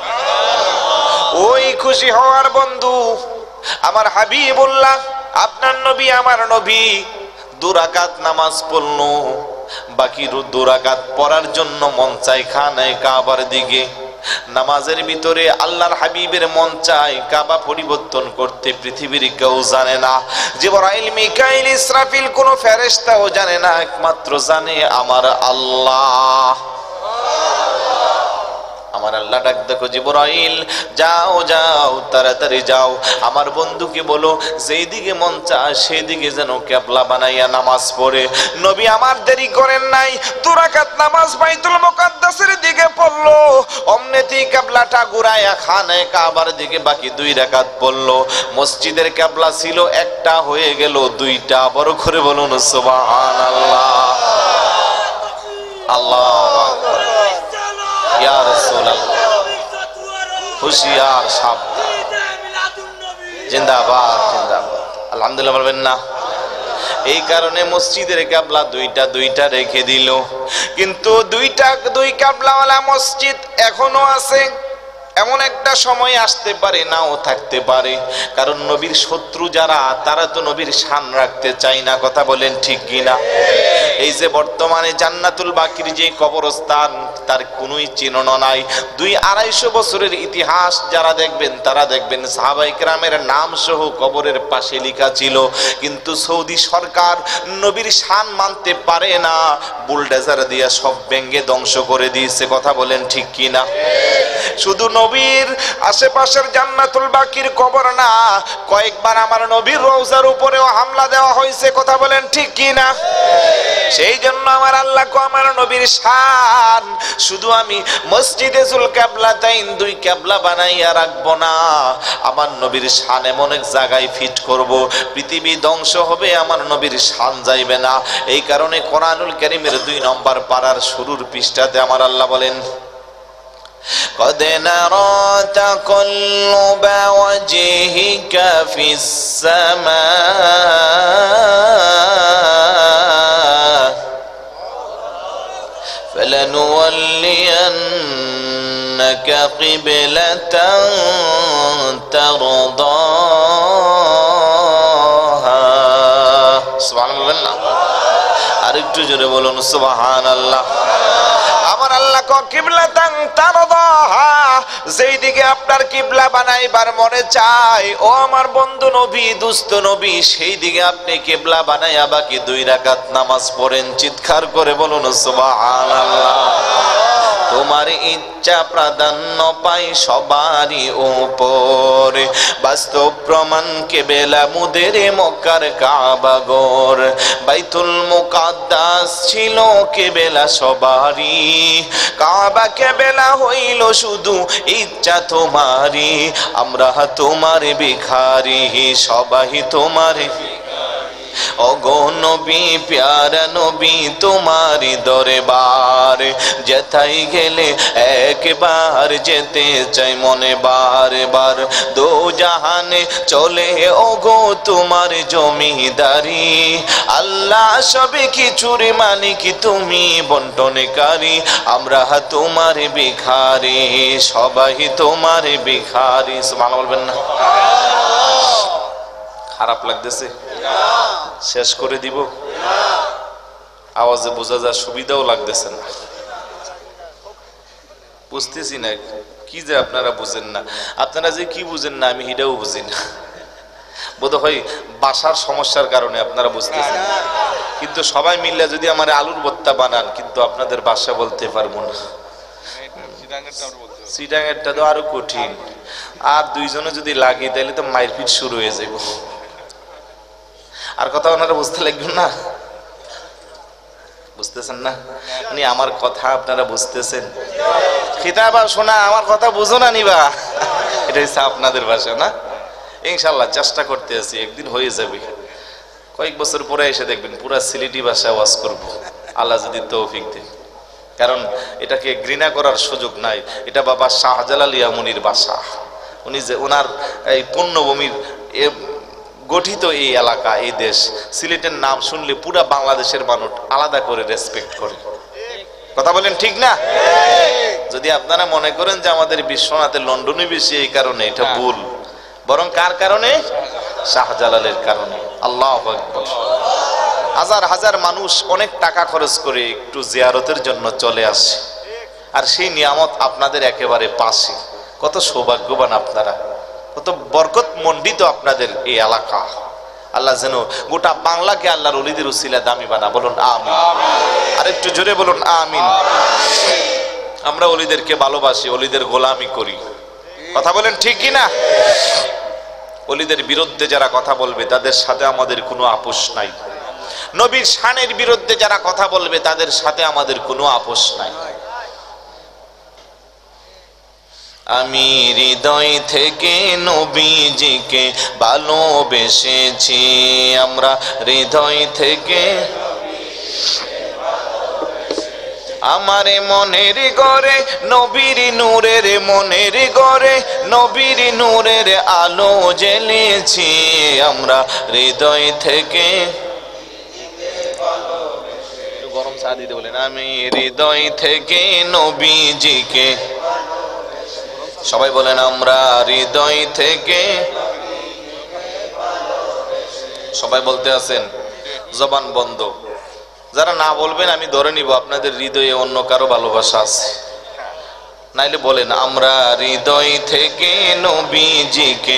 ওই খুশি হওয়ার বন্ধু আমার হাবিবুল্লাহ, আপনার নবী আমার নবী দু রাকাত নামাজ পড়লো, বাকি দু রাকাত পড়ার জন্য মন চাই খানায় কাবার দিকে। নামাজের ভিতরে আল্লাহর হাবিবের মন চাই কাবা পরিবর্তন করতে, পৃথিবীর কেউ জানে না, জিবরাইল মিকাইল ইসরাফিল কোন ফেরেশতাও জানে না, একমাত্র জানে আমার আল্লাহ। আমার আল্লাহ ডাক দেখো, জিবরাইল যাও যাও তাড়াতাড়ি যাও, আমার বন্ধুকে বলো যেই দিকে মন চায় সেই দিকে যেন কিবলা বানাইয়া নামাজ পড়ে। নবী আমার দেরি করেন নাই, দু রাকাত নামাজ বাইতুল মুকাদ্দাসের দিকে পড়লো, অমনেতি কিবলাটা ঘুরায়া খানে কাবার দিকে বাকি দুই রাকাত পড়লো। মসজিদের কিবলা ছিল একটা, হয়ে গেল দুইটা। বড় করে বলুন সুবহানাল্লাহ। আল্লাহু আকবার। ইয়া রাসূলুল্লাহ, হুশিয়ার সাবধান, জিন্দাবাদ জিন্দাবাদ, আলহামদুলিল্লাহ বলবেন না? এই কারণে মসজিদের কিবলা দুইটা দুইটা রেখে দিল, কিন্তু দুইটা দুই কিবলাওয়ালা মসজিদ এখনো আছে। এমন একটা সময় আসতে পারে, নাও থাকতে পারে, কারণ নবীর শত্রু যারা তারা তো নবীর শান রাখতে চায় না। কথা বলেন ঠিক কিনা? এই যে বর্তমানে জান্নাতুল বাকির যে কবরস্থান, তার কোনোই চিহ্ন নাই। দুই আড়াইশো বছরের ইতিহাস যারা দেখবেন তারা দেখবেন সাহাবায়ে কেরামের নাম সহ কবরের পাশে লেখা ছিল, কিন্তু সৌদি সরকার নবীর শান মানতে পারে না, বুলডোজার দিয়ে সব ভেঙে ধ্বংস করে দিয়েছে। কথা বলেন ঠিক কিনা? শুধু নবীর আশেপাশের জান্নাতুল বাকির কবর না, কয়েকবার আমার নবীর রওজার উপরেও হামলা দেওয়া হয়েছে। কথা বলেন ঠিক কিনা? সেই জন্য আমার আল্লাহ কো আমার নবীর শান শুধু আমি মসজিদে জুল কিবলাতাইন দুই কিবলা বানাইয়া রাখবো না, আমার নবীর শান এমন এক জায়গায় ফিট করব, পৃথিবী ধ্বংস হবে, আমার নবীর শান যাইবে না। এই কারণে কোরআনুল কারীমের দুই নম্বর পারার শুরুর পৃষ্ঠাতে আমার আল্লাহ বলেন, قد نرى تقلب وجهك في السماء فلنولينك قبلة ترضاها سبحان الله আরেকটু জোরে বলুন সুবহানাল্লাহ। আমার আল্লাহ কো কিবলাতান তারদাহা, যেই দিকে আপনার কিবলা বানাইবার মনে চায় ও আমার বন্ধু নবী দুস্থ নবী, সেই দিকে আপনি কিবলা বানাইয়া বাকি দুই রাকাত নামাজ পড়েন। চিৎকার করে বলুন সুবহানাল্লাহ। তোমার ইচ্ছা প্রাধান্য পাই সবারই উপরে, বাস্তব প্রমাণ কেবেলা মুদের মক্কার কাবা ঘর, বাইতুল মুকাদ্দাস ছিল কেবেলা সবারই, কাবা কেবেলা হইল শুধু ইচ্ছা তোমারই, আমরা তোমার ভিখারি সবাই তোমার। ওগো নবী প্যারা নবী তোমারি দরবার যেথায় গেলে একবার যেতে চাই মনে বার বার দো জাহানে চলে ওগো তোমার জমিদারি আল্লাহ সবে কিছুর মালিক তুমি বন্টনকারী আমরা তোমার ভিখারি সবাই তোমার ভিখারি সুবহানাল্লাহ বলবেন না খারাপ লাগতেছে শেষ করে দিব আওয়াজে বোঝা যায় সুবিধাও লাগতেছে না বুঝতেছি না কি যে আপনারা বুঝেন না আপনারা যে কি বুঝেন না আমি এটাও বুঝি না বোধ হয় বাসার সমস্যার কারণে আপনারা বুঝতেছেন কিন্তু সবাই মিলে যদি আমার আলুর ভর্তা বানান কিন্তু আপনাদের বাসা বলতে পারবো না সিটাঙ্গেরটা তো আরো কঠিন আর দুইজনে যদি লাগি তাহলে তো মারপিট শুরু হয়ে যাবে আর কথা ওনারা বুঝতে লাগবেন না বুঝতেছেন না মানে আমার কথা আপনারা বুঝতেছেন খিতাবা শোনা আমার কথা বুঝো না নিবা এটা হচ্ছে আপনাদের ভাষা না ইনশাআল্লাহ চেষ্টা করতে আছি একদিন হয়ে যাবে কয়েক বছর পরে এসে দেখবেন পুরা সিলেটি ভাষা ওয়াজ করব আল্লাহ যদি তৌফিক দেয় কারণ এটাকে ঘৃণা করার সুযোগ নাই এটা বাবা শাহজালাল ইয়ামুনির ভাষা উনি যে ওনার এই পুণ্যভূমির গঠিত এই এলাকা এই দেশ সিলেটের নাম শুনলে পুরা বাংলাদেশের মানুষ আলাদা করে রেসপেক্ট করে কথা বলেন ঠিক না যদি আপনারা মনে করেন যে আমাদের বিশ্বনাথে লন্ডনে বেশি এই কারণে এটা ভুল বরং কার কারণে শাহজালালের কারণে আল্লাহু আকবার হাজার হাজার মানুষ অনেক টাকা খরচ করে একটু জিয়ারতের জন্য চলে আসে আর সেই নিয়ামত আপনাদের একেবারে পাশে কত সৌভাগ্যবান আপনারা কত বরকত মণ্ডিত আপনাদের এই এলাকা আল্লাহ যেন গোটা বাংলাকে আল্লাহর ওলিদের উসিলা দামি বানা বলুন আমিন আর একটু জোরে বলুন আমিন আমরা ওলিদেরকে ভালোবাসি ওলিদের গোলামি করি কথা বলেন ঠিক কি না ওলিদের বিরুদ্ধে যারা কথা বলবে তাদের সাথে আমাদের কোনো আপোষ নাই নবীর শানের বিরুদ্ধে যারা কথা বলবে তাদের সাথে আমাদের কোনো আপোষ নাই আমি হৃদয় থেকে নবীজিকে ভালোবেসেছি আমরা হৃদয় থেকে আমার মনের ঘরে নবীর নূরের মনের ঘরে নবীর নূরের আলো জ্বেলেছি আমরা হৃদয় থেকে গরম চা দিতে বলেন আমি হৃদয় থেকে নবীজিকে সবাই বলেন আমরা হৃদয় থেকে সবাই বলতে আছেন জবান বন্ধ যারা না বলবেন আমি ধরে নিব আপনাদের হৃদয়ে অন্য কারো ভালোবাসা আছে নাইলে বলেন আমরা হৃদয় থেকে নবীজিকে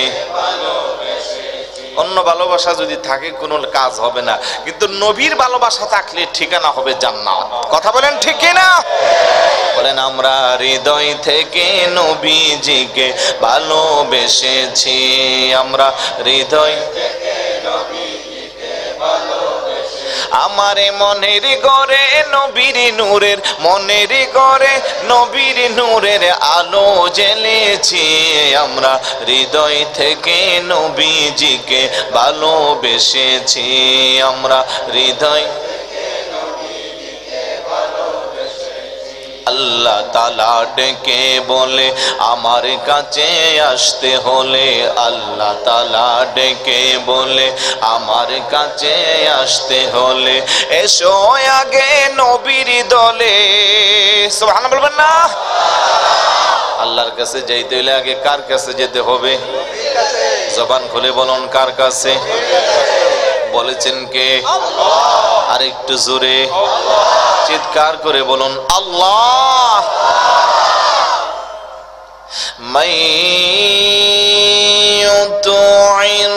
অন্য ভালোবাসা যদি থাকে কোনো কাজ হবে না কিন্তু নবীর ভালোবাসা থাকলে ঠিকানা হবে জান্নাত কথা বলেন ঠিক কি না বলেন আমরা হৃদয় থেকে নবীজিকে ভালোবেসেছি আমরা হৃদয় থেকে নবীজিকে ভালোবেসেছি আমার মনের ঘরে নবীর নূরের মনের ঘরে নবীর নূরের আলো জ্বেলেছি আমরা হৃদয় থেকে নবীজিকে ভালোবেসেছি আমরা হৃদয় আল্লাহ তাআলা ডেকে বলে আমার কাছে আসতে হলে আল্লাহ তাআলা ডেকে বলে আমার কাছে আসতে হলে এসো আগে নবীর দলে সুবহানাল্লাহ বলবেন না আল্লাহর কাছে যাইতে হলে আগে কার কাছে যেতে হবে জবান খুলে বলুন কার কাছে বলেছেন কে আল্লাহ আর একটু জোরে আল্লাহ চিৎকার করে বলুন আল্লাহ মাইয়ুতি'র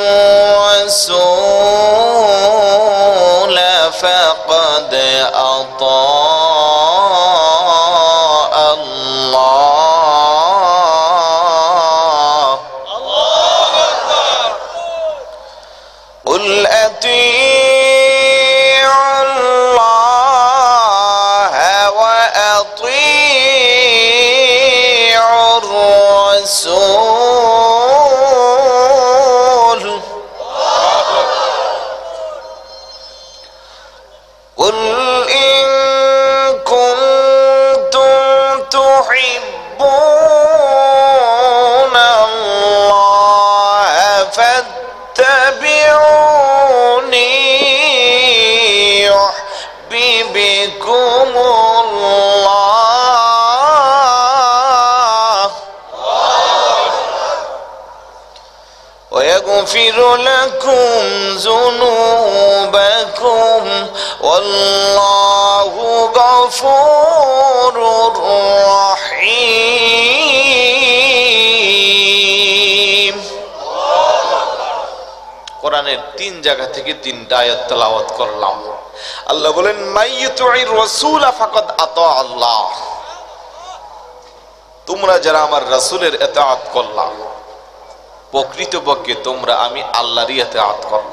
রাসূল ফাকাদ আতা আল্লাহ আল্লাহু আকবার কুল আতি'উ ويغفر لكم ذنوبكم والله غفور رحيم। কোরআনের তিন জায়গা থেকে তিনটা আয়াত তেলাওয়াত করলাম। আল্লাহ বলেন মাইয়ুতির রাসূল ফাকাদ আতা আল্লাহ, তোমরা যারা আমার রাসূলের ইতাআত করলা প্রকৃতপক্ষে তোমরা আমি আল্লাহরই ইতাআত করলাম।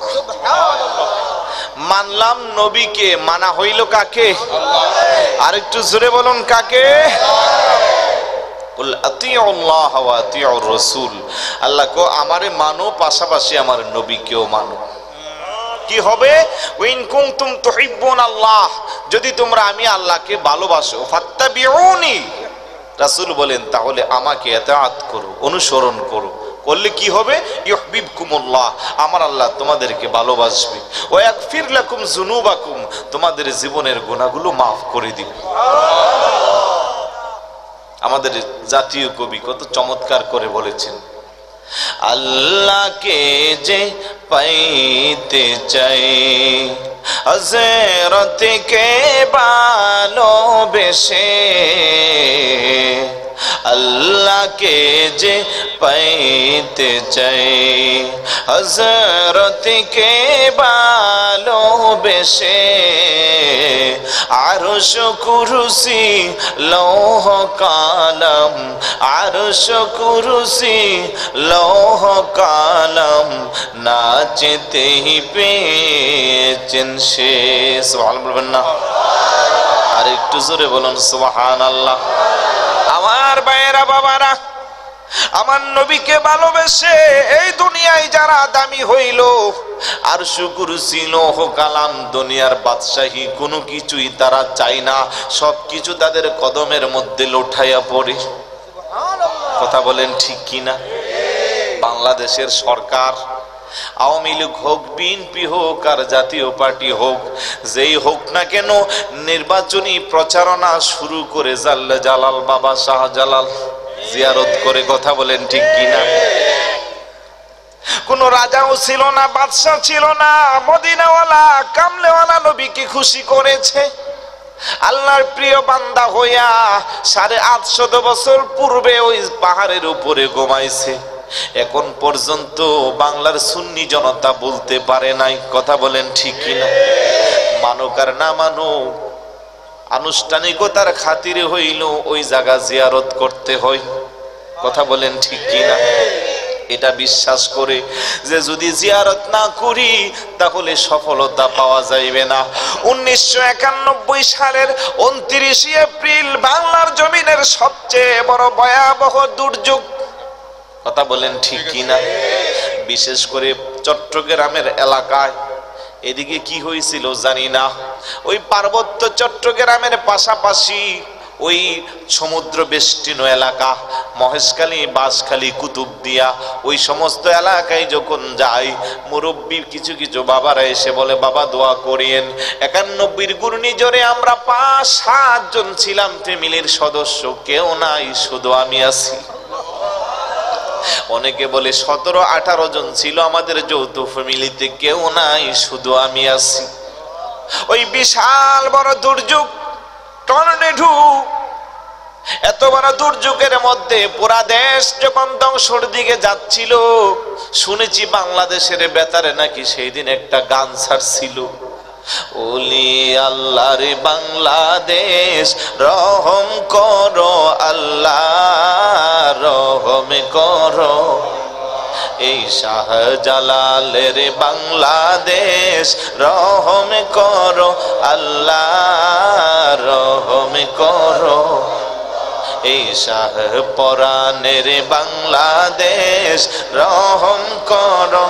মানলাম নবীকে, মানা হইল কাকে? আর একটু জোরে বলুন কাকে? কুল আতিউল্লাহ ওয়া আতিউর রাসূল, আল্লাহ কো আমারে মানো পাশাপাশি আমার নবীকেও মানো। কি হবে? ওয়াইন কুনতুম তুহিব্বুন আল্লাহ, যদি তোমরা আমি আল্লাহকে ভালোবাসো, ফাত্তাবিউনি, রাসূল বলেন তাহলে আমাকে ইতাআত করো, অনুসরণ করো। করলে কি হবে? ইউহিব্বুকুমুল্লাহ, আমার আল্লাহ তোমাদেরকে ভালোবাসবে। ওয়া ইয়াগফির লাকুম যুনুবাকুম, তোমাদের জীবনের গুনাহগুলো maaf করে দিবে। আমাদের জাতীয় কবি কত চমৎকার করে বলেছেন, আল্লাহকে যে পাইতে চাই হযরতকে ভালোবেসে, আল্লাহকে যে পাইতে চাই হযরতকে ভালোবেসে, আরশ কুরসি লৌহ কালাম, আরশ কুরসি লৌহ কালাম নাচতেই পেয়েছেন সে। সুবহানাল্লাহ বলবেন না? আর একটু জোরে বলুন সুবহানাল্লাহ। আমার ভাইয়েরা বাবারা, আমার নবীকে ভালোবেসে এই দুনিয়ায় যারা দামি হইল, আরশ কুরসি লৌহ কালাম দুনিয়ার বাদশাহী কোনো কিছুই তারা চায় না, সবকিছু তাদের কদমের মধ্যে লুঠাইয়া পড়ে। কথা বলেন ঠিক কিনা? বাংলাদেশের সরকার, আওয়ামী লীগ হোক, বিএনপি হোক আর জাতীয় পার্টি হোক, যেই হোক না কেন, নির্বাচনী প্রচারণা শুরু করে জাল্লে জালাল বাবা শাহজালাল জিয়ারত করে। কথা বলেন ঠিক কিনা? কোন রাজাও ছিল না, বাদশাহ ছিল না, মদিনাওয়ালা কামলেওয়ালা নবীকে খুশি করেছে। আল্লাহর প্রিয় বান্দা হইয়া সাড়ে আটশত বছর পূর্বে ওই পাহাড়ের উপরে ঘুমাইছে। এখন পর্যন্ত বাংলার সুন্নি জনতা বলতে পারে নাই। কথা বলেন ঠিক কিনা? মানুক আর না মানুক, আনুষ্ঠানিকতার খাতিরে হইল ওই জায়গা জিয়ারত করতে হয়। কথা বলেন ঠিক কিনা? এটা বিশ্বাস করে যে যদি জিয়ারত না করি তাহলে সফলতা পাওয়া যাইবে না। উনিশশো একানব্বই সালের উনত্রিশে এপ্রিল বাংলার জমিনের সবচেয়ে বড় ভয়াবহ দুর্যোগ। কথা বলেন ঠিক কিনা? বিশেষ করে চট্টগ্রামের এলাকায়, এদিকে কি হয়েছিল জানি না, ওই পার্বত্য চট্টগ্রামের পাশাপাশি ওই সমুদ্র বেষ্টিত এলাকা মহেশখালী, বাঁশখালী, কুতুবদিয়া, ওই সমস্ত এলাকায় যখন যাই, মুরব্বী কিছু কিছু বাবারা এসে বলে বাবা দোয়া করিয়েন। একানব্বইয়ের ঘূর্ণিঝড়ে আমরা পাঁচ সাত জন ছিলাম ফ্যামিলির সদস্য, কেউ নাই, শুধু আমি আছি। অনেকে বলে সতেরো আঠারো জন ছিল আমাদের যৌথ ফ্যামিলিতে, কেউ নাই, শুধু আমি আছি। ওই বিশাল বড় দুর্যোগ, টর্নেডো, এত বড় দুর্যোগের মধ্যে পুরা দেশ যখন ধ্বংসের দিকে যাচ্ছিল, শুনেছি বাংলাদেশের বেতারে নাকি সেই দিন একটা গান ছাড়ছিল, ওলি আল্লাহর বাংলাদেশ রহম করো আল্লাহ রহম করো, এই শাহজালালের বাংলাদেশ রহম করো আল্লাহ রহম করো, এই শাহ পরাণের বাংলাদেশ রহম করো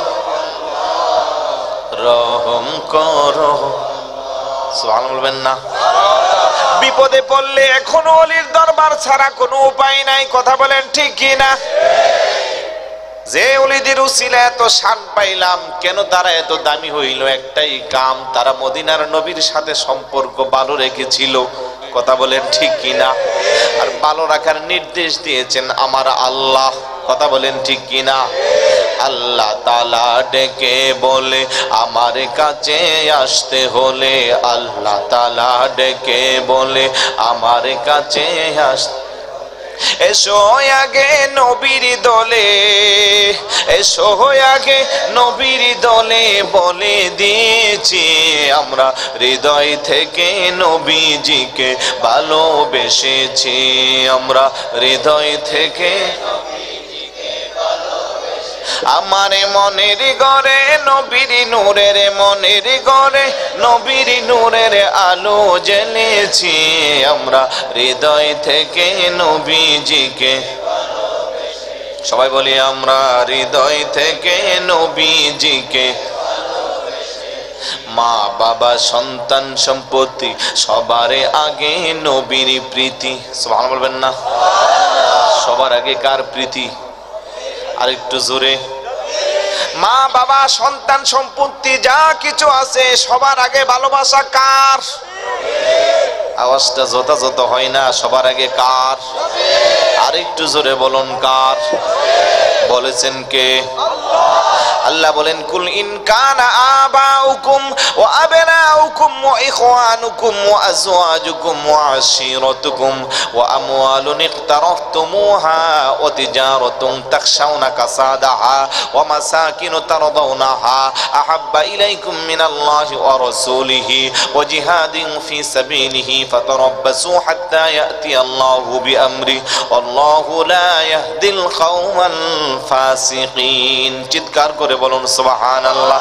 রহম করো। সুবহানাল্লাহ বলবেন না? বিপদে পড়লে এখনো ওলির দরবার ছাড়া কোনো উপায় নাই। কথা বলেন ঠিক কিনা? যে ওলিদের উসিলা এত শান পাইলাম, কেন তারা এত দামি হইল? একটাই কাম, তারা মদিনার নবীর সাথে সম্পর্ক ভালো রেখেছিল। কথা বলেন ঠিক কিনা? আর ভালো রাখার নির্দেশ দিয়েছেন আমার আল্লাহ। কথা বলেন ঠিক কিনা? আল্লাহ তাআলা ডেকে বলে আমার কাছে আসতে হলে, আল্লাহ তাআলা ডেকে বলে আমার কাছে আসতে, এসো আগে নবীর দলে, এসো আগে নবীর দলে, বলে দিয়েছি আমরা হৃদয় থেকে নবীজিকে ভালোবেসেছি, আমরা হৃদয় থেকে আমার মনের ঘরে নবীর নূরের, মনের ঘরে নবীর নূরের আলো জ্বেলেছি আমরা হৃদয় থেকে নবীজিকে, সবাই বলি আমরা হৃদয় থেকে নবীজিকে। মা বাবা সন্তান সম্পত্তি সবার আগে নবীর প্রীতি, সুবহানাল্লাহ বলবেন না? সবার আগে কার প্রীতি? আরেকটু জোরে। মা বাবা সন্তান সম্পত্তি যা কিছু আছে সবার আগে ভালোবাসা কার? আওয়াজটা যথাযথ হয় না, সবার আগে কার? আরেকটু জোরে বলুন কার? বলেছেন কে? আল্লাহ বলেন কুল ইন কানা আবাউকুম ওয়া আবনাউকুম ওয়া ইখওয়ানুকুম ওয়া আজওয়াজুকুম ওয়া আশীরাতুকুম ওয়া আমওয়ালুন ইকতারাফতুমুহা ওয়া তিজারাতুন তাখশাউনা কাসাদাহা ওয়া মাসাকিনু তারদাউনাহা আহাব্বা ইলাইকুম মিনাল্লাহি ওয়া রাসূলিহি ওয়া জিহাদিন ফি সাবিলিহি ফাতারাব্বাসু হাত্তা ইয়াতিয়াল্লাহু বিআমরি আল্লাহু লা ইয়াহদিল কওমাল ফাসিকিন। চিৎকার করে বলুন সুবহানাল্লাহ।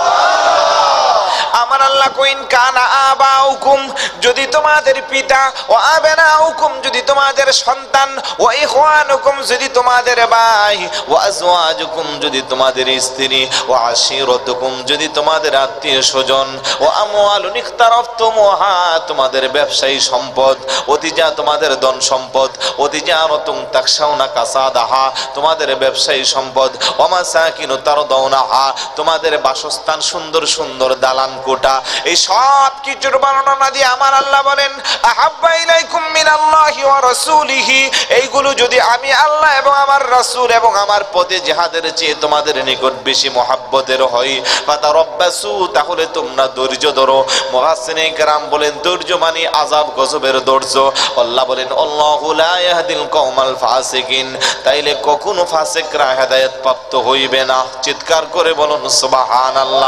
আমার আল্লাহ কইন কানা আবাউকুম, যদি তোমাদের পিতা, ও আবনাউকুম যদি তোমাদের সন্তান, ও ইখওয়ানুকুম যদি তোমাদের ভাই, ও আজওয়াজুকুম যদি তোমাদের স্ত্রী, ও আশীরাতুকুম যদি তোমাদের আত্মীয় স্বজন, ও আমওয়ালুন ইকতারাফতুমুহা তোমাদের ব্যবসায়ী সম্পদ, অতিজা তোমাদের ধন সম্পদ, অতিজারাতুন তাখশাউনা কাসাদাহা তোমাদের ব্যবসায়ী সম্পদ, ও মাসাকিনু তারদাউনাহা তোমাদের বাসস্থান সুন্দর সুন্দর দালান কোটা, এই সব কিছুর বর্ণনা দিয়ে আমার আল্লাহ বলেন আহাব্বা ইলাইকুম মিনাল্লাহি ওয়া রাসূলিহি, এইগুলো যদি আমি আল্লাহ এবং আমার রাসূল এবং আমার পথে জিহাদের চেয়ে তোমাদের নিকট বেশি মহব্বতের হয়, ফাতারাব্বাসু তাহলে তোমরা ধৈর্য ধরো। মুফাসসিরিনে কেরাম বলেন ধৈর্য মানে আযাব গজবের ধৈর্য। আল্লাহ বলেন আল্লাহু লা ইয়াহদিল কওমাল ফাসিকিন, তাইলে কখনো ফাসিকরা হেদায়েত প্রাপ্ত হইবে না। চিৎকার করে বলুন সুবহানাল্লাহ।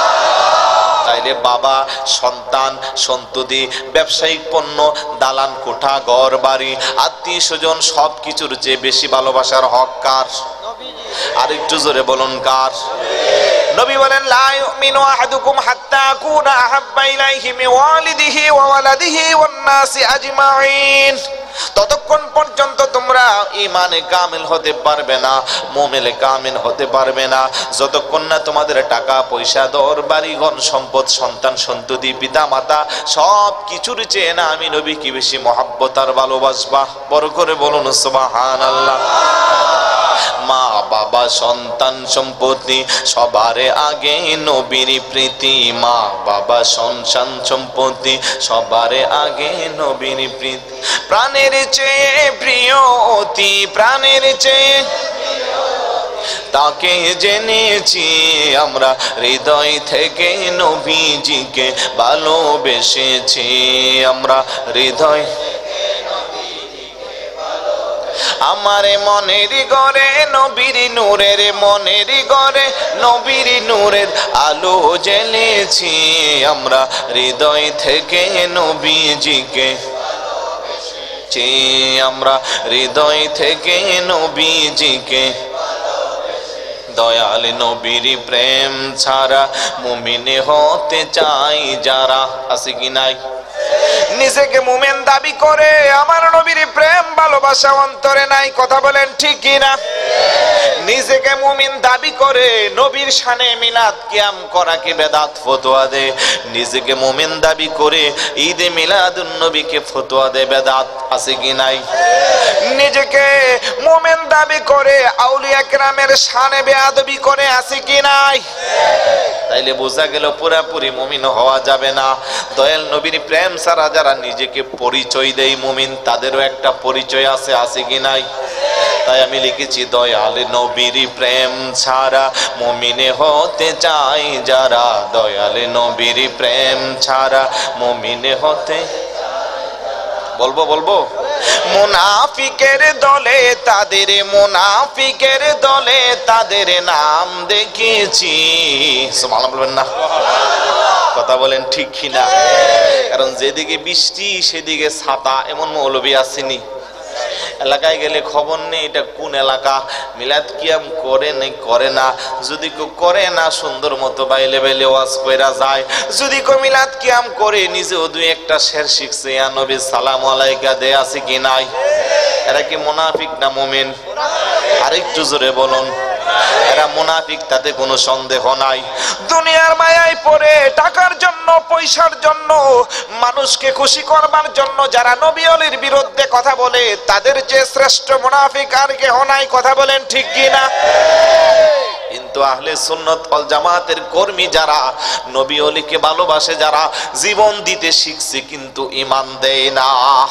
তাইলে বাবা, সন্তান, সন্ততি, ব্যবসায়িক পণ্য, দালান কোঠা, ঘর বাড়ি, আত্মীয় স্বজন সব কিছুর চেয়ে বেশি ভালোবাসার হক কার? আরেকটু জোরে বলুন কার? নবী বলেন লা ইউমিনু আহাদুকুম হাত্তা আকুনা আহাব্বা ইলাইহি মিন ওয়ালিদিহি ওয়া ওয়ালাদিহি ওয়ান নাসি আজমাইন, ততক্ষণ পর্যন্ত তোমরা ঈমানে কামিল হতে পারবে না, মুমিনে কামিল হতে পারবে না, যতক্ষণ না তোমাদের টাকা পয়সা, দর বাড়ি ঘর সম্পদ, সন্তান সন্ততি, পিতা মাতা সব কিছুর চেয়ে না আমি নবী কি বেশি মহব্বত আর ভালোবাসবা। বড় করে বলুন সুবহানাল্লাহ। মা বাবা সন্তান সম্পত্তি সবার আগে নবীর প্রীতি, মা বাবা সন্তান সম্পত্তি সবার আগে নবীর প্রীতি, প্রাণের চেয়ে প্রিয় অতি প্রাণের চেয়ে তাকে জেনেছি আমরা হৃদয় থেকে নবীজিকে ভালোবেসেছি, আমরা হৃদয় আমার মনের ঘরে নবীর নূরের, মনের ঘরে নবীর নূরের আলো জ্বেলেছি আমরা হৃদয় থেকে নবীজিকে, আমরা হৃদয় থেকে নবীজিকে। দয়াল নবীর প্রেম ছাড়া মুমিন হতে চাই যারা, আছে কি নাই? নিজেকে মুমিন দাবি করে আমার নবীর প্রেম ভালোবাসা অন্তরে নাই, কথা বলেন ঠিক কি না? নিজেকে মুমিন দাবি করে নবীর শানে মিলাদ কিয়াম করাকে বেদাত ফতোয়া দে, নিজেকে মুমিন দাবি করে ঈদে মিলাদুন নবীকে ফতোয়া দে বেদাত, আছে কি নাই? নিজেকে মুমিন দাবি করে আউলিয়া কেরামের শানে বেয়াদবি করে, আছে কি নাই? তাইলে বোঝা গেল পুরাপুরি মুমিন হওয়া যাবে না। দয়াল নবীর প্রেম ছাড়া যারা নিজেকে পরিচয় দেয় মুমিন, তাদেরও একটা পরিচয় আছে, আছে কি নাই? তাই আমি লিখেছি দয়াল নবীর প্রেম ছাড়া মুমিনে হতে চাই যারা, দয়াল নবীর প্রেম ছাড়া মুমিনে হতে, বলবো বলবো মুনাফিকের দলে তাদের, মুনাফিকের দলে তাদের নাম দেখেছি। সুবহানাল্লাহ বলবেন না? কথা বলেন ঠিক কিনা? কারণ যেদিকে বৃষ্টি সেদিকে ছাতা, এমন মৌলবী আসেনি? এলাকায় গেলে খবর নেই এটা কোন এলাকা, মিলাদ কিয়াম করে নেই করে না, যদি কেউ করে না সুন্দর মতো বাইলে বাইলে ওয়াজ কইরা যায়, যদি কেউ মিলাদ কিয়াম করে নিজেও দুই একটা শের শিখছে ইয়া নবী সালাম আলাইকা দে আছে কি নাই? এরা কি মুনাফিক না মুমিন? আরেকটু জোরে বলুন। এরা মুনাফিক, তাতে কোনো সন্দেহ নাই। দুনিয়ার মায়ায় পড়ে টাকার জন্য, পয়সার জন্য, মানুষকে খুশি করবার জন্য যারা নবী ওলির বিরুদ্ধে কথা বলে, তাদের যে শ্রেষ্ঠ মুনাফিক আর কেহ নাই। কথা বলেন ঠিক কি না? কিন্তু আহলে সুন্নাত ওয়াল জামাতের কর্মী যারা, নবী ওলিকে ভালোবাসে যারা, জীবন দিতে শিখছে কিন্তু ঈমান দেয় না।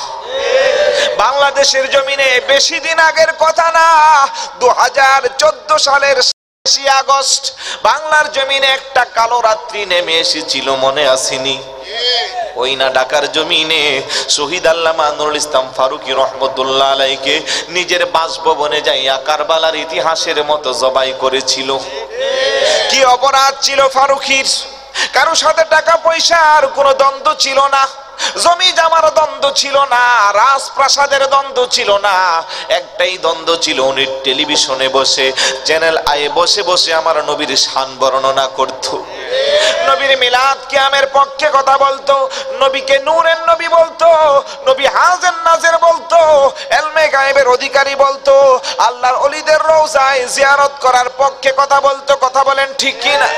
বাংলাদেশের জমিনে বেশি দিন আগের কথা না, দু হাজার চোদ্দ সালের আগস্ট বাংলার জমিনে একটা কালো রাত্রি নেমে এসেছিল, মনে আসেনি? ওই না ঢাকার জমিনে শহীদ আল্লামা নুরুল ইসলাম ফারুকী রহমতুল্লাহ আলাইকে নিজের বাসভবনে যাইয়া কারবালার ইতিহাসের মতো জবাই করেছিল। কি অপরাধ ছিল ফারুকীর? কারো সাথে টাকা পয়সার কোনো দ্বন্দ্ব ছিল না, জমি জামার দ্বন্দ্ব ছিল না, রাজপ্রাসাদের দ্বন্দ্ব ছিল না, একটাই দ্বন্দ্ব ছিল, উনি টেলিভিশনে বসে চ্যানেল আয়ে বসে বসে আমার নবীর শান বর্ণনা করত, নবীর মিলাদ কিয়ামের পক্ষে কথা বলতো, নবীকে নূরের নবী বলতো, নবী হাজের নাজের বলতো, এলমে গায়েবের অধিকারী বলতো, আল্লাহর ওলিদের রওজায় জিয়ারত করার পক্ষে কথা বলতো। কথা বলেন ঠিক কি না?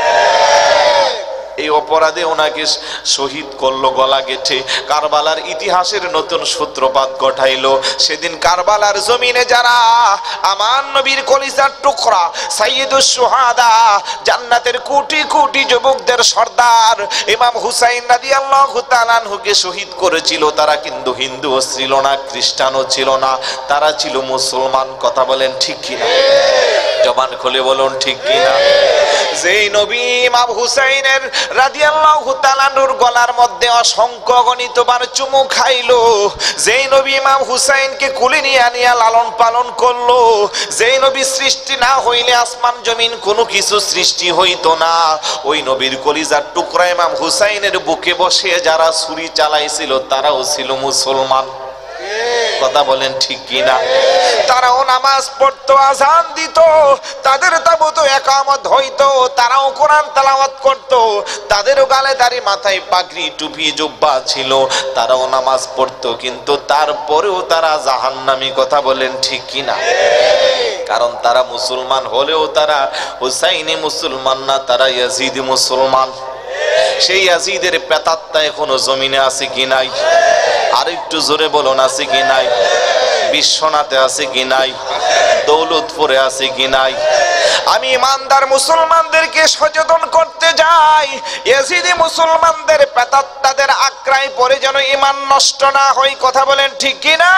এই অপরাধে ওনাকে শহীদ করলো গলা গেঁথে, কারবালার ইতিহাসের নতুন সূত্রপাত ঘটাইলো। সেদিন কারবালার জমিনে যারা আমার নবীর কলিজার টুকরা সাইয়্যিদুশ শুহাদা, জান্নাতের কোটি কোটি যুবকদের সর্দার ইমাম হুসাইন রাদিয়াল্লাহু তাআলা আনহুকে শহীদ করেছিল, তারা কিন্তু হিন্দুও ছিল না, খ্রিস্টানও ছিল না, তারা ছিল মুসলমান। কথা বলেন ঠিক কিনা? জবান খুলে বলুন ঠিক কিনা? যেই নবী ইমাম হুসাইনের রাদিয়াল্লাহু তাআলা আনহুর গলার মধ্যে অসংখ্য গণিতবার চুমু খাইলো, যেই নবী ইমাম হুসাইনকে কুলে নিয়ে আনিয়া লালন পালন করলো, যেই নবী সৃষ্টি না হইলে আসমান জমিন কোনো কিছু সৃষ্টি হইতো না, ওই নবীর কলিজার টুকরা ইমাম হুসাইনের বুকে বসে যারা ছুরি চালাইছিল তারাও ছিল মুসলমান। কথা বলেন ঠিক কিনা? তারাও নামাজ পড়তো, আজান দিত, তাদের তাবুতে ইকামত হইতো, তারাও কোরআন তেলাওয়াত করত, তাদেরও গালে দাড়ি, মাথায় পাগড়ি, টুপি, জুব্বা ছিল, তারাও নামাজ পড়তো, কিন্তু তারপরেও তারা জাহান্নামী। কথা বলেন ঠিক কিনা? কারণ তারা মুসলমান হলেও তারা হুসাইনি মুসলমান না, তারা ইয়াজিদি মুসলমান। সেই ইয়াজিদের প্রেতাত্মা এখনো জমিনে আছে কি নাই? আর একটু জোরে বলুন, আছে কি নাই? বিশ্বনাথে আছে কি নাই? দৌলতপুরে আছে কি নাই? আমি ইমানদার মুসলমানদেরকে সচেতন করতে যাই, ইয়াজিদি মুসলমানদের প্রেতাত্মাদের আক্রায় পড়ে যেন ঈমান নষ্ট না হয়। কথা বলেন ঠিক কি না?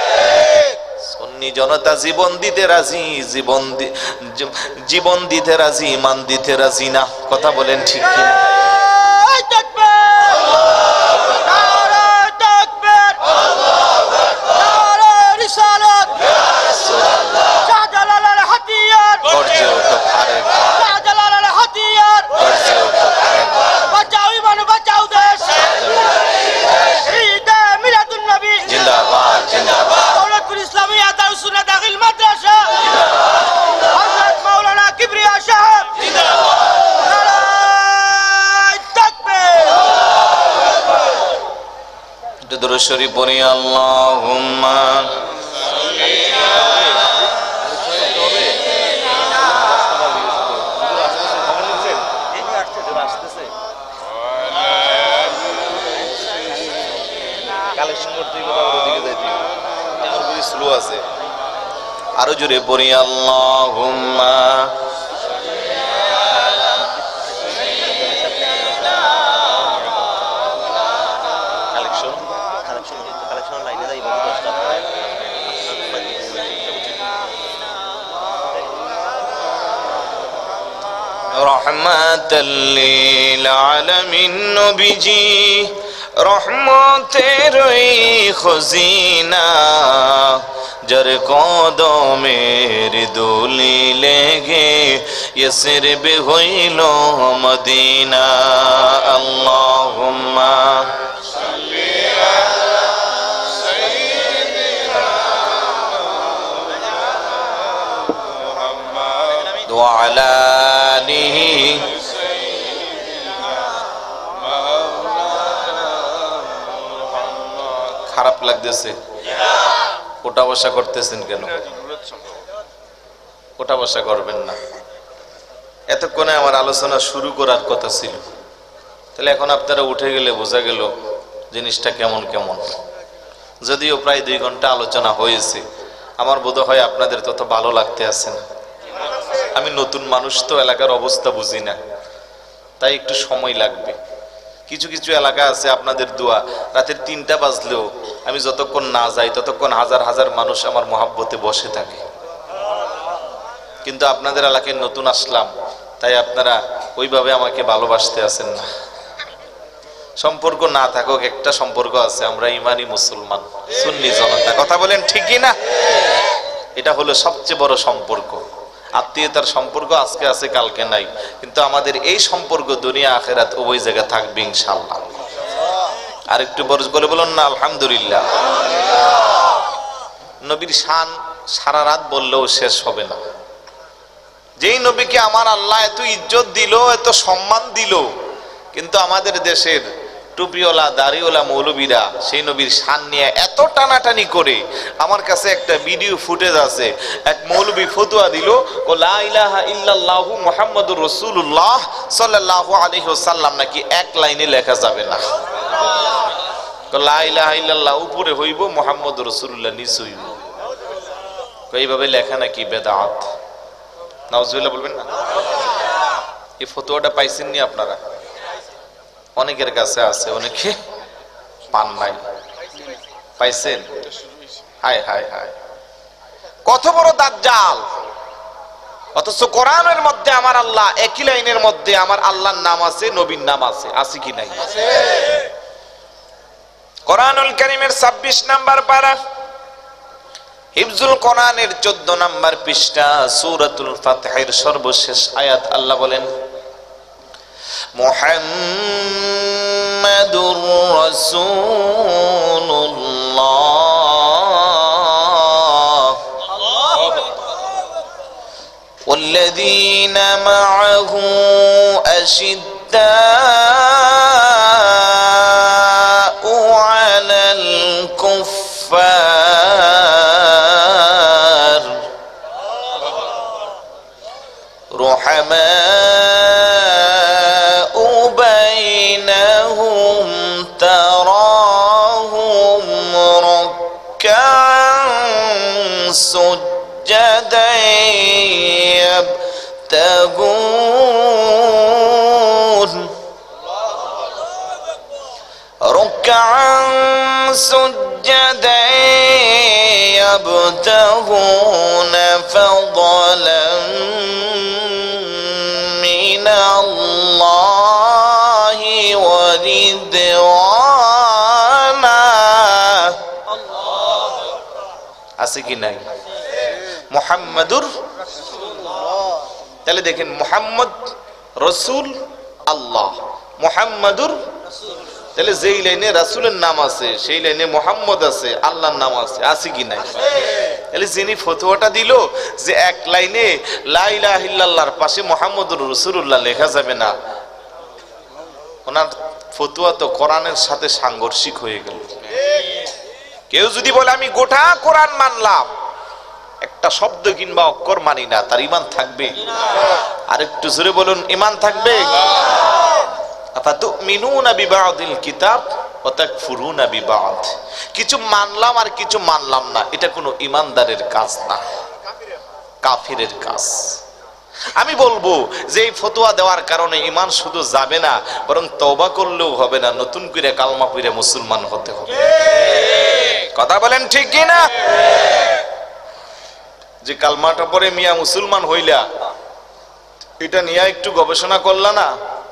সুন্নি জনতা জীবন দিতে রাজি, জীবন জীবন দিতে রাজি, ঈমান দিতে রাজি না। কথা বলেন ঠিক কি না? দুরূদ শরীফ পড়ি, আল্লাহুম্মা আরো জোরে পড়ি, আল্লাহুম্মা রহমাতাল লিল আলামিন নবীজি রহমতের খজিনা যার কদমের দুলি লেগে ইয়াসরিব হইল মদিনা আল্লাহুম্মা সাল্লি আলা সাইয়্যিদিনা মুহাম্মদ ওয়া আলা আলিহি খারাপ লাগতেছে ওটা বসা করতেছেন কেন ওটা বসা করবেন না এতক্ষণে আমার আলোচনা শুরু করার কথা ছিল তাহলে এখন আপনারা উঠে গেলে বোঝা গেল জিনিসটা কেমন কেমন যদিও প্রায় দুই ঘন্টা আলোচনা হয়েছে আমার বোধ হয় আপনাদের তত ভালো লাগতে আছে না আমি নতুন মানুষ তো এলাকার অবস্থা বুঝি না তাই একটু সময় লাগবে কিছু কিছু এলাকা আছে আপনাদের দোয়া রাতের তিনটা বাজলেও আমি যতক্ষণ না যাই ততক্ষণ হাজার হাজার মানুষ আমার মহাব্বতে বসে থাকে কিন্তু আপনাদের এলাকায় নতুন আসলাম তাই আপনারা ওইভাবে আমাকে ভালোবাসতে আছেন না সম্পর্ক না থাকুক একটা সম্পর্ক আছে আমরা ইমানি মুসলমান সুন্নি জনতা কথা বলেন ঠিকই না এটা হলো সবচেয়ে বড় সম্পর্ক আত্মীয়তার সম্পর্ক আজকে আছে কালকে নাই কিন্তু আমাদের এই সম্পর্ক দুনিয়া আখিরাত উভয় জায়গায় থাকবে ইনশাআল্লাহ আর একটু বড় করে বলুন না আলহামদুলিল্লাহ নবীর শান সারা রাত বললেও শেষ হবে না যেই নবীকে আমার আল্লাহ এত ইজ্জত দিল এত সম্মান দিল কিন্তু আমাদের দেশের টুপিওয়ালা দাড়িওয়ালা মৌলবীরা সেই নবীর শান নিয়ে এত টানাটানি করে আমার কাছে একটা ভিডিও ফুটেজ আছে এক মৌলবী ফতোয়া দিল ও লা ইলাহা ইল্লাল্লাহু মুহাম্মাদুর রাসূলুল্লাহ সাল্লাল্লাহু আলাইহি ওয়াসাল্লাম নাকি এক লাইনে লেখা যাবে না লা ইলাহা ইল্লাল্লাহ উপরে হইব মুহাম্মাদুর রাসূলুল্লাহ নিচে হইব এইভাবে লেখা নাকি বেদাত নাউজুবিল্লাহ বলবেন না এই ফতোয়াটা পাইছেন নি আপনারা অনেকের কাছে আছে অনেকে পান নাই পাইছেন হায় হায় হায় কত বড় দাজ্জাল অথচ কোরআনের মধ্যে আমার আল্লাহ একই লাইনের মধ্যে আমার আল্লাহর নাম আছে নবীর নাম আছে আছে কি নাই আছে কোরআনুল কারীমের ছাব্বিশ নাম্বার পারা হিফজুল কোরআনের চোদ্দ নাম্বার পৃষ্ঠা সূরাতুল ফাতিহার সর্বশেষ আয়াত আল্লাহ বলেন মুহাম্মাদুর রাসূলুল্লাহ والذين معه أشداء على الكفار رحماء بينهم تراهم ركعا سجدا يبتغون ركعا سجدا يبتغون فضلا من الله ورضوانا আছে কি নাই মুহাম্মাদুর তাহলে দেখেন মুহাম্মদ রাসূল আল্লাহ মুহাম্মাদুর তাহলে যেই লাইনে রাসূলের নাম আছে সেই লাইনে মুহাম্মদ আছে আল্লাহর নাম আছে আছে কি নাই তাহলে যিনি ফতোয়াটা দিল যে এক লাইনে লা ইলাহা ইল্লাল্লাহর পাশে মুহাম্মদুর রাসূলুল্লাহ লেখা যাবে না ওনার ফতোয়া তো কোরআনের সাথে সাংঘর্ষিক হয়ে গেল কেউ যদি বলে আমি গোটা কোরআন মানলাম একটা শব্দ কিংবা অক্ষর মানি না তার ঈমান থাকবে আর একটু জোরে বলুন ঈমান থাকবে আফাতুমিনুনা বিবাদিল কিতাব ওয়া তাকফুরুনা বিবাদ কিছু মানলাম আর কিছু মানলাম না এটা কোনো ঈমানদারের কাজ না কাফিরের কাজ আমি বলবো যে এই ফতোয়া দেওয়ার কারণে ঈমান শুধু যাবে না বরং তওবা করলেও হবে না নতুন করে কালমা পড়ে মুসলমান হতে হবে কথা বলেন ঠিক কি না যে কালমাটা পড়ে মিয়া মুসলমান হইলা এটা নিয়ে একটু গবেষণা করলা না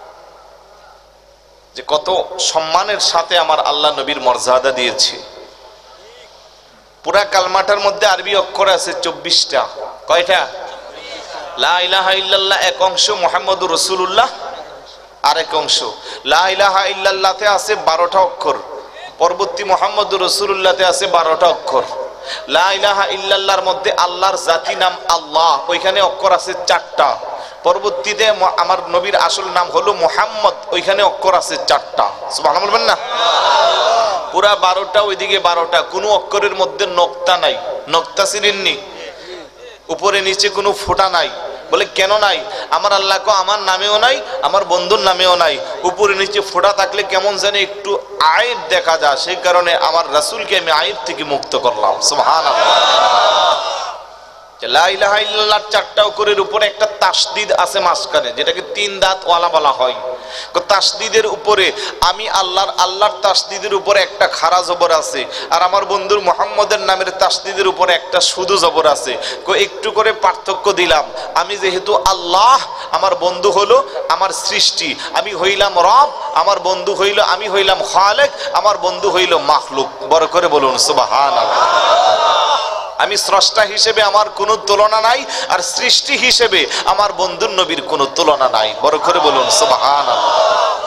যে কত সম্মানের সাথে আমার আল্লাহ নবীর মর্যাদা দিয়েছে। পুরা কালমাটার মধ্যে আরবি অক্ষর আছে চব্বিশটা। কয়টা? লা ইলাহা ইল্লাল্লাহ এক অংশ, মুহাম্মদুর রাসূলুল্লাহ আরেক অংশ। লা ইলাহা ইল্লাল্লাহতে আছে বারোটা অক্ষর, পরবর্তী মুহাম্মদুর রাসূলুল্লাহতে আছে বারোটা অক্ষর। লা ইলাহা ইল্লাল্লাহর মধ্যে আল্লাহর জাতি নাম আল্লাহ, ওইখানে অক্ষর আছে চারটা। পরবর্তীতে আমার নবীর আসল নাম হলো মুহাম্মদ, ওইখানে অক্ষর আছে চারটা। সুবহানাল্লাহ বলবেন না? পুরা বারোটা, ওইদিকে বারোটা, কোনো অক্ষরের মধ্যে নোক্তা নাই। নোক্তা চিনেননি? উপরে নিচে কোনো ফোঁটা নাই। বলে কেন নাই? আমার আল্লাহ কো আমার নামেও নাই, আমার বন্ধুর নামেও নাই। উপরে নিচে ফোঁটা থাকলে কেমন জানি একটু আয়েব দেখা যায়, সেই কারণে আমার রাসূলকে আমি আয়েব থেকে মুক্ত করলাম। সুবহানাল্লাহ। লা ইলাহা ইল্লাল্লাহ চারটা অক্ষরের উপরে একটা তাসদিদ আছে মাঝখানে, যেটাকে তিন দাঁত ওয়ালা বলা হয়। তাসদিদের উপরে আমি আল্লাহর আল্লাহর তাসদিদের উপরে একটা খাড়া জবর আছে, আর আমার বন্ধুর মুহাম্মদের নামের তাসদিদের উপরে একটা শুধু জবর আছে। একটু করে পার্থক্য দিলাম। আমি যেহেতু আল্লাহ, আমার বন্ধু হলো আমার সৃষ্টি। আমি হইলাম রব, আমার বন্ধু হইল, আমি হইলাম খালেক, আমার বন্ধু হইল মাখলুক। বড় করে বলুন সুবহানাল্লাহ। আমি স্রষ্টা হিসেবে আমার কোনো তুলনা নাই, আর সৃষ্টি হিসেবে আমার বন্ধুর নবীর কোনো তুলনা নাই। বড় করে বলুন সুবহানাল্লাহ।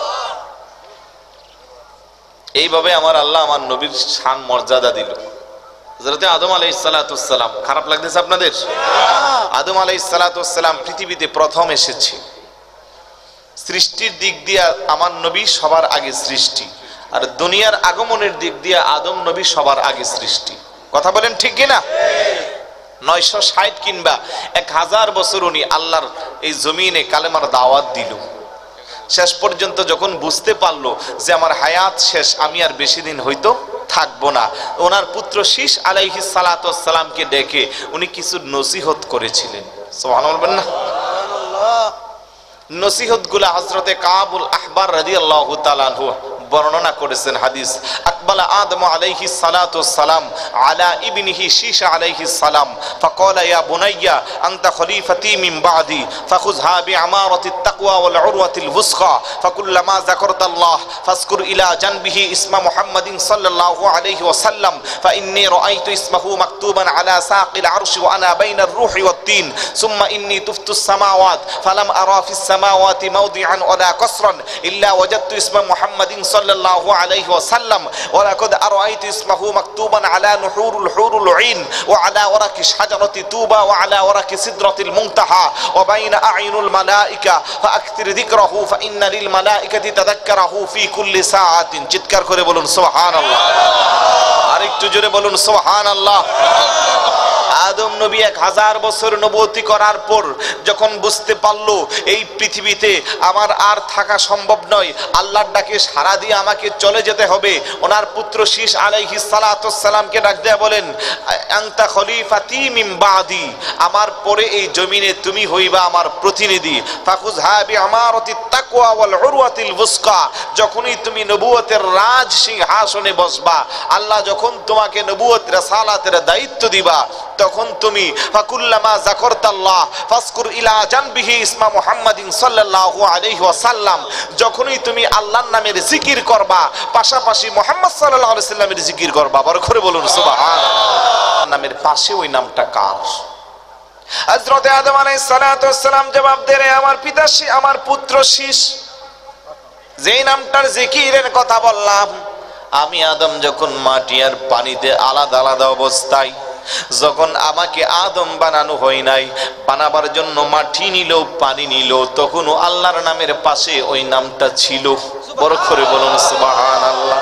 এইভাবে আমার আল্লাহ আমার নবীর শান মর্যাদা দিল। হযরত আদম আলাইহিস সালাতু ওয়াস সালাম, খারাপ লাগতেছে আপনাদের? আদম আলাইহিস সালাতু ওয়াস সালাম পৃথিবীতে প্রথম এসেছে। সৃষ্টির দিক দিয়ে আমার নবী সবার আগে সৃষ্টি, আর দুনিয়ার আগমনের দিক দিয়ে আদম নবী সবার আগে সৃষ্টি। কথা বলেন ঠিক কিনা? নয়শো ষাট কিংবা এক হাজার বছর উনি আল্লাহর এই জমিনে কালেমার দাওয়াত দিল। শেষ পর্যন্ত যখন বুঝতে পারলো যে আমার হায়াত শেষ, আমি আর বেশি দিন হয়তো থাকবো না, ওনার পুত্র শীষ আলাইহিস সালাতু ওয়াস সালামকে ডেকে উনি কিছু নসিহত করেছিলেন। সুবহানাল্লাহ বলবেন না? নসিহত গুলা হযরতে কাবুল আহবার রাদিয়াল্লাহু তাআলা আনহু বর্ণনা করেছেন। হাদিস, আকবালা আদম আলাইহিস সালাতু ওয়াস সালাম আলা ইবনিহি শীশ আলাইহিস সালাম ফাকালা ইয়া বুনাইয়া আনতা খলিফাতি মিন বাদি ফাখুযহা বিআমারাতিত তাকওয়া ওয়াল উরওয়াতিল ওয়াসকা ফাকুল্লামা যাকারতাল্লাহ ফাজকুর ইলা জানবিহি ইসমা মুহাম্মাদিন সাল্লাল্লাহু আলাইহি ওয়াসাল্লাম ফাইন্নী রাআইতু ইসমাহু মাকতুবান আলা সাকিল আরশি ওয়া আনা বাইনার রূহি ওয়াত তিন সুম্মা ইন্নী তুফতুস সামাওয়াত ফালাম আরা ফিস সামাওয়াতি মাওদিআন ওয়ালা কসরান ইল্লা ওয়াজাদতু ইসমা মুহাম্মাদিন সাল্লাল্লাহু আলাইহি ওয়াসাল্লাম ওয়া লাকাদ আরাইতু ইসমাহু মাকতুবান আলা নুহুরুল হুরুল ঈন ওয়া আলা ওয়ারাকি শাজারাতি তুবা ওয়া আলা ওয়ারাকি সিদরাতিল মুনতাহা ওয়া বাইনা আ'ইনুল মালাইকা ফাআকতির যিকরাহু ফাইন্না লিল মালাইকাতি তাযাক্কারাহু ফি কুল্লি সাআতিন। চিৎকার করে বলুন সুবহানাল্লাহ। আরেকটু জোরে বলুন সুবহানাল্লাহ। আদম নবী এক হাজার বছর নবুয়তি করার পর যখন বুঝতে পারলো এই পৃথিবীতে আমার আর থাকা সম্ভব নয়, আল্লাহর ডাকে সাড়া দিয়ে আমাকে চলে যেতে হবে, ওনার পুত্র শীষ আলাইহিস সালাতু ওয়াস সালামকে ডাক দেয়া বলেন, আনতা খলিফাতি মিন বাদি, আমার পরে এই জমিনে তুমি হইবা আমার প্রতিনিধি। ফাখুযহা বিআমারাতিত তাকওয়া ওয়াল উরওয়াতিল ওয়াসকা, যখনই তুমি নবুয়তের রাজ সিংহাসনে বসবা, আল্লাহ যখন তোমাকে নবুয়ত রাসালাতের দায়িত্ব দিবা, তখন তুমি ফাকুল্লামা যাকারতাল্লাহ ফাজকুর ইলা জানবিহি ইসমা মুহাম্মাদিন সাল্লাল্লাহু আলাইহি ওয়াসাল্লাম, যখনই তুমি আল্লাহর নামের জিকির করবা, পাশাপাশি মুহাম্মদ সাল্লাল্লাহু আলাইহি ওয়াসাল্লামের জিকির করবা। বড় করে বলুন সুবহানাল্লাহ। নামের পাশে ওই নামটা কার? হযরত আদম আলাইহিস সালাতু ওয়াস সালাম জবাব দেন, আমার পিতা আমার পুত্র শীষ, যেই নামটার জিকিরের কথা বললাম, আমি আদম যখন মাটি আর পানিতে আলাদা আলাদা অবস্থায়, যখন আমাকে আদম বানানো হয় নাই, বানাবার জন্য মাটি নিল পানি নিল, তখনও আল্লাহর নামের পাশে ওই নামটা ছিল। বড় করে বলুন সুবহানাল্লাহ।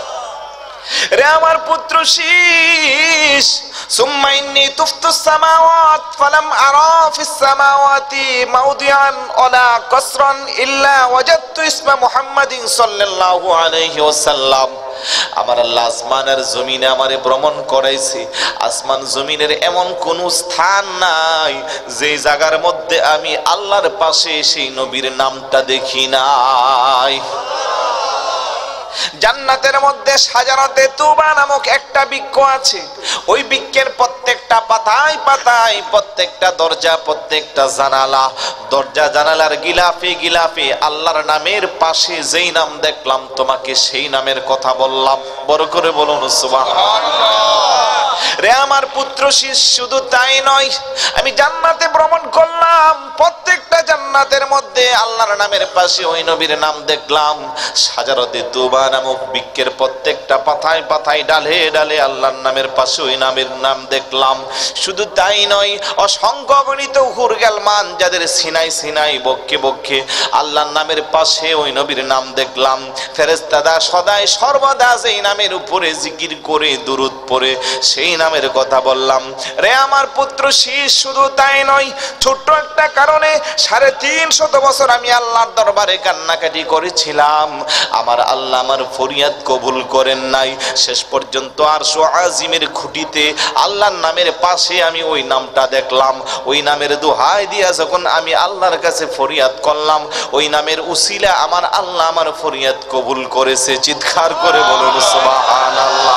রে আমার পুত্র শীষ, সুম্মা ইন্নী তুফতুস সামাওয়াত ফালাম আরা ফিস সামাওয়াতি মাওদিআন ওয়ালা কসরান ইল্লা ওয়াজাদতু ইসমা মুহাম্মাদিন সাল্লাল্লাহু আলাইহি ওয়াসাল্লাম। আমার আল্লাহ আসমান আর জমিনে আমারে ভ্রমণ করাইছে, আসমান জমিনের এমন কোন স্থান নাই যে জায়গার মধ্যে আমি আল্লাহর পাশে সেই নবীর নামটা দেখি নাই। জান্নাতের মধ্যে সাজানোতে তুবা নামক একটা বৃক্ষ আছে। ওই বৃক্ষের প্রত্যেকটা পাতায় পাতায়, প্রত্যেকটা দরজা, প্রত্যেকটা জানালা, দরজা জানালার গিলাফে গিলাফে আল্লাহর নামের পাশে যেই নাম দেখলাম তোমাকে সেই নামের কথা বললাম। বড় করে বলুন সুবহানাল্লাহ। রে আমার পুত্র শিষ্য, শুধু তাই নয়, আমি জান্নাতে ভ্রমণ করলাম, প্রত্যেকটা জান্নাতের মধ্যে আল্লাহর নামের পাশে ওই নবীর নাম দেখলাম। সাজারতে তুবা নামক বৃক্ষের প্রত্যেকটা পাতায় পাতায়, ডালে ডালে আল্লাহর নামের পাশে ওই নামের নাম দেখলাম। শুধু তাই নয়, অসংখ্য গণিত হুরগালমান যাদের সিনাই সিনাই বক্ষে বক্ষে আল্লাহর নামের পাশে ওই নবীর নাম দেখলাম। ফেরেশতারা সদাই সর্বদা যেই নামের উপরে জিকির করে দুরূদ পড়ে সেই নামের কথা বললাম। রে আমার পুত্র শিষ্য, শুধু তাই নয়, ছোট্ট একটা কারণে সাড়ে তিন শত বছর আমি আল্লাহর দরবারে কান্নাকাটি করেছিলাম। আমার আল্লাহ আমার ফরিয়াদ কবুল করেন নাই। শেষ পর্যন্ত আরশ আজিমের খুঁটিতে আল্লাহর নামের পাশে আমি ওই নামটা দেখলাম। ওই নামের দোহাই দিয়া যখন আমি আল্লাহর কাছে ফরিয়াদ করলাম, ওই নামের উসিলা আমার আল্লাহ আমার ফরিয়াদ কবুল করেছে। চিৎকার করে বলুন সুবহানাল্লাহ।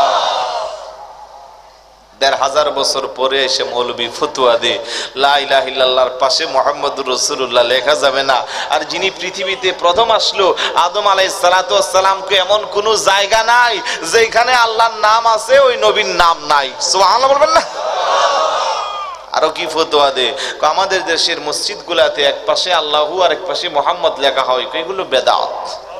দেড় হাজার বছর পরে এসে মৌলবী ফতুয়া দে লা ইলাহা ইল্লাল্লাহর পাশে মুহাম্মদুর রাসূলুল্লাহ লেখা যাবে না। আর যিনি পৃথিবীতে প্রথম আসলো, আদম আলাইহিস সালাতু ওয়াস সালামকে, এমন কোন জায়গা নাই যেখানে আল্লাহর নাম আছে ওই নবীর নাম নাই। সুবহানাল্লাহ বলবেন না? আরো কি ফতোয়া দে, আমাদের দেশের মসজিদগুলাতে এক পাশে আল্লাহু আর এক পাশে মুহাম্মদ লেখা হয়, এগুলো বেদাত।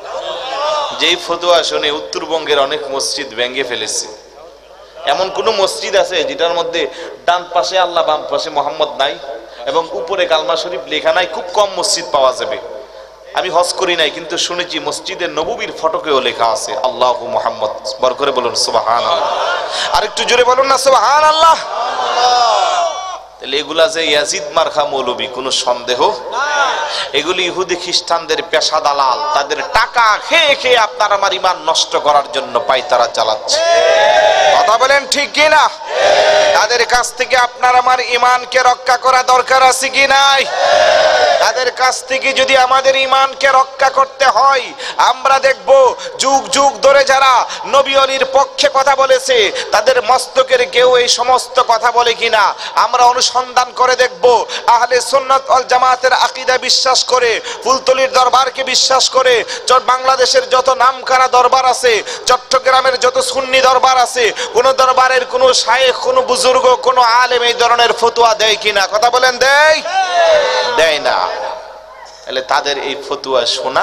যেই ফতোয়া শুনে উত্তরবঙ্গের অনেক মসজিদ ভেঙে ফেলেছে। এমন কোন মসজিদ আছে যেটার মধ্যে ডান পাশে আল্লাহ বাম পাশে মোহাম্মদ নাই এবং উপরে কালমা শরীফ লেখা নাই? খুব কম মসজিদ পাওয়া যাবে। আমি হজ করি নাই, কিন্তু শুনেছি মসজিদের নববীর ফটকেও লেখা আছে আল্লাহু মুহাম্মদ। বর করে বলুন সুবহানাল্লাহ। আর একটু জোরে বলুন না সুবহানাল্লাহ। তাহলে এগুলা যে ইয়াজিদ মার্কা মৌলবী, কোনো সন্দেহ এগুলি ইহুদি খ্রিস্টানদের পেশা দালাল। তাদের টাকা খেয়ে খেয়ে আপনার আমার ঈমান নষ্ট করার জন্য পায়তারা চালাচ্ছে। কথা বলেন ঠিক কি না? তাদের কাছ থেকে আপনার আমার ঈমানকে রক্ষা করা দরকার আছে কি নাই? তাদের কাছ থেকে যদি আমাদের ঈমানকে রক্ষা করতে হয়, আমরা দেখব যুগ যুগ ধরে যারা নবী ওলির পক্ষে কথা বলেছে তাদের মস্তকের কেউ এই সমস্ত কথা বলে কিনা আমরা অনুসন্ধান করে দেখব। আহলে সুন্নাত ওয়াল জামাতের আকীদা বিশ্বাস করে, ফুলতলির দরবারকে বিশ্বাস করে, বাংলাদেশের যত নামখানা দরবার আছে, চট্টগ্রামের যত সুন্নি দরবার আছে, কোন দরবারের কোন শায়েখ, কোন বুজুর্গ, কোন আলেম এই ধরনের ফতোয়া দেয় কিনা? কথা বলেন দেয়? দেয় না। তাহলে তাদের এই ফতোয়া শোনা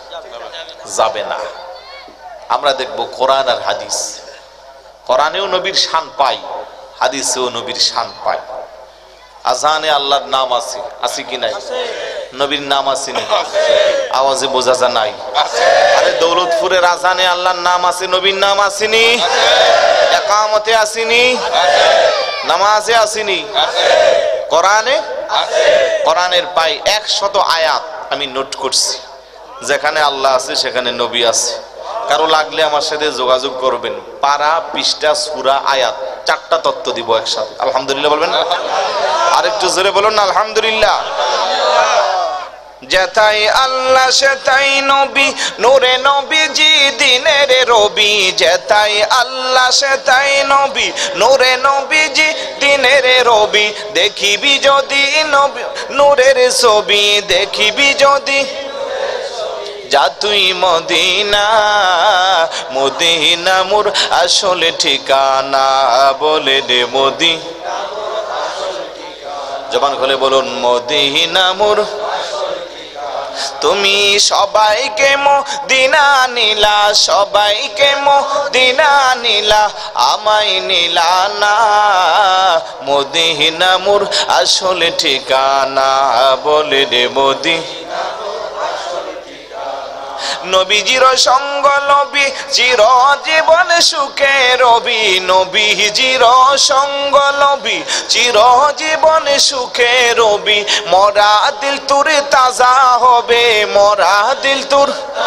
যাবে না। আমরা দেখব কোরআন আর হাদিস। কোরআনেও নবীর শান পাই, হাদিসেও নবীর শান পাই। আজানে আল্লাহর নাম আছে, আছে কি নাই? নবীর নাম আছে নি? আওয়াজে বোঝা যা নাই? আরে দৌলতপুরের আজানে আল্লাহর নাম আছে, নবীর নাম আসেনি? একামতে আসেনি? নামাজে আসেনি? কোরআনে? কোরআনের পাই একশত আয়াত আমি নোট করছি, যেখানে আল্লাহ আছে সেখানে নবী আছে। কারো লাগলে আমার সাথে যোগাযোগ করবেন। পারা, পৃষ্ঠা, সূরা, আয়াত চারটা তত্ত্ব দিব একসাথে। আলহামদুলিল্লাহ বলবেন? আরেকটু জোরে বলুন না আলহামদুলিল্লাহ। যেথাই আল্লাহ সেথাই নবী, নূরে নবীজি দিনের রবি। যেথাই আল্লাহ সেথাই নবী, নূরে নবীজি দিনের রবি। দেখিবি যদি নবী নূরের ছবি, দেখিবি যদি যা তুই মদিনা। মদিনা মোর আসল ঠিকানা, বলে দে মোদি। জবান খুলে বলুন মদিনা মোর। তুমি সবাইকে মদিনা নিলা, সবাইকে মদিনা নিলা, আমায় নিলা না। মদিনা মোর আসল ঠিকানা, বলে দে মোদি। নবীজির সঙ্গ নবী চির জীবন সুখে রবি। নবীজির সঙ্গ নবী চির জীবন সুখে রবি। মরা দিল তোর তাজা হবে, মরা দিল তোর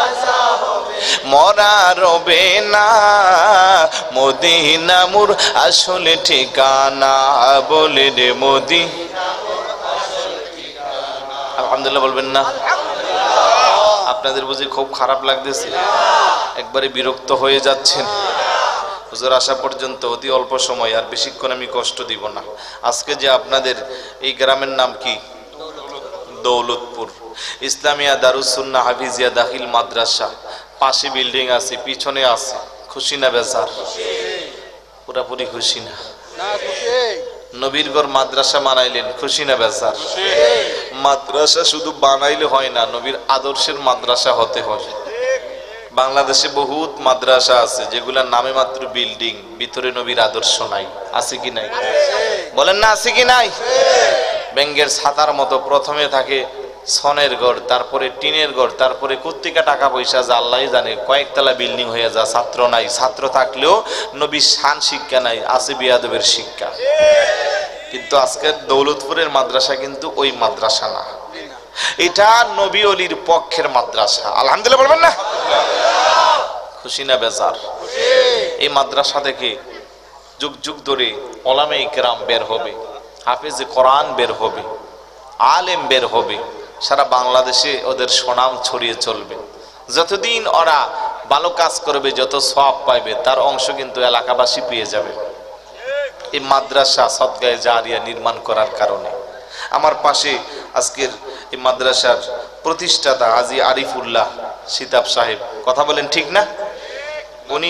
মরা রবে না। মদিনা মোর আসল ঠিকানা, বলে রে মোদি। আলহামদুলিল্লাহ বলবেন না? আপনাদের বুঝি খুব খারাপ লাগতেছে? একবারে বিরক্ত হয়ে যাচ্ছেন? হুজুর আসা পর্যন্ত অতি অল্প সময়, আর বেশিক্ষণ আমি কষ্ট দিব না। আজকে যে আপনাদের এই গ্রামের নাম কি? দৌলতপুর। ইসলামিয়া দারুস সুন্নাহ হাফিজিয়া দাখিল মাদ্রাসা, পাশে বিল্ডিং আছে, পিছনে আছে। খুশি না বেজার? পুরাপুরি খুশি না? নবীর ঘর মাদ্রাসা বানাইলেন, খুশি না বেজার? মাদ্রাসা শুধু বানাইলে হয় না, নবীর আদর্শের মাদ্রাসা হতে হয়। বাংলাদেশে বহুত মাদ্রাসা আছে যেগুলার নামে মাত্র বিল্ডিং, ভিতরে নবীর আদর্শ নাই। আছে কি নাই? বলেন না, আছে কি নাই? ব্যাঙ্গের ছাতার মতো প্রথমে থাকে সনের ঘর, তারপরে টিনের ঘর, তারপরে কর্তিকা টাকা পয়সা যা আল্লাহ জানে কয়েকতলা বিল্ডিং হয়ে যা, ছাত্র নাই। ছাত্র থাকলেও নবীর শান শিক্ষা নাই, আছে বিয়াদবের শিক্ষা। কিন্তু আজকের দৌলতপুরের মাদ্রাসা কিন্তু ওই মাদ্রাসা না, এটা নবী অলির পক্ষের মাদ্রাসা। আলহামদুলিল্লাহ বলবেন না? খুশি না বেজার? এই মাদ্রাসা থেকে যুগ যুগ ধরে ওলামে ইকরাম বের হবে, হাফেজ কোরআন বের হবে, আলেম বের হবে, সারা বাংলাদেশে ওদের সুনাম ছড়িয়ে চলবে। যতদিন ওরা ভালো কাজ করবে, যত সওয়াব পাইবে, তার অংশ কিন্তু এলাকাবাসী পেয়ে যাবে। এই মাদ্রাসা সদগায়ে জারিয়া নির্মাণ করার কারণে আমার পাশে আজকের এই মাদ্রাসার প্রতিষ্ঠাতা হাজী আরিফুল্লাহ সিতাব সাহেব, কথা বলেন ঠিক না? উনি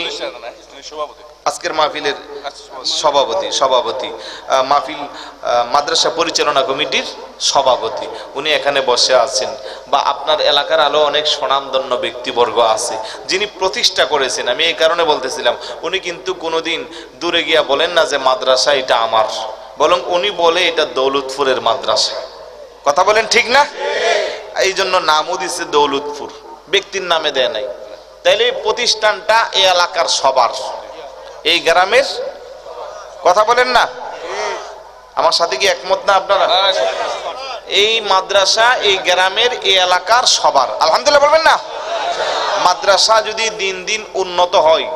আজকের মাহফিলের সভাপতি সভাপতি মাহফিল মাদ্রাসা পরিচালনা কমিটির সভাপতি, উনি এখানে বসে আছেন। বা আপনার এলাকার আলো অনেক স্বনামধন্য ব্যক্তিবর্গ আছে যিনি প্রতিষ্ঠা করেছেন। আমি এই কারণে বলতেছিলাম, উনি কিন্তু কোনোদিন দূরে গিয়া বলেন না যে মাদ্রাসা এটা আমার, বরং উনি বলে এটা দৌলতপুরের মাদ্রাসা। কথা বলেন ঠিক না? এই জন্য নামও দিচ্ছে দৌলতপুর, ব্যক্তির নামে দেয় নাই। তাইলে এই প্রতিষ্ঠানটা এই এলাকার সবার, এই গ্রামের। কথা বলেন না? আমার সাথে কি একমত না আপনারা? এই মাদ্রাসা এই গ্রামের এই এলাকার সবার। আলহামদুলিল্লাহ বলবেন না? মাদ্রাসা যদি দিন দিন উন্নত হয়,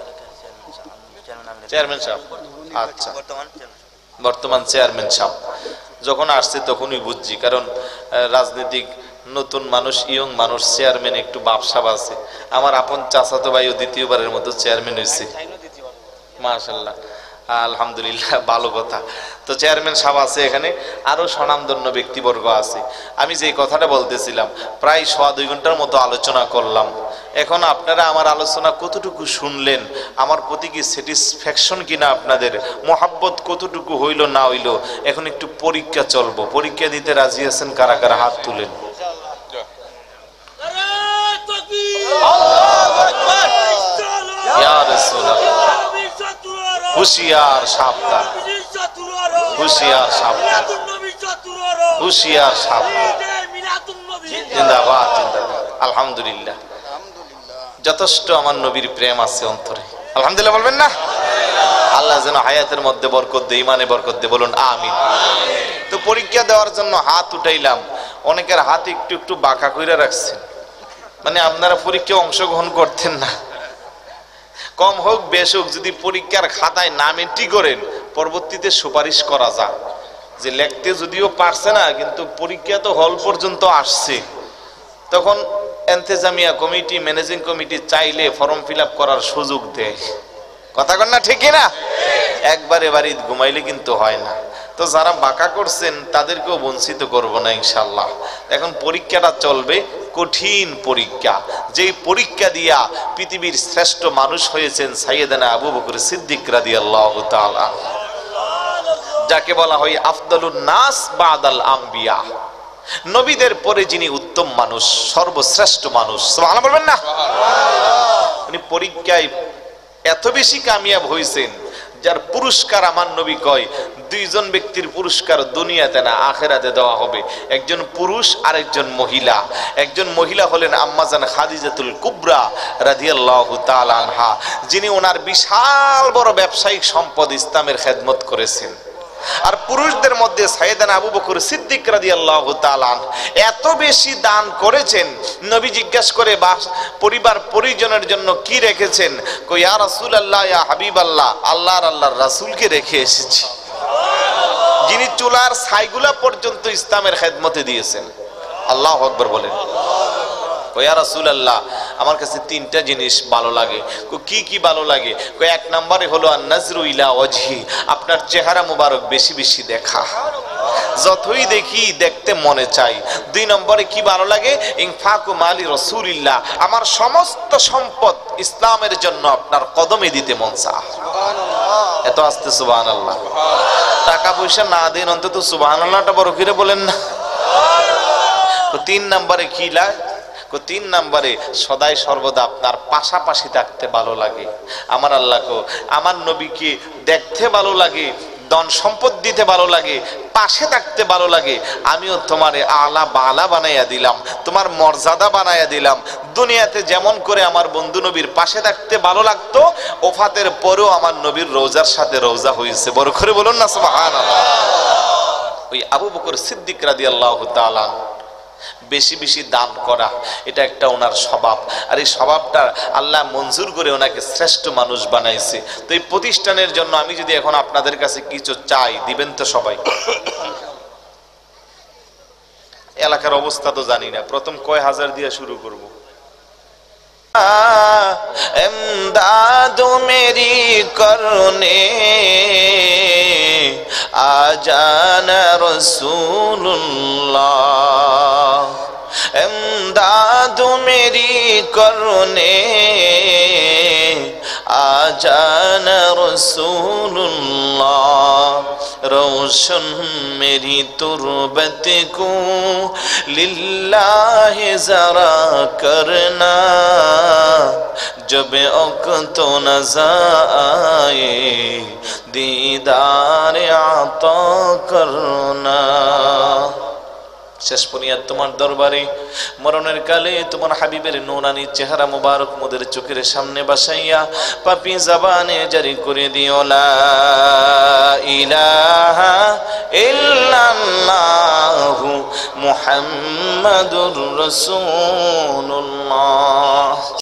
চেয়ারম্যান সাহেব, আচ্ছা বর্তমান চেয়ারম্যান সাহেব যখন আসছে তখনই বুঝছি, কারণ রাজনৈতিক নতুন মানুষ, ইয়ং মানুষ, চেয়ারম্যান একটু বাপসাব আছে। আমার আপন চাচাতো ভাইও দ্বিতীয়বারের মতো চেয়ারম্যান হয়েছে, মাশাআল্লাহ, আলহামদুলিল্লাহ, ভালো কথা। তো চেয়ারম্যান সাহেব আছে এখানে, আরো স্বনামধন্য ব্যক্তিবর্গ আছে। আমি যে কথাটা বলতেছিলাম, প্রায় সোয়া দুই ঘন্টার মতো আলোচনা করলাম। এখন আপনারা আমার আলোচনা কতটুকু শুনলেন, আমার প্রতি কি স্যাটিসফ্যাকশন কিনা, আপনাদের মোহাব্বত কতটুকু হইল না হইল, এখন একটু পরীক্ষা চলবো। পরীক্ষা দিতে রাজি আছেন কারা কারা? হাত তুলেন। হুশিয়ার সাবধান, হুশিয়ার সাবধান, হুশিয়ার সাবধান। জিন্দাবাদ, জিন্দাবাদ। আলহামদুলিল্লাহ, যথেষ্ট আমার নবীর প্রেম আছে অন্তরে। আলহামদুলিল্লাহ বলবেন না? আল্লাহ যেন হায়াতের মধ্যে বরকত দে, ইমানে বরকত দে, বলুন আমিন। তো পরীক্ষা দেওয়ার জন্য হাত উঠাইলাম, অনেকের হাত একটু একটু বাঁকা কইরা রাখছেন, মানে আপনারা পরীক্ষায় অংশগ্রহণ করতেন না। কম হোক বেশ হোক, যদি পরীক্ষার খাতায় নাম এন্ট্রি করেন, পরবর্তীতে সুপারিশ করা যায় যে লিখতে যদিও পারছে না, কিন্তু পরীক্ষা তো হল পর্যন্ত আসছে, তখন এন্তেজামিয়া কমিটি, ম্যানেজিং কমিটি চাইলে ফর্ম ফিল আপ করার সুযোগ দেয়। কথা কন না, ঠিক না? একবারে বাড়ি ঘুমাইলে কিন্তু হয় না। তো যারা বাঁকা করছেন তাদেরকেও বঞ্চিত করব না ইনশাল্লাহ। এখন পরীক্ষাটা চলবে, কঠিন পরীক্ষা, যেই পরীক্ষা দিয়া পৃথিবীর শ্রেষ্ঠ মানুষ হয়েছেন সাইয়েদনা আবু বকর সিদ্দিক রাদিয়াল্লাহু তাআলা, যাকে বলা হয় আফদালুন নাস বাদাল আম্বিয়া, নবীদের পরে যিনি উত্তম মানুষ, সর্বশ্রেষ্ঠ মানুষ। সুবহানাল্লাহ বলবেন না? উনি পরীক্ষায় এত বেশি কামিয়াব হয়েছেন, যার পুরস্কার আমার নবী কয় দুইজন ব্যক্তির পুরস্কার দুনিয়াতে না আখিরাতে দেওয়া হবে, একজন পুরুষ আর একজন মহিলা। একজন মহিলা হলেন আম্মাজান খাদিজাতুল কুবরা রাদিয়াল্লাহু তাআলা আনহা, যিনি ওনার বিশাল বড় ব্যবসায়িক সম্পদ ইসলামের খেদমত করেছেন। আর পুরুষদের মধ্যে সাইয়েদনা আবু বকর সিদ্দিক রাদিয়াল্লাহু তাআলা এত বেশি দান করেছেন, নবী জিজ্ঞাসা করে বা পরিবার পরিজনের জন্য কি রেখেছেন? কই ইয়া রাসূলুল্লাহ, ইয়া হাবিবাল্লাহ, আল্লাহর আল্লাহর রাসূলকে রেখে এসেছি, যিনি চুলার ছাইগুলা পর্যন্ত ইসলামের খেদমতে দিয়েছেন। আল্লাহু আকবার বলেন। ও ইয়া রাসূলুল্লাহ, আমার কাছে তিনটা জিনিস ভালো লাগে। কি কি ভালো লাগে? এক নম্বরে হলো আন-নাজরু ইলা ওয়াজহি, আপনার চেহারা মুবারক বেশি বেশি দেখা, যতই দেখি দেখতে মনে চাই। দুই নম্বরে কি ভালো লাগে? ইনফাকু মালি রাসূলিল্লাহ, আমার সমস্ত সম্পদ ইসলামের জন্য আপনার কদমে দিতে মন চায়। সুবহানাল্লাহ, এত আস্তে সুবহানাল্লাহ। টাকা পয়সা না দেন অন্তত সুবহানাল্লাহটা বড় করে বলেন না। তিন নম্বরে কি লাগে? তিন নম্বরে সদাই সর্বদা আপনার পাশাপাশি থাকতে ভালো লাগে। আমার আল্লাহকে, আমার নবীকে দেখতে ভালো লাগে, ধন সম্পদ দিতে ভালো লাগে, পাশে থাকতে ভালো লাগে। আমিও তোমারে আলা বালা বানাইয়া দিলাম, তোমার মর্যাদা বানাইয়া দিলাম। দুনিয়াতে যেমন করে আমার বন্ধু নবীর পাশে থাকতে ভালো লাগতো, ওফাতের পরেও আমার নবীর রওজার সাথে রওজা হয়েছে। বড় করে বলুন না সুবহানাল্লাহ। ওই আবু বকর সিদ্দিক রাদিয়াল্লাহু তাআলা বেশি বেশি দান করা, এটা একটা ওনার স্বভাব। আর এই স্বভাবটা আল্লাহ মঞ্জুর করে ওনাকে শ্রেষ্ঠ মানুষ বানাইছে। তো এই প্রতিষ্ঠানের জন্য আমি যদি এখন আপনাদের কাছে কিছু চাই, দিবেন তো সবাই? এলাকার অবস্থা তো জানি না, প্রথম কয় হাজার দিয়ে শুরু করব। এমদাদু মেরি করনে আজানা রাসূলুল্লাহ, এমদাদু মেরি করনে আজানা রাসূলুল্লাহ, रोशन मेरी तुरबत को लिल्लाह जरा करना, जब वक्त नज़र आए दीदार आता करना। শেষ পর্যন্ত তোমার দরবারে মরণের কালে তোমার হাবিবের নূরানি চেহারা মুবারক মোদের চোখের সামনে বাসাইয়া পাপি জবানে জারি করে দিও লা ইলাহা ইল্লাল্লাহু মুহাম্মাদুর রাসূলুল্লাহ।